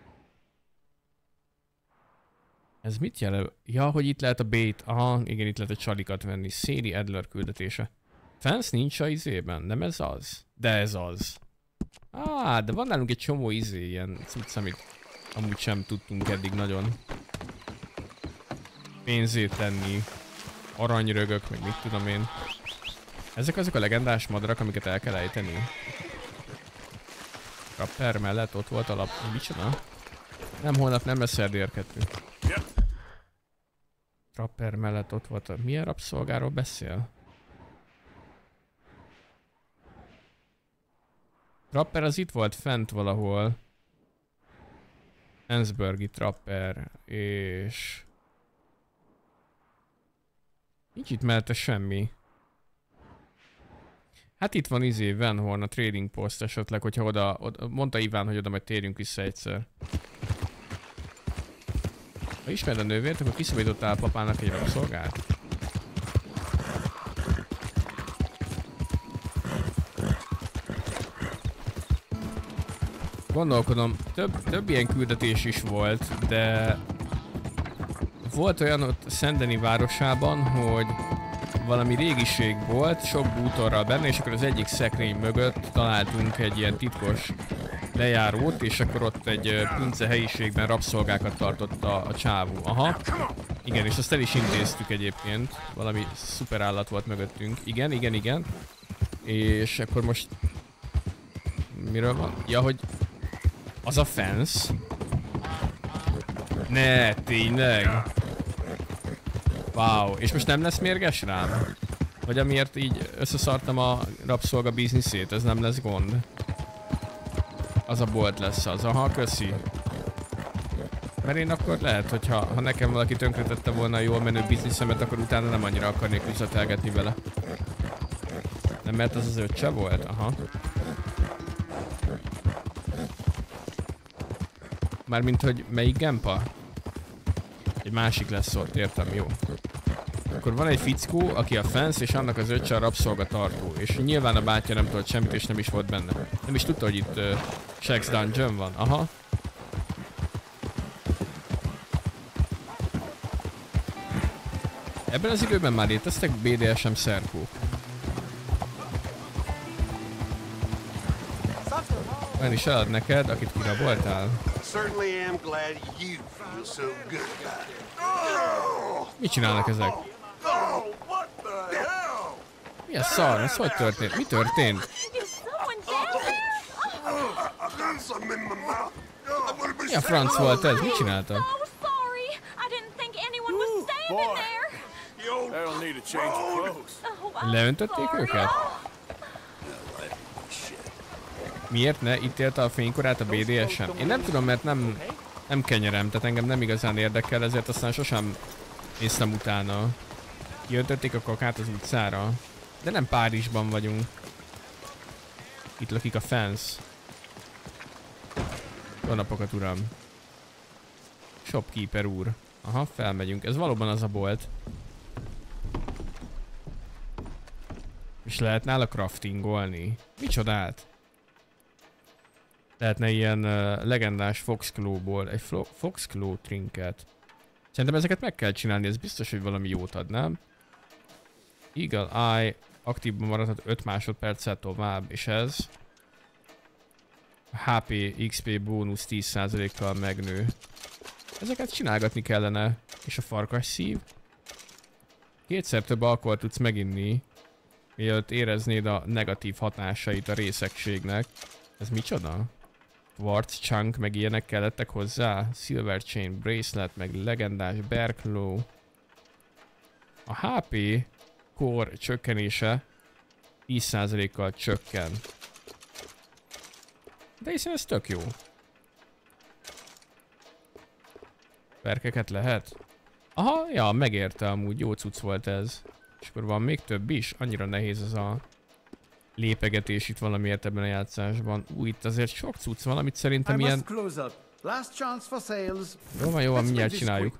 Ez mit jelent? Ja, hogy itt lehet a bait. Aha, igen, itt lehet a csalikat venni. Sadie Adler küldetése. Fence nincs a izében, nem ez az? De ez az. De van nálunk egy csomó ilyen cucc, amit amúgy sem tudtunk eddig nagyon pénzét tenni. Aranyrögök, meg mit tudom én. Ezek azok a legendás madarak, amiket el kell ejteni. Trapper mellett ott volt a lap... Micsoda? Nem, holnap nem lesz Erdélyr 2. Trapper mellett ott volt a... Milyen rabszolgáról beszél? Trapper az itt volt fent valahol. Ensburgi Trapper, és... Nincs itt mellette semmi. Hát itt van Van Horn, a trading post esetleg, hogyha oda mondta Iván, hogy oda majd térjünk vissza egyszer. Ha ismered a nővért, akkor kiszabadítottál papának egy rabszolgát? Gondolkodom, több ilyen küldetés is volt, de volt olyan ott Szendeni városában, hogy valami régiség volt, sok bútorral benne, és akkor az egyik szekrény mögött találtunk egy ilyen titkos lejárót, és akkor ott egy pince helyiségben rabszolgákat tartott a csávó. Aha. Igen, és azt el is intéztük egyébként. Valami szuper állat volt mögöttünk. Igen. És akkor most... Miről van? Ja, hogy... Az a fence? Ne, tényleg? Wow, és most nem lesz mérges rám? Vagy amiért így összeszartam a rabszolga bizniszét, ez nem lesz gond? Az a bolt lesz az, aha, köszi. Mert én akkor lehet, hogyha nekem valaki tönkretette volna a jól menő bizniszemet, akkor utána nem annyira akarnék üzletelgetni vele. Nem, mert az öccse volt? Aha. Mármint, hogy melyik gempa? Egy másik lesz ott, értem, jó. Akkor van egy fickó, aki a fence, és annak az öccse a rabszolgatartó. És nyilván a bátyja nem tudott semmit, és nem is volt benne. Nem is tudta, hogy itt Shaxx Dungeon van. Aha. Ebben az időben már léteztek BDSM szerkók. Olyan is elad neked, akit kiraboltál. Mit csinálnak ezek? Mi a szar? Ez hogy történt? Mi történt? Mi a franc volt ez? Mit csináltak? Leöntötték őket? Miért ne ítélte a fénykorát a BDSM? Én nem tudom, mert nem kenyerem, tehát engem nem igazán érdekel, ezért aztán sosem néztem utána. Kiöntötték a kakát az utcára. De nem Párizsban vagyunk. Itt lakik a fence. Jó napokat, uram. Shopkeeper úr. Aha, felmegyünk. Ez valóban az a bolt. És lehet nála craftingolni. Micsodát? Lehetne ilyen legendás Foxclaw-ból egy Foxclaw trinket. Szerintem ezeket meg kell csinálni, ez biztos, hogy valami jót ad, nem? Eagle Eye aktívban maradhat 5 másodperccel tovább, és ez HP, XP bónusz 10%-kal megnő. Ezeket csinálgatni kellene. És a farkas szív? 2-szer több alkoholt tudsz meginni, mielőtt éreznéd a negatív hatásait a részegségnek. Ez micsoda? Quartz chunk, meg ilyenek kellettek hozzá? Silver chain bracelet, meg legendás bear claw. A HP core csökkenése 10%-kal csökken. De hiszen ez tök jó. Perkeket lehet? Aha, ja, megérte amúgy, jó cucc volt ez. És akkor van még több is? Annyira nehéz ez a lépegetés itt valamiért ebben a játszásban. Itt azért sok cucc van, amit szerintem ilyen... Jó van, mindjárt csináljuk.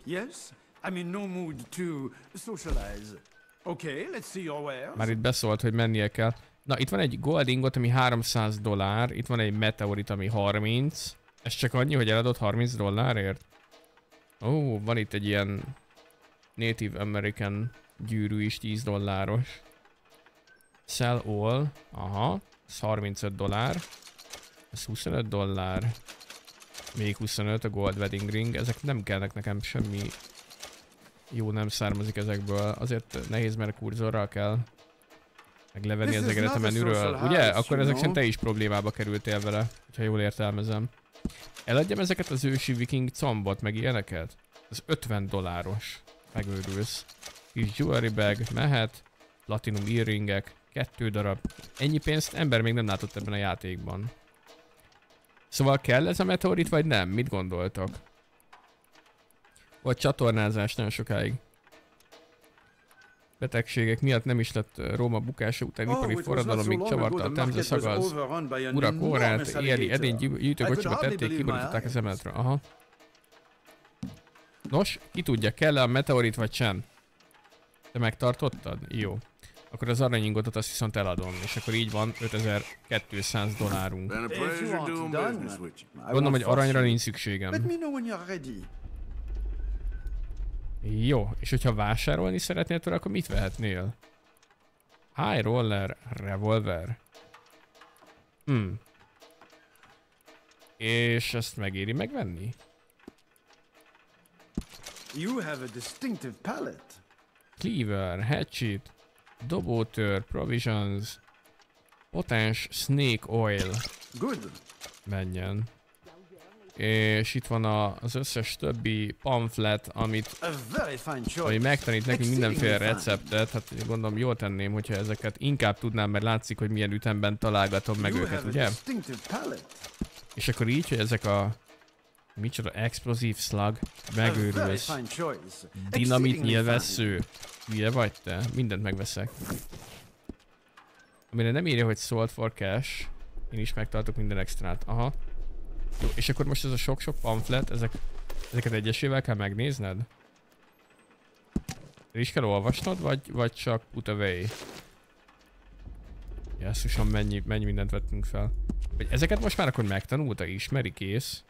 Már itt beszólt, hogy mennie kell. Na, itt van egy gold ingot, ami $300, itt van egy meteorit, ami 30. Ez csak annyi, hogy eladott $30 Ó, van itt egy ilyen Native American gyűrű is, $10. Sell all, aha, ez $35. Ez $25. Még 25 a gold wedding ring, ezek nem kellnek nekem, semmi jó nem származik ezekből. Azért nehéz, mert kurzorral kell meglevenni az egeret a menüről. Ugye? Akkor ezek szerint te is problémába kerültél vele, ha jól értelmezem. Eladjam ezeket az ősi viking combot, meg ilyeneket? Ez $50. Megőrülsz. Kis jewelry bag, mehet. Platinum earringek, 2 darab. Ennyi pénzt ember még nem látott ebben a játékban. Szóval kell ez a meteorit, vagy nem? Mit gondoltak? Vagy csatornázás nagyon sokáig. Betegségek miatt nem is lett Róma bukása után ipari forradalomig csavarta a Temze szaga az urak órát, éjjeli edény gyűjtőkocsiba tették, kiborították az emeletről. Aha. Nos, ki tudja, kell-e a meteorit vagy sem? Te megtartottad? Jó. Akkor az aranyingotot azt viszont eladom, és akkor így van $5200. Gondolom, hogy aranyra nincs szükségem. Jó, és hogyha vásárolni szeretnél tőle, akkor mit vehetnél? High roller revolver. És ezt megéri megvenni? You have a distinctive palette. Cleaver, hatchet, dobótör, provisions, potens snake oil. Good. Menjen. És itt van az összes többi pamflet, ami megtanít nekünk mindenféle receptet. Hát gondolom jól tenném, hogyha ezeket inkább tudnám, mert látszik, hogy milyen ütemben találgatom meg őket, ugye? És akkor így, hogy ezek a... Micsoda explosive slug, megőrülsz. Dinamit nyilvessző. Hülye vagy te? Mindent megveszek. Amire nem írja, hogy sold for cash. Én is megtartok minden extrát. Aha. Jó, és akkor most ez a sok-sok pamflet, ezeket egyesével kell megnézned? És kell olvasnod, vagy csak put away? Jesszusom, mennyi mindent vettünk fel. Vagy ezeket most már akkor megtanulta, ismeri, kész.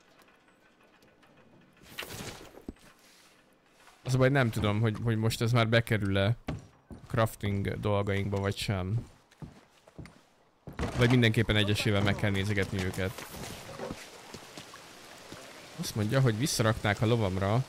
Az a baj, nem tudom, hogy most ez már bekerül-e a crafting dolgainkba, vagy sem. Vagy mindenképpen egyesével meg kell nézegetni őket. Azt mondja, hogy visszaraknák a lovamra.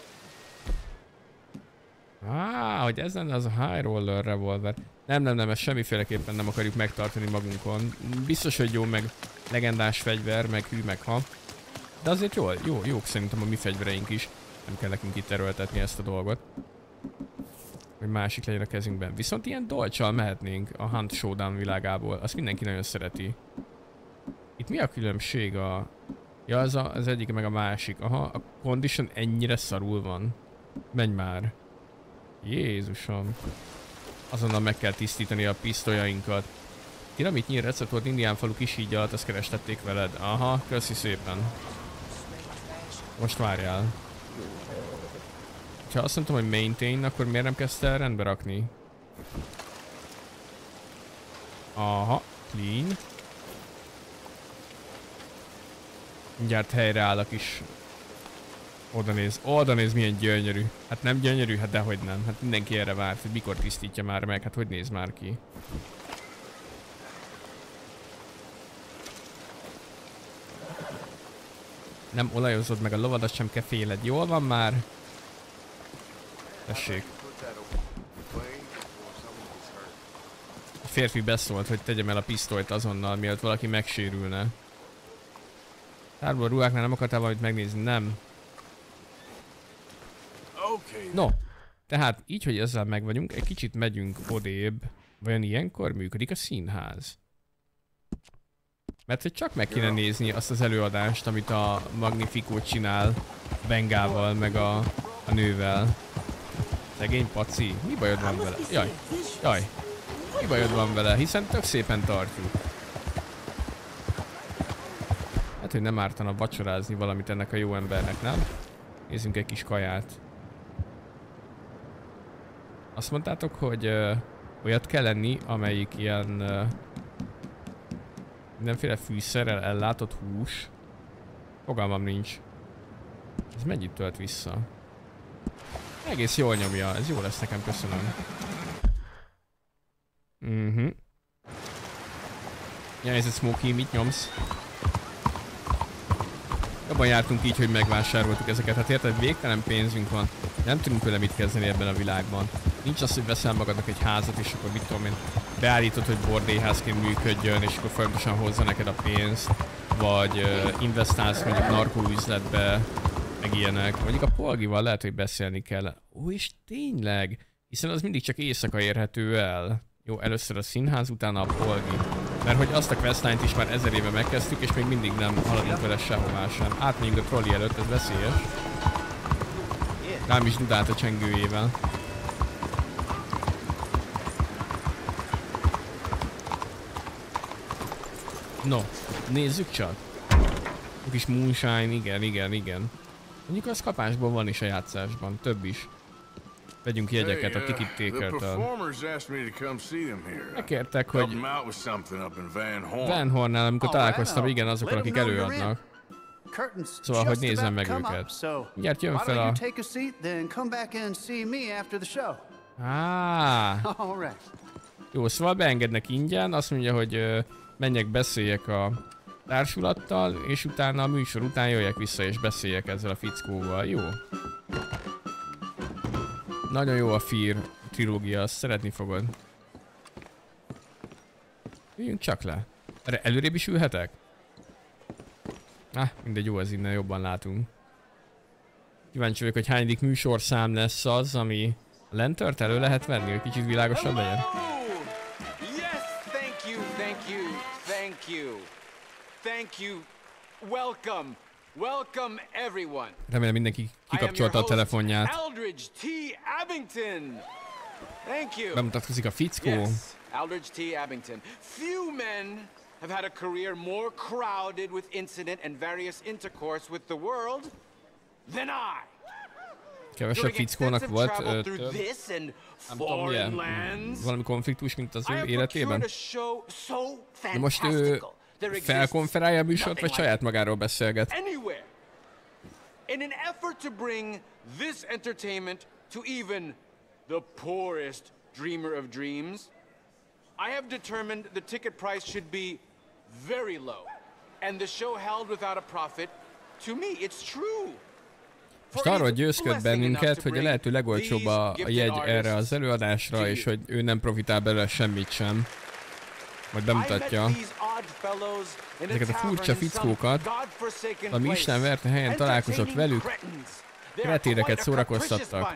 Hogy ez lenne az a high roller revolver. Nem, ezt semmiféleképpen nem akarjuk megtartani magunkon. Biztos, hogy jó, meg legendás fegyver, meg hű, meg ha. De azért jók szerintem a mi fegyvereink is. Nem kell nekünk itt erőltetni ezt a dolgot. Hogy másik legyen a kezünkben. Viszont ilyen dolcsal mehetnénk a Hunt Showdown világából. Azt mindenki nagyon szereti. Itt mi a különbség a... Ja, az egyik meg a másik. Aha, a condition ennyire szarul van. Menj már. Jézusom. Azonnal meg kell tisztítani a pisztolyainkat. Dinamitnyi recept volt indián falu kis híd alatt, azt kerestették veled. Aha, köszi szépen. Most várjál. Ha azt mondtam, hogy maintain, akkor miért nem kezdte el rendbe rakni? Aha, clean. Mindjárt helyreáll a kis... Oda néz milyen gyönyörű. Hát nem gyönyörű? Hát dehogy nem. Hát mindenki erre várt, hogy mikor tisztítja már meg. Hát hogy néz már ki? Nem olajozod meg a lovadat, sem keféled. Jól van már? Tessék. A férfi beszólt, hogy tegyem el a pisztolyt azonnal, mielőtt valaki megsérülne. Tárból a ruháknál nem akartál valamit megnézni? Nem. No, tehát így, hogy ezzel meg vagyunk, egy kicsit megyünk odébb. Vajon ilyenkor működik a színház? Mert hogy csak meg kéne nézni azt az előadást, amit a Magnifico csinál Bengával, meg a nővel. Szegény paci, mi bajod van vele? Jaj, mi bajod van vele, hiszen tök szépen tartjuk. Hát, hogy nem ártana vacsorázni valamit ennek a jó embernek, nem? Nézzünk egy kis kaját. Azt mondtátok, hogy olyat kell lenni, amelyik ilyen mindenféle fűszerrel ellátott hús. Fogalmam nincs. Ez mennyit tölt vissza? Egész jól nyomja, ez jó lesz nekem, köszönöm. Ja, ez egy Smokey, mit nyomsz? Jobban jártunk így, hogy megvásároltuk ezeket. Hát érted, végtelen pénzünk van. Nem tudunk vele mit kezdeni ebben a világban. Nincs az, hogy veszel magadnak egy házat, és akkor mit tudom én, beállítod, hogy bordélyházként működjön, és akkor folyamatosan hozza neked a pénzt. Vagy investálsz mondjuk narkóüzletbe, meg ilyenek. Mondjuk a Polgival lehet, hogy beszélni kell. Ó, és tényleg? Hiszen az mindig csak éjszaka érhető el. Jó, először a színház, utána a Polgi. Mert hogy azt a questline-t is már 1000 éve megkezdtük, és még mindig nem haladunk vele sehová sem. Átmegyünk a trolli előtt, ez veszélyes. Rám is dudált a csengőjével. No, nézzük csak. A kis moonshine, igen. Mondjuk az kapásból van is a játszásban, több is. Vegyünk jegyeket a Ticket Taker-től. Megkértek, hogy Van Hornnál, amikor találkoztam, igen, azokkal, akik előadnak. Szóval, hogy nézzem meg őket. Mindjárt jön fel a... Jó, szóval beengednek ingyen, azt mondja, hogy menjek, beszéljek a társulattal, és utána a műsor után jöjjek vissza és beszéljek ezzel a fickóval. Jó? Nagyon jó a Fear trilógia, azt szeretni fogod. Üljünk csak le. Erre előrébb is ülhetek? Mindegy, jó, ez innen jobban látunk. Kíváncsi vagyok, hogy hányadik műsorszám lesz az, ami a lentört elő lehet venni, hogy kicsit világosabb legyen. Thank you. Welcome everyone. Remélem mindenki kikapcsolta a telefonját. Aldridge T. Abington. Thank you. Bemutatkozik a fickó. Yes, Aldridge T. Abington. Few men have had a career more crowded with incident and various intercourse with the world than I. Kevesebb fickónak volt nem tudom, valami konfliktus, mint az ő életében. De most ő felkonferálja a műsort, vagy saját magáról beszélget? In an effort to bring this entertainment to even the poorest dreamer of dreams, I have determined the ticket price should be very low, and the show held without a profit. To me, it's true. Most arról győzköd bennünket, hogy a lehető legolcsóbb a jegy erre az előadásra, és hogy ő nem profitál belőle semmit sem. Majd bemutatja. Ezeket a furcsa fickókat, ami Isten verte helyen találkozott velük, kreténeket szórakoztattak.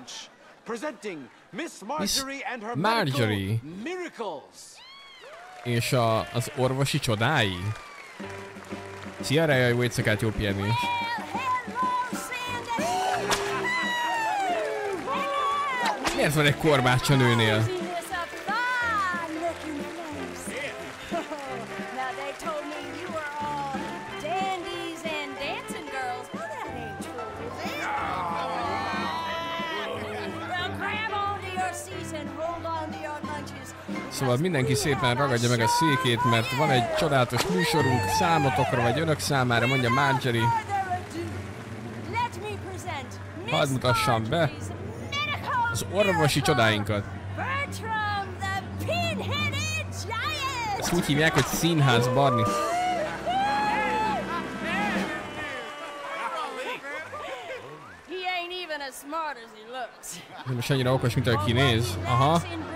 Miss Marjorie és az orvosi csodái. Szia, Reja, jó éjszakát, jó pihenést! Miért van egy korbács a nőnél? Szóval mindenki szépen ragadja meg a székét, mert van egy csodálatos műsorunk számotokra, vagy önök számára, mondja Marjorie. Hadd mutassam be az orvosi csodáinkat. Ezt úgy hívják, hogy színház Barney. Nem is annyira okos, mint ahogy kinéz. Aha.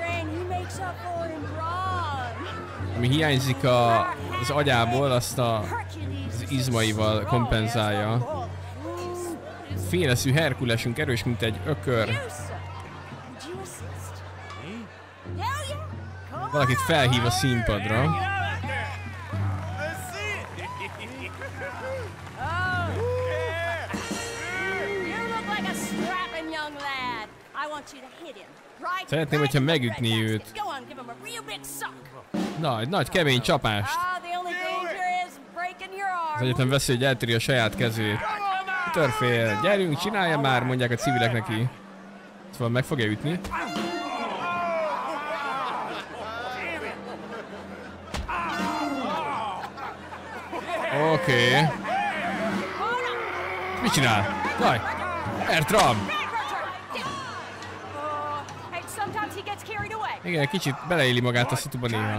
Ami hiányzik az agyából, azt az izmaival kompenzálja. Féleszű Herkulesünk erős, mint egy ökör. Valakit felhív a színpadra. Szeretném, hogyha megütni őt. Nagy, kemény csapást. Az egyetlen veszély, hogy eltöri a saját kezét. Törfél, gyerünk, csinálja már, mondják a civilek neki. Szóval meg fogja ütni. Oké. Mit csinál? Jaj! Bertram! Igen, kicsit beleéli magát a szituba néha.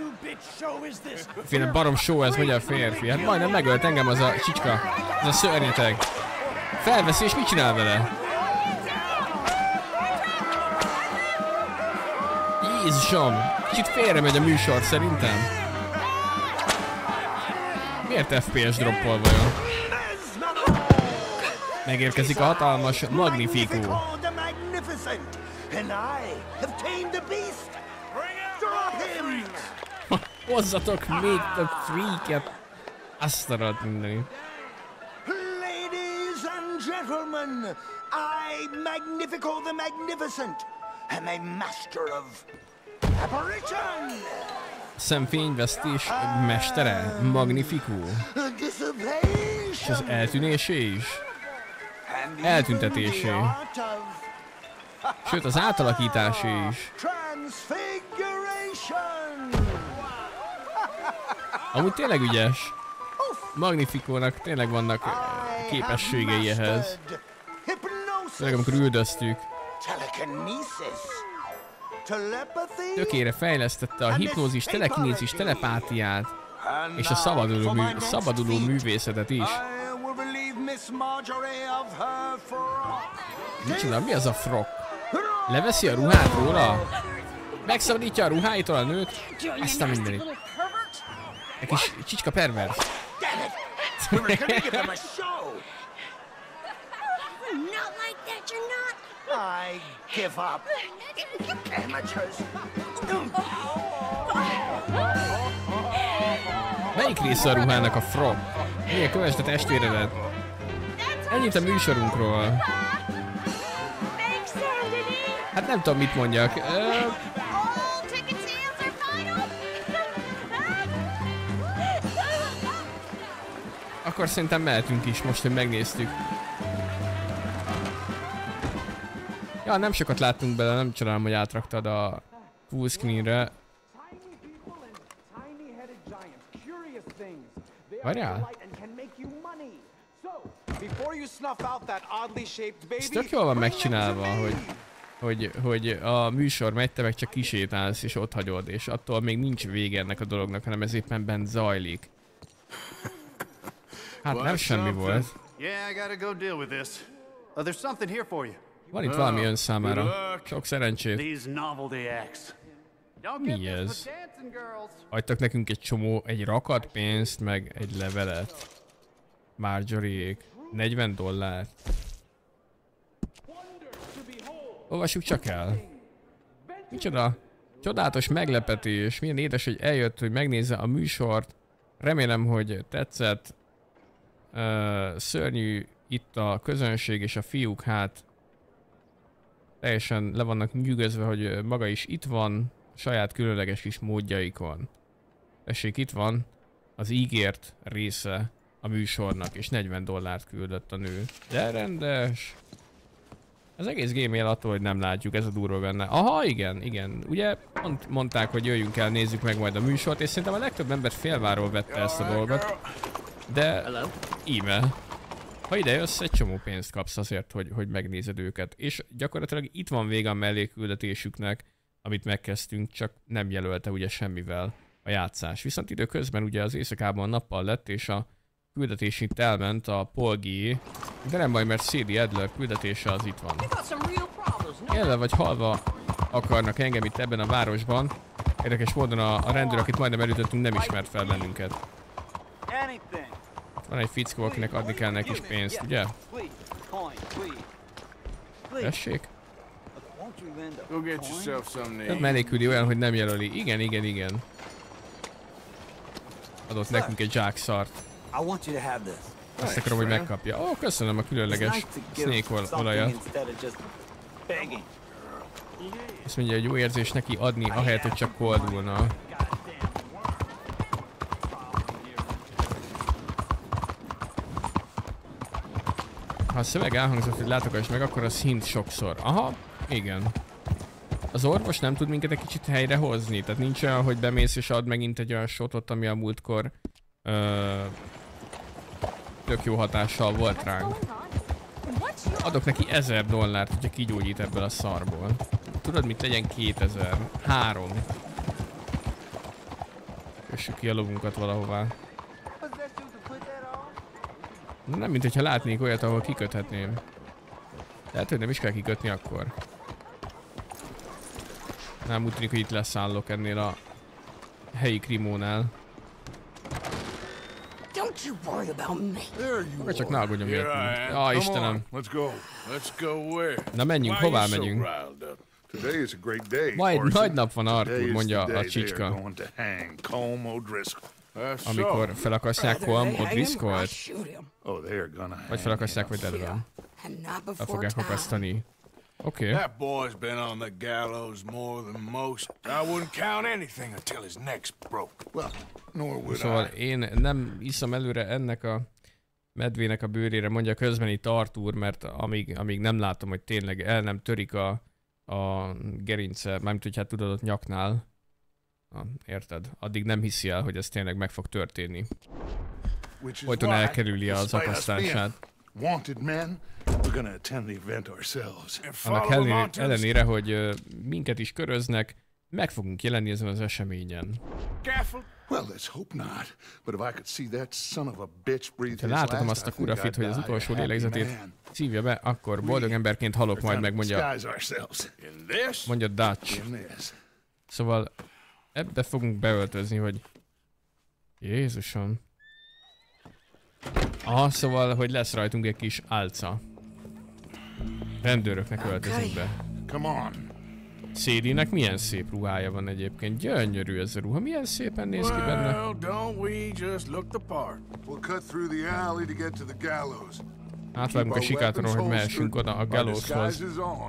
Féle barom show ez, mondja a férfi. Hát majdnem megölt engem az a csicska. Ez a szörnyeteg. Felveszi és mit csinál vele? Jézusom! Kicsit félre megy a műsor szerintem. Miért FPS droppol vajon? Megérkezik a hatalmas Magnifico. Hozzatok még több freaket! Azt arad mindenit. Ladies and gentlemen, I, Magnifico the Magnificent, am a master of apparition. Szemfényvesztés mestere, Magnifico. És az eltűnésé is. Eltüntetésé. Sőt, az átalakításé is. Amúgy tényleg ügyes. Magnificónak tényleg vannak képességei ehhez. Tényleg amikor üldöztük. Tökére fejlesztette a hipnózis, telekinézis, telepátiát. És a szabaduló művészetet is. Micsoda, mi az a frog? Leveszi a ruhát róla? Megszabadítja a ruháitól a nőt? Aztán mindenit. Egy kis csicska pervers. Melyik része a ruhának a frog? Milyen kövesd a testvéredet? Ennyit a műsorunkról. Hát nem tudom, mit mondjak. Akkor szerintem mehetünk is, most, hogy megnéztük. Ja, nem sokat láttunk bele, nem csodálom, hogy átraktad a full screenre. Várjál? Ez tök jól van megcsinálva, hogy a műsor megy, te meg csak kisétálsz és ott hagyod, és attól még nincs vége ennek a dolognak, hanem ez éppen bent zajlik. Hát nem semmi volt. Van itt valami ön számára. Sok szerencsét. Mi ez? Hagytak nekünk egy rakat pénzt, meg egy levelet. Marjorie-ék. $40. Olvassuk csak el. Micsoda? Csodálatos meglepetés. Milyen édes, hogy eljött, hogy megnézze a műsort. Remélem, hogy tetszett. Szörnyű itt a közönség és a fiúk, hát teljesen le vannak nyűgözve, hogy maga is itt van, saját különleges kis módjaikon. Tessék, itt van az ígért része a műsornak, és $40 küldött a nő. De rendes. Az egész game él attól, hogy nem látjuk, ez a durva benne. Aha, igen. Ugye mondták, hogy jöjjünk el, nézzük meg majd a műsort, és szerintem a legtöbb ember félváról vette ezt a dolgot. De íme. Ha ide jössz, egy csomó pénzt kapsz azért, hogy megnézed őket. És gyakorlatilag itt van vége a mellékküldetésüknek, amit megkezdtünk, csak nem jelölte ugye semmivel a játszás. Viszont időközben ugye az éjszakában nappal lett, és a küldetés itt elment a Polgi, de nem baj, mert C.D. Adler küldetése az itt van. Élve vagy halva akarnak engem itt ebben a városban. Érdekes módon a rendőr, akit majdnem elütöttünk, nem ismert fel bennünket. Van egy fickó, akinek adni kell neki is pénzt, ugye? Tessék? Tehát melléküli olyan, hogy nem jelöli. Igen. Adott nekünk egy zsákszart. Azt akarom, hogy megkapja. Ó, köszönöm a különleges snake olajat. Azt mondja, hogy jó érzés neki adni, ahelyett, hogy csak koldulna. Ha a szöveg elhangzott, hogy látogass meg, akkor az hint sokszor. Aha, igen. Az orvos nem tud minket egy kicsit helyrehozni, tehát nincs olyan, hogy bemész és ad megint egy olyan shotot, ami a múltkor tök jó hatással volt ránk. Adok neki $1000, hogyha kigyógyít ebből a szarból. Tudod mit, legyen 2000. 3. Kössük ki a lovunkat valahová. Nem, mint hogyha látnék olyat, ahol kiköthetném. Lehet, hogy nem is kell kikötni akkor. Nem úgy tűnik, hogy itt leszállok ennél a helyi krimónál. Akkor csak ne aggódjon miatt. Istenem. Na menjünk, hová megyünk? Majd nagy nap van, Arthur, mondja a csicska. Amikor felakasztják Colm O'Driscollt? Vagy felakasztják, vagy Delven? El fogják akasztani. Oké. That boy's been on the gallows more than most. I wouldn't count anything until his neck's broke. Well, nor would Szóval én nem iszom előre ennek a medvének a bőrére, mondja közben itt Arthur, mert amíg nem látom, hogy tényleg el nem törik a gerince, mármint hogy hát tudod ott nyaknál. Érted? Addig nem hiszi el, hogy ez tényleg meg fog történni. Folyton elkerüli az akasztását. Annak ellenére, hogy minket is köröznek, meg fogunk jelenni ezen az eseményen. Ha láthatom azt a kurafit, hogy az utolsó lélegzetét szívja be, akkor boldog emberként halok majd meg, mondja Dutch. Szóval ebbe fogunk beöltözni, hogy Jézusom. Aha, szóval, hogy lesz rajtunk egy kis álca. Rendőröknek öltözünk be. CD-nek milyen szép ruhája van egyébként. Gyönyörű ez a ruha. Milyen szépen néz ki benne. Átvágunk a sikátoron, hogy mehessünk oda a gallowshoz.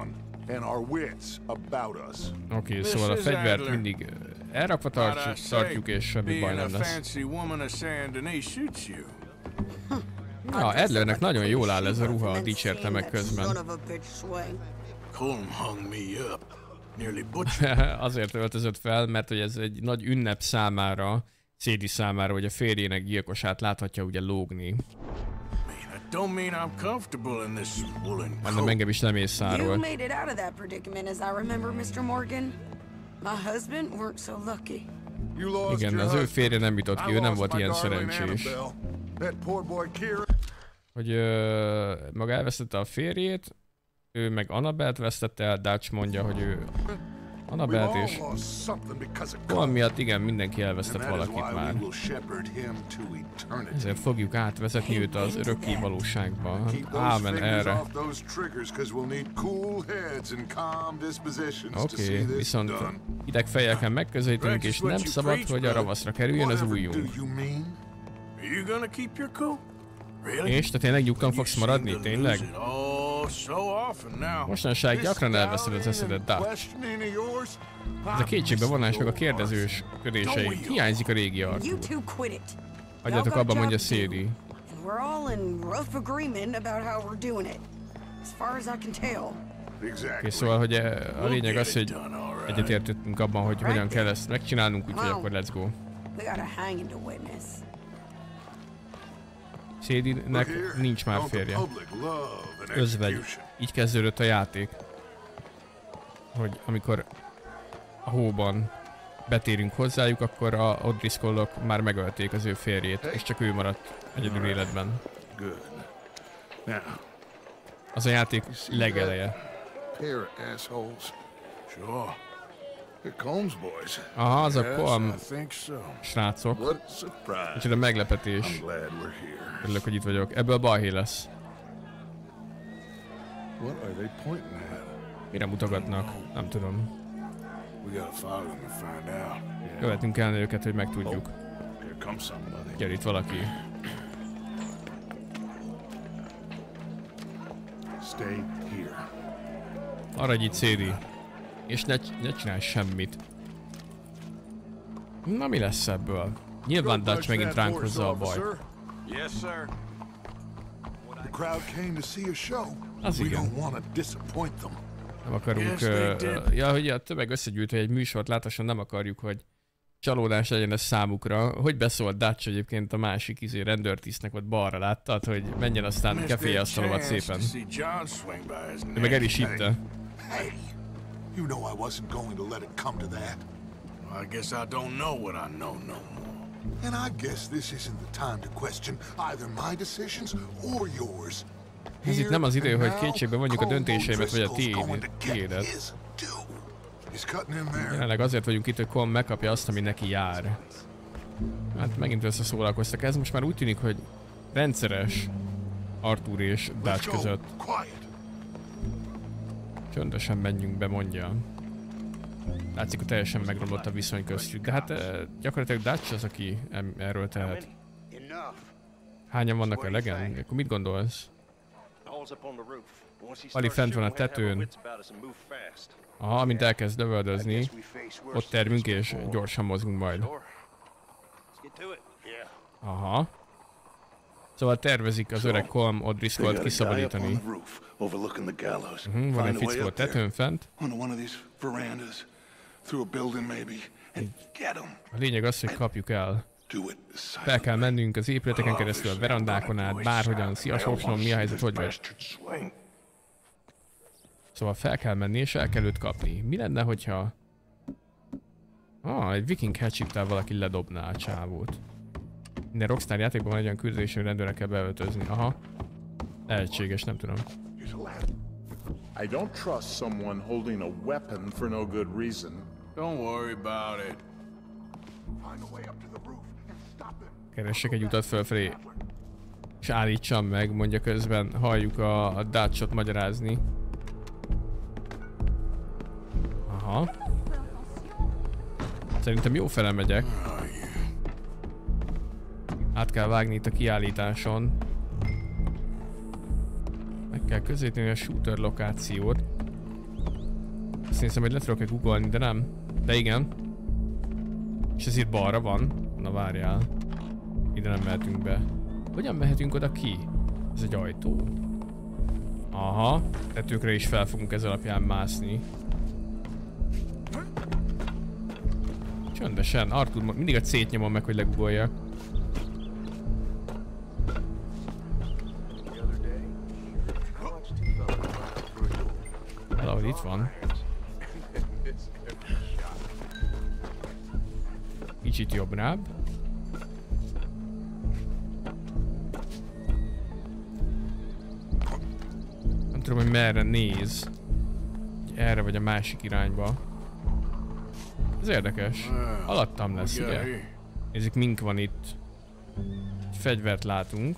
Oké, szóval a fegyvert mindig elrakva tartjuk, és semmi baj nem lesz. Ja, Adlernek nagyon jól áll ez a ruha, dicsérte meg közben. Azért öltözött fel, mert hogy ez egy nagy ünnep számára, CD számára, hogy a férjének gyilkosát láthatja ugye lógni. Majdnem engem is lemészárol. Igen, az ő férje nem jutott ki, ő nem volt ilyen szerencsés. Hogy maga elvesztette a férjét, ő meg Annabelt vesztette el, Dutch mondja, hogy ő Annabelt, és Colm miatt igen, mindenki elvesztett valakit már. Ezért fogjuk átvezetni őt az örökké valóságba. Ámen erre. Oké, viszont hideg fejjel kell megközelítünk, és nem szabad, hogy a ravaszra kerüljön az ujjunk. És te tényleg nyugtan fogsz maradni? Tényleg? Mostanság gyakran elveszed az eszedet, Dutch. Ez a kétségbevonás meg a kérdezős körései. Hiányzik a régi Arthur. Hagyjatok abba, mondja CD. Oké, szóval, hogy a lényeg az, hogy egyetértettünk abban, hogy hogyan kell ezt megcsinálnunk, úgyhogy akkor let's go. Sadie-nek nincs már férje. Özvegy. Így kezdődött a játék. Hogy amikor a hóban betérünk hozzájuk, akkor a O'Driscollok már megölték az ő férjét, és csak ő maradt egyedül életben. Az a játék legeleje. Aha, az a Colm srácok. Micsoda meglepetés. Örülök, hogy itt vagyok. Ebből balhé lesz. Mire mutogatnak? Nem tudom. Követnünk kellene őket, hogy megtudjuk. Gyere, itt valaki. Maradj itt, Sadie. És ne csinálj semmit. Na, mi lesz ebből? Nyilván Dutch megint ránk hozza a bajt. Az igen. Nem akarunk... ja, hogy a tömeg összegyűjtő egy műsort láthasson, nem akarjuk, hogy csalódás legyen ez számukra. Hogy beszólt Dutch egyébként a másik rendőrtisztnek ott balra, láttad? Hogy menjen aztán kefélyasztalomat szépen. De meg el is hitte. You know I wasn't going to let it come to that. I guess I don't know what I know no more. And I guess this isn't the time to question either my decisions or yours. Ez itt nem az idő, hogy kétségbe vonjuk a döntéseimet, vagy a tiédet. Jelenleg azért vagyunk itt, hogy Colm megkapja azt, ami neki jár. Hát megint összeszólalkoztak. Ez most már úgy tűnik, hogy rendszeres Arthur és Dutch között. Csöndesen menjünk be, mondja. Látszik, hogy teljesen megromlott a viszony köztük. De hát gyakorlatilag Dutch az, aki erről tehet. Hányan vannak elegen? Akkor mit gondolsz? Ali fent van a tetőn. Aha, amint elkezd lövöldözni, ott termünk és gyorsan mozgunk majd. Aha. Szóval tervezik az öreg Colm O'Driscollt kiszabadítani. Van egy fickó a tetőn fent. A lényeg az, hogy kapjuk el. Fel kell mennünk az épületeken keresztül a verandákon át, bárhogyan. Szia Sorsom, mi a helyzet, hogy vagy? Szóval fel kell menni és el kell őt kapni. Mi lenne, hogyha... egy viking hatchet-tel valaki ledobná a csávót. Minden Rockstar játékban van egy olyan küldés, hogy rendőrnek kell beöltözni. Aha. Lehetséges, nem tudom. I don't trust someone holding a weapon for no good reason. Don't worry about it. Keressek egy utat fölfelé. És állítsam meg, mondja közben. Halljuk a Dutchot magyarázni. Aha. Szerintem jó fele megyek. Át kell vágni itt a kiállításon. Meg kell közzétenni a shooter lokációt. Azt hiszem, hogy le tudok googolni, de nem. De igen. És ez itt balra van. Na várjál. Ide nem mehetünk be. Hogyan mehetünk oda ki? Ez egy ajtó. Aha. Tetőkre is fel fogunk ez alapján mászni. Csöndesen. Arthur mindig a C-t nyomom meg, hogy legugoljak. Valahogy itt van. Kicsit jobbrább. Nem tudom, hogy merre néz. Erre vagy a másik irányba. Ez érdekes. Alattam lesz, ugye? Nézzük, mink van itt. Egy fegyvert látunk.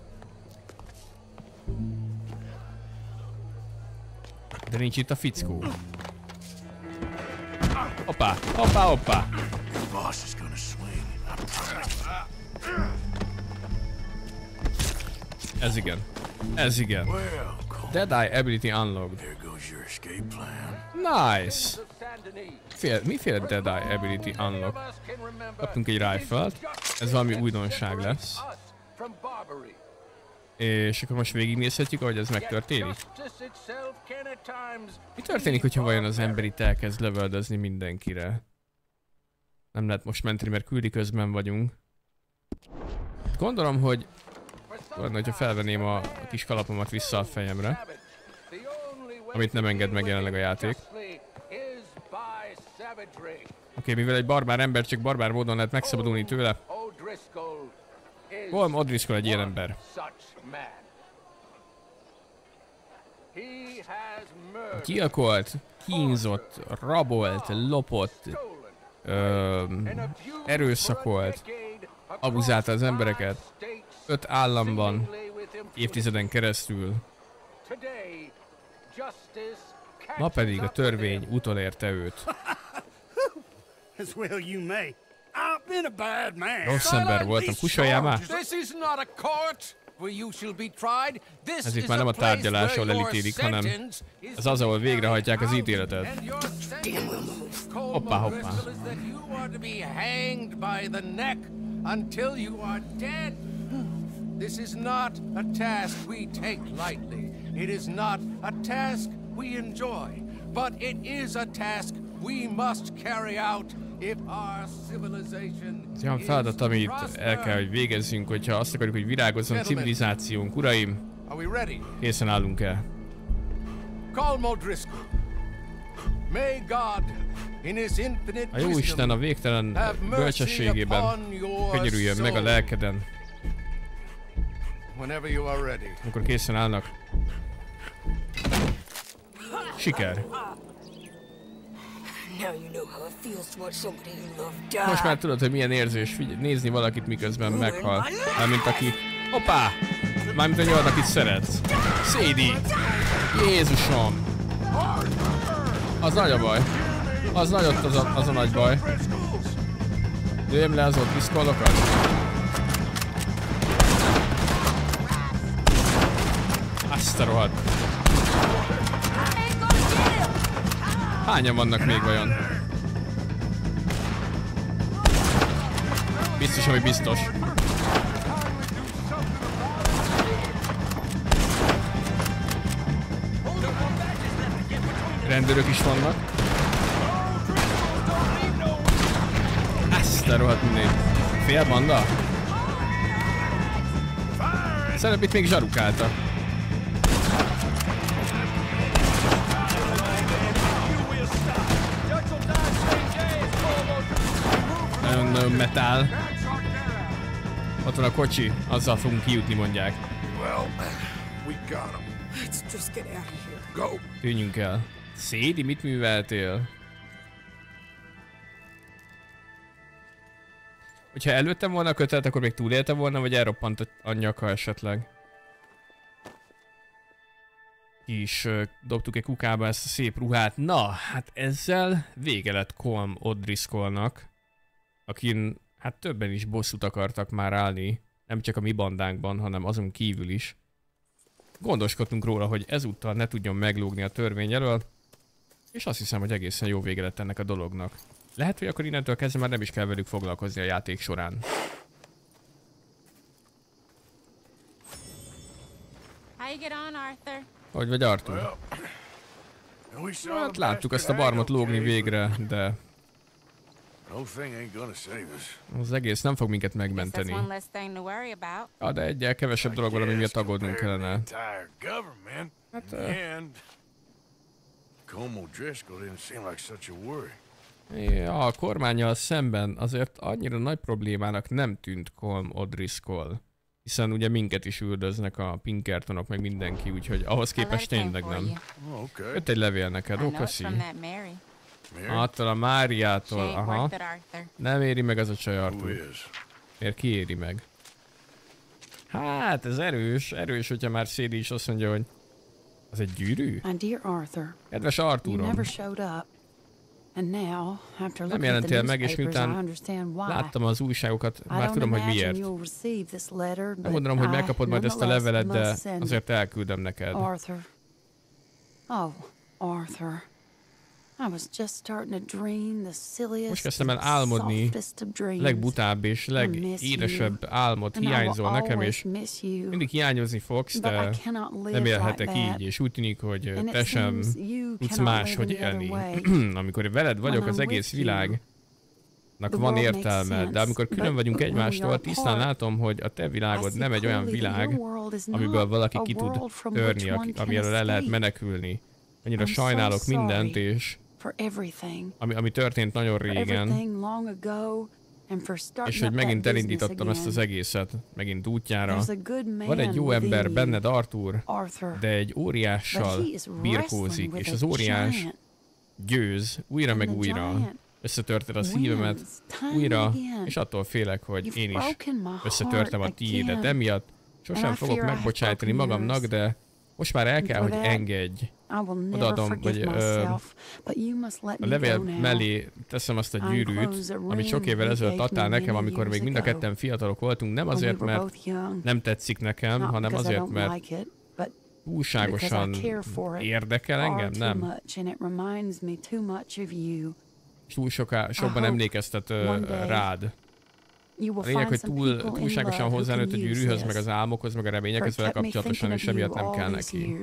De nincs itt a fickó. Hoppá, hoppá, hoppá. Ez igen. Ez igen. Deadeye ability unlocked. Nice. Miféle Deadeye ability unlock? Kaptunk egy rifle-t. Ez valami újdonság lesz. És akkor most végignézhetjük, ahogy ez megtörténik. Mi történik, hogyha vajon az ember itt elkezd lövöldözni mindenkire? Nem lehet most menteni, mert küldi közben vagyunk. Gondolom, hogy... hogyha felvenném a kis kalapomat vissza a fejemre. Amit nem enged meg jelenleg a játék. Oké, mivel egy barbár ember csak barbár módon lehet megszabadulni tőle. Colm O'Driscoll egy ilyen ember. Gyilkolt, kínzott, rabolt, lopott, erőszakolt, abuzálta az embereket 5 államban, évtizeden keresztül. Ma pedig a törvény utolérte őt. Rossz ember voltam, kussoljál már! Ez itt már nem a tárgyalás, ahol elítélik, hanem ez az, ahol végrehajtják az ítéletet. Hoppá, hoppá. This is not a task we take lightly. It is not a task we enjoy. But it is a task we must carry out if our civilization is olyan feladat, amit el kell, hogy végezzünk, hogyha azt akarjuk, hogy virágozzon civilizációnk. Uraim, készen állunk el. Colm O'Driscoll. May God in his infinite wisdom, a Jóisten a végtelen bölcsességében könyörüljön meg a lelkeden. Amikor készen állnak. Siker. Most már tudod, hogy milyen érzés nézni valakit, miközben meghal. Mármint aki... Hoppá! Mármint egy olyan, akit szeretsz. Sadie! Jézusom! Az nagy a baj. Az nagy ott az a nagy baj. Lőjem le az ott O'Driscollokat. Azt a rohadt. Hányan vannak még vajon? Biztos, hogy biztos. Rendőrök is vannak. Ezt a rohadt mindegy. Fél banda? Szerintem itt még zsarukáltak. Nagyon metál. Ott van a kocsi, azzal fogunk kijutni, mondják. Tűnjünk el. Sadie, mit műveltél? Hogyha előttem volna a kötelet, akkor még túlélte volna, vagy elroppant a nyaka esetleg? Ki is dobtuk egy kukába ezt a szép ruhát. Na, hát ezzel vége lett Colm O'Driscollnak, akin hát többen is bosszút akartak már állni, nem csak a mi bandánkban, hanem azon kívül is. Gondoskodtunk róla, hogy ezúttal ne tudjon meglógni a törvény elől, és azt hiszem, hogy egészen jó vége lett ennek a dolognak. Lehet, hogy akkor innentől kezdve már nem is kell velük foglalkozni a játék során. Hogy vagy, Arthur? Hát láttuk azt a barmot lógni végre, de... az egész nem fog minket megmenteni. Ja, de egyel kevesebb dolog valami miatt aggódnunk kellene. Hát... ja, a kormánnyal szemben azért annyira nagy problémának nem tűnt Colm O'Driscoll. Hiszen ugye minket is üldöznek a Pinkertonok, meg mindenki, úgyhogy ahhoz képest tényleg nem. Jött egy levél neked, ó, köszi. Attól a Máriától, aha. Nem éri meg az a csaj, Arthur. Miért ki éri meg? Hát, ez erős, hogyha már Sadie is azt mondja, hogy... az egy gyűrű? Kedves Arthurom. Nem jelentél meg, és miután láttam az újságokat, már tudom, hogy miért. Nem gondolom, hogy megkapod majd ezt a levelet, de azért elküldöm neked. Most kezdtem el álmodni legbutább és legédesebb álmot hiányzol nekem, és mindig hiányozni fogsz, de nem élhetek így, és úgy tűnik, hogy te sem tudsz máshogy élni. Amikor veled vagyok, az egész világnak van értelme, de amikor külön vagyunk egymástól, tisztán látom, hogy a te világod nem egy olyan világ, amiből valaki ki tud törni, amiről el lehet menekülni. Annyira sajnálok mindent, és ami történt nagyon régen, és hogy megint elindítottam ezt az egészet, megint útjára. Van egy jó ember benned, Arthur, de egy óriással birkózik, és az óriás győz újra meg újra. Összetörted a szívemet újra, és attól félek, hogy én is összetörtem a tiédet. Emiatt sosem fogok megbocsájtani magamnak, de most már el kell, hogy engedj. Odaadom, vagy a levél mellé teszem azt a gyűrűt, amit sok évvel ezelőtt adtál nekem, amikor még mind a ketten fiatalok voltunk. Nem azért, mert nem tetszik nekem, hanem azért, mert túlságosan érdekel engem, nem? És túl sokban emlékeztet rád. A lényeg, hogy túlságosan hozzánőtt a gyűrűhöz, meg az álmokhoz, meg a reményekhez vele kapcsolatosan, és emiatt nem kell neki.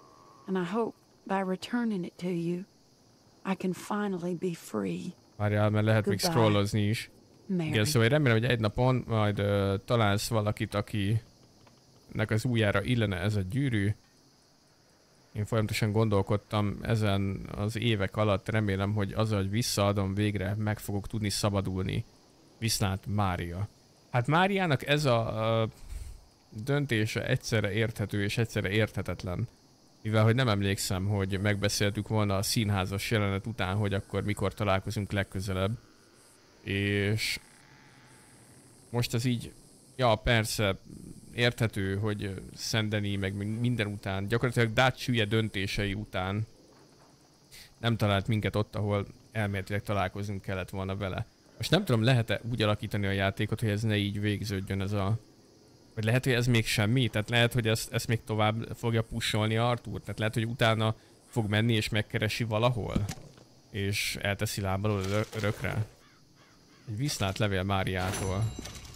Várjál, mert lehet még scrollozni is. Igen, szóval remélem, hogy egy napon majd találsz valakit, akinek az ujjára illene ez a gyűrű. Én folyamatosan gondolkodtam ezen az évek alatt, remélem, hogy azzal, hogy visszaadom, végre meg fogok tudni szabadulni. Viszlát Mária. Hát Máriának ez a döntése egyszerre érthető és egyszerre érthetetlen. Mivel, hogy nem emlékszem, hogy megbeszéltük volna a színházas jelenet után, hogy akkor mikor találkozunk legközelebb. És most ez így, ja persze, érthető, hogy Szendeni meg minden után, gyakorlatilag Dutch hülye döntései után nem talált minket ott, ahol elméletileg találkoznunk kellett volna vele. Most nem tudom, lehet-e úgy alakítani a játékot, hogy ez ne így végződjön ez a... Vagy lehet, hogy ez még semmi? Tehát lehet, hogy ezt még tovább fogja pusolni Arthur? Tehát lehet, hogy utána fog menni és megkeresi valahol? És elteszi lábalól örökre? Egy viszlát levél Máriától.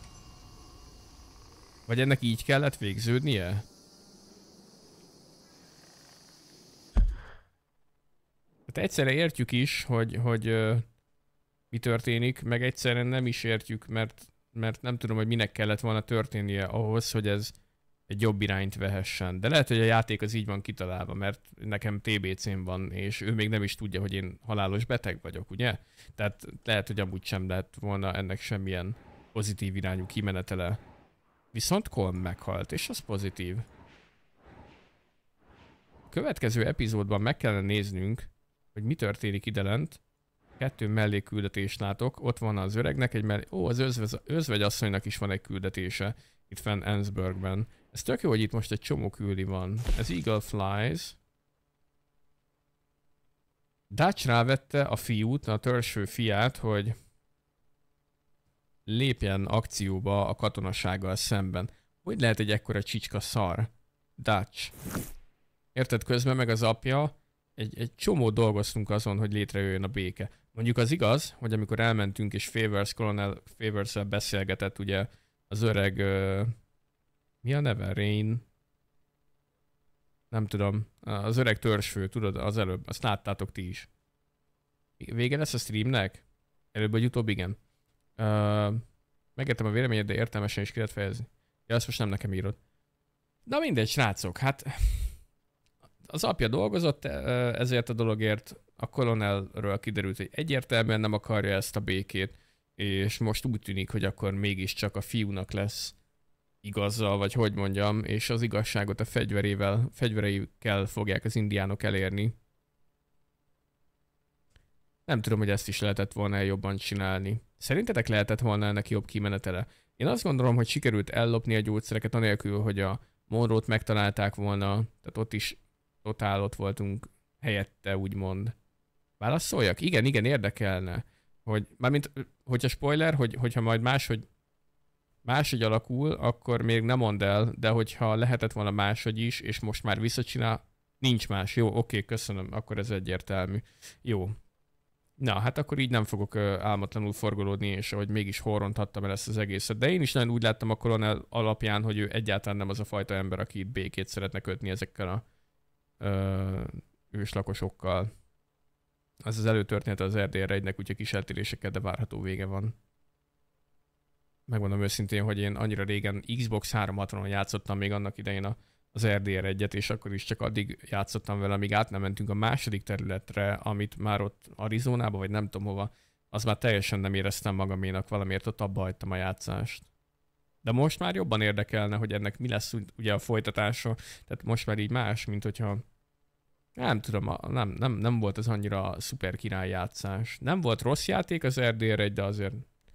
Vagy ennek így kellett végződnie? Hát egyszerre értjük is, hogy mi történik, meg egyszerűen nem is értjük, mert nem tudom, hogy minek kellett volna történnie ahhoz, hogy ez egy jobb irányt vehessen. De lehet, hogy a játék az így van kitalálva, mert nekem TBC-m van, és ő még nem is tudja, hogy én halálos beteg vagyok, ugye? Tehát lehet, hogy amúgy sem lett volna ennek semmilyen pozitív irányú kimenetele. Viszont Colm meghalt, és az pozitív. A következő epizódban meg kellene néznünk, hogy mi történik idelent. 2 mellékküldetést látok, ott van az öregnek egy az özvegyasszonynak is van egy küldetése itt fenn Ensburgben. Ez tök jó, hogy itt most egy csomó küldi van. Ez Eagle Flies. Dutch rávette a fiút, a törzsfő fiát, hogy lépjen akcióba a katonasággal szemben. Hogy lehet egy ekkora csicska szar? Dutch. Érted, közben meg az apja, egy csomó dolgoztunk azon, hogy létrejöjjön a béke. Mondjuk az igaz, hogy amikor elmentünk és Colonel Favors-szel beszélgetett, ugye az öreg... mi a neve? Rain? Nem tudom. Az öreg törzsfő, tudod, az előbb. Azt láttátok ti is. Vége lesz a streamnek? Előbb vagy utóbb, igen. Megértem a véleményed, de értelmesen is ki lehet fejezni. Ja, azt most nem nekem írod. Na mindegy, srácok, hát... Az apja dolgozott ezért a dologért, a Colonelről kiderült, hogy egyértelműen nem akarja ezt a békét, és most úgy tűnik, hogy akkor mégiscsak a fiúnak lesz igazzal, vagy hogy mondjam, és az igazságot a fegyvereikkel fogják az indiánok elérni. Nem tudom, hogy ezt is lehetett volna jobban csinálni. Szerintetek lehetett volna ennek jobb kimenetele? Én azt gondolom, hogy sikerült ellopni a gyógyszereket anélkül, hogy a Monroe-t megtalálták volna, tehát ott is totál ott voltunk helyette, úgymond. Válaszoljak? Igen, érdekelne. Hogy, mármint, hogyha spoiler, hogyha majd máshogy alakul, akkor még nem mondd el, de hogyha lehetett volna máshogy is, és most már visszacsinál, nincs más. Jó, oké, köszönöm, akkor ez egyértelmű. Jó. Na, hát akkor így nem fogok álmatlanul forgolódni, és ahogy mégis horronthattam el ezt az egészet. De én is nagyon úgy láttam a Colonel alapján, hogy ő egyáltalán nem az a fajta ember, aki itt békét szeretne kötni ezekkel a őslakosokkal. Ez az előtörténet az RDR1-nek, úgyhogy kis eltérésekkel, de várható vége van. Megmondom őszintén, hogy én annyira régen Xbox 360-on játszottam még annak idején az RDR1-et, és akkor is csak addig játszottam vele, amíg át nem mentünk a második területre, amit már ott Arizonába, vagy nem tudom hova, az már teljesen nem éreztem magaménak, valamiért ott abba hagytam a játszást. De most már jobban érdekelne, hogy ennek mi lesz ugye a folytatása, tehát most már így más, mint hogyha nem tudom, nem volt az annyira szuper király játszás. Nem volt rossz játék az RDR1, de azért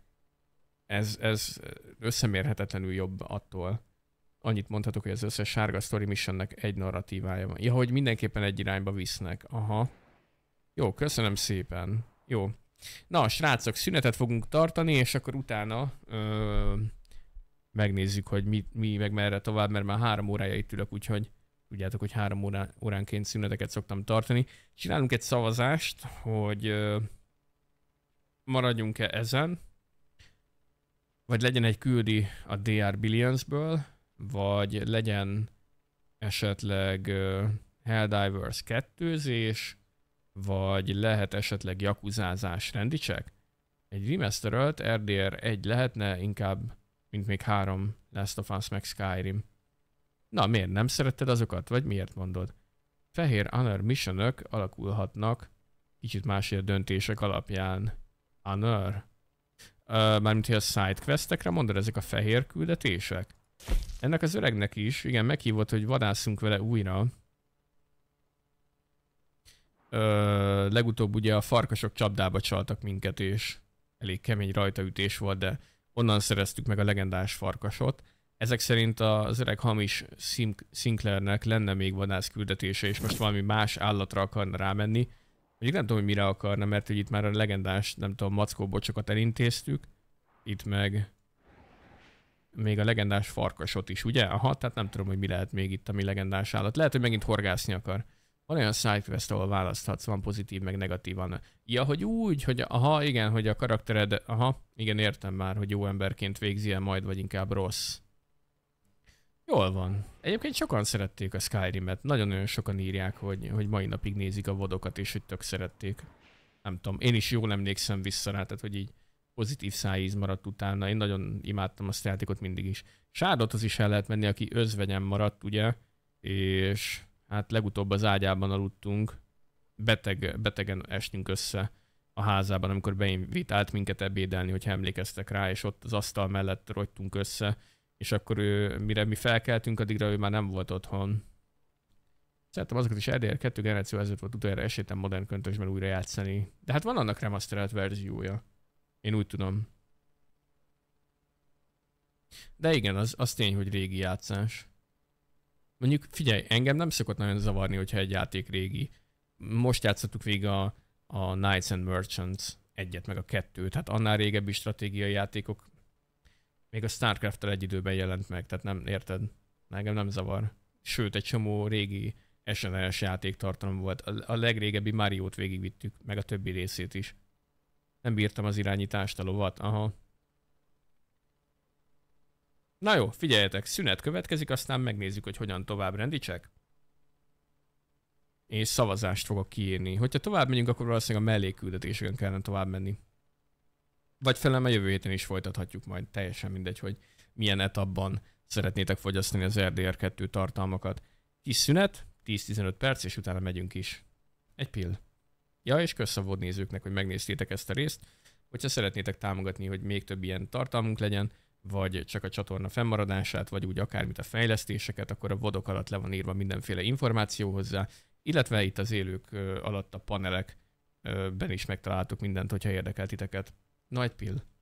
ez összemérhetetlenül jobb attól. Annyit mondhatok, hogy az összes sárga story missionnek egy narratívája van. Ja, hogy mindenképpen egy irányba visznek. Aha. Jó, köszönöm szépen. Jó. Na, srácok, szünetet fogunk tartani, és akkor utána megnézzük, hogy mi meg merre tovább, mert már 3 órája itt ülök, úgyhogy tudjátok, hogy 3 óránként szüneteket szoktam tartani. Csinálunk egy szavazást, hogy maradjunk-e ezen, vagy legyen egy küldi a DR Billionsből, vagy legyen esetleg Helldivers 2-zés, vagy lehet esetleg jakuzázás, rendicsek? Egy remasterölt RDR1 lehetne inkább, mint még 3 Last of Us meg Skyrim. Na, miért nem szeretted azokat, vagy miért mondod? Fehér Honor missionök alakulhatnak kicsit másért döntések alapján. Honor? Mármint, hogy a sidequestekre mondod, ezek a fehér küldetések? Ennek az öregnek is, igen, meghívott, hogy vadászunk vele újra. Legutóbb ugye a farkasok csapdába csaltak minket, és elég kemény rajtaütés volt, de onnan szereztük meg a legendás farkasot. Ezek szerint az öreg hamis Sinclairnek lenne még vadász küldetése, és most valami más állatra akarna rámenni. Mondjuk nem tudom, hogy mire akarna, mert hogy itt már a legendás, nem tudom, mackóbocsokat elintéztük. Itt meg még a legendás farkasot is, ugye? Aha, tehát nem tudom, hogy mi lehet még itt, ami legendás állat. Lehet, hogy megint horgászni akar. Van olyan sidequest, ahol választhatsz, van pozitív, meg negatívan. Ja, hogy úgy, hogy aha, igen, hogy a karaktered, aha, igen, értem már, hogy jó emberként végzi el majd, vagy inkább rossz. Jól van. Egyébként sokan szerették a Skyrimet. Nagyon-nagyon sokan írják, hogy mai napig nézik a vodokat, és hogy tök szerették. Nem tudom, én is jól emlékszem vissza rá, tehát hogy így pozitív szájíz maradt utána. Én nagyon imádtam azt a játékot mindig is. Shardothoz is el lehet menni, aki özvegyen maradt, ugye? És hát legutóbb az ágyában aludtunk. Betegen estünk össze a házában, amikor beinvitált minket ebédelni, hogyha emlékeztek rá, és ott az asztal mellett rogytunk össze. És akkor mire mi felkeltünk, addigra ő már nem volt otthon. Szerettem azokat is, RDR 2 generáció ezelőtt volt utoljára esélytem modern köntösben újra játszani. De hát van annak remasterelt verziója. Én úgy tudom. De igen, az tény, hogy régi játszás. Mondjuk figyelj, engem nem szokott nagyon zavarni, hogyha egy játék régi. Most játszottuk végig a Knights and Merchants 1-et meg a 2-t. Hát annál régebbi stratégiai játékok még a StarCraft-tel egy időben jelent meg, tehát nem érted? Engem nem zavar. Sőt, egy csomó régi SNES játéktartalom volt. A legrégebbi Mario-t végigvittük, meg a többi részét is. Nem bírtam az irányítást, a lovat, aha. Na jó, figyeljetek, szünet következik, aztán megnézzük, hogy hogyan tovább, rendicsek? És szavazást fogok kiírni. Hogyha tovább megyünk, akkor valószínűleg a mellékküldetéseken kellene tovább menni. Vagy felem a jövő héten is folytathatjuk majd, teljesen mindegy, hogy milyen etapban szeretnétek fogyasztani az RDR 2 tartalmakat. Kis szünet, 10-15 perc, és utána megyünk is. Egy pill. Ja, és kösz a VOD nézőknek, hogy megnéztétek ezt a részt. Hogyha szeretnétek támogatni, hogy még több ilyen tartalmunk legyen, vagy csak a csatorna fennmaradását, vagy úgy akármit a fejlesztéseket, akkor a VOD-ok alatt le van írva mindenféle információ hozzá, illetve itt az élők alatt a panelekben is megtaláltok mindent, hogyha érdekel titeket. Nagy pill.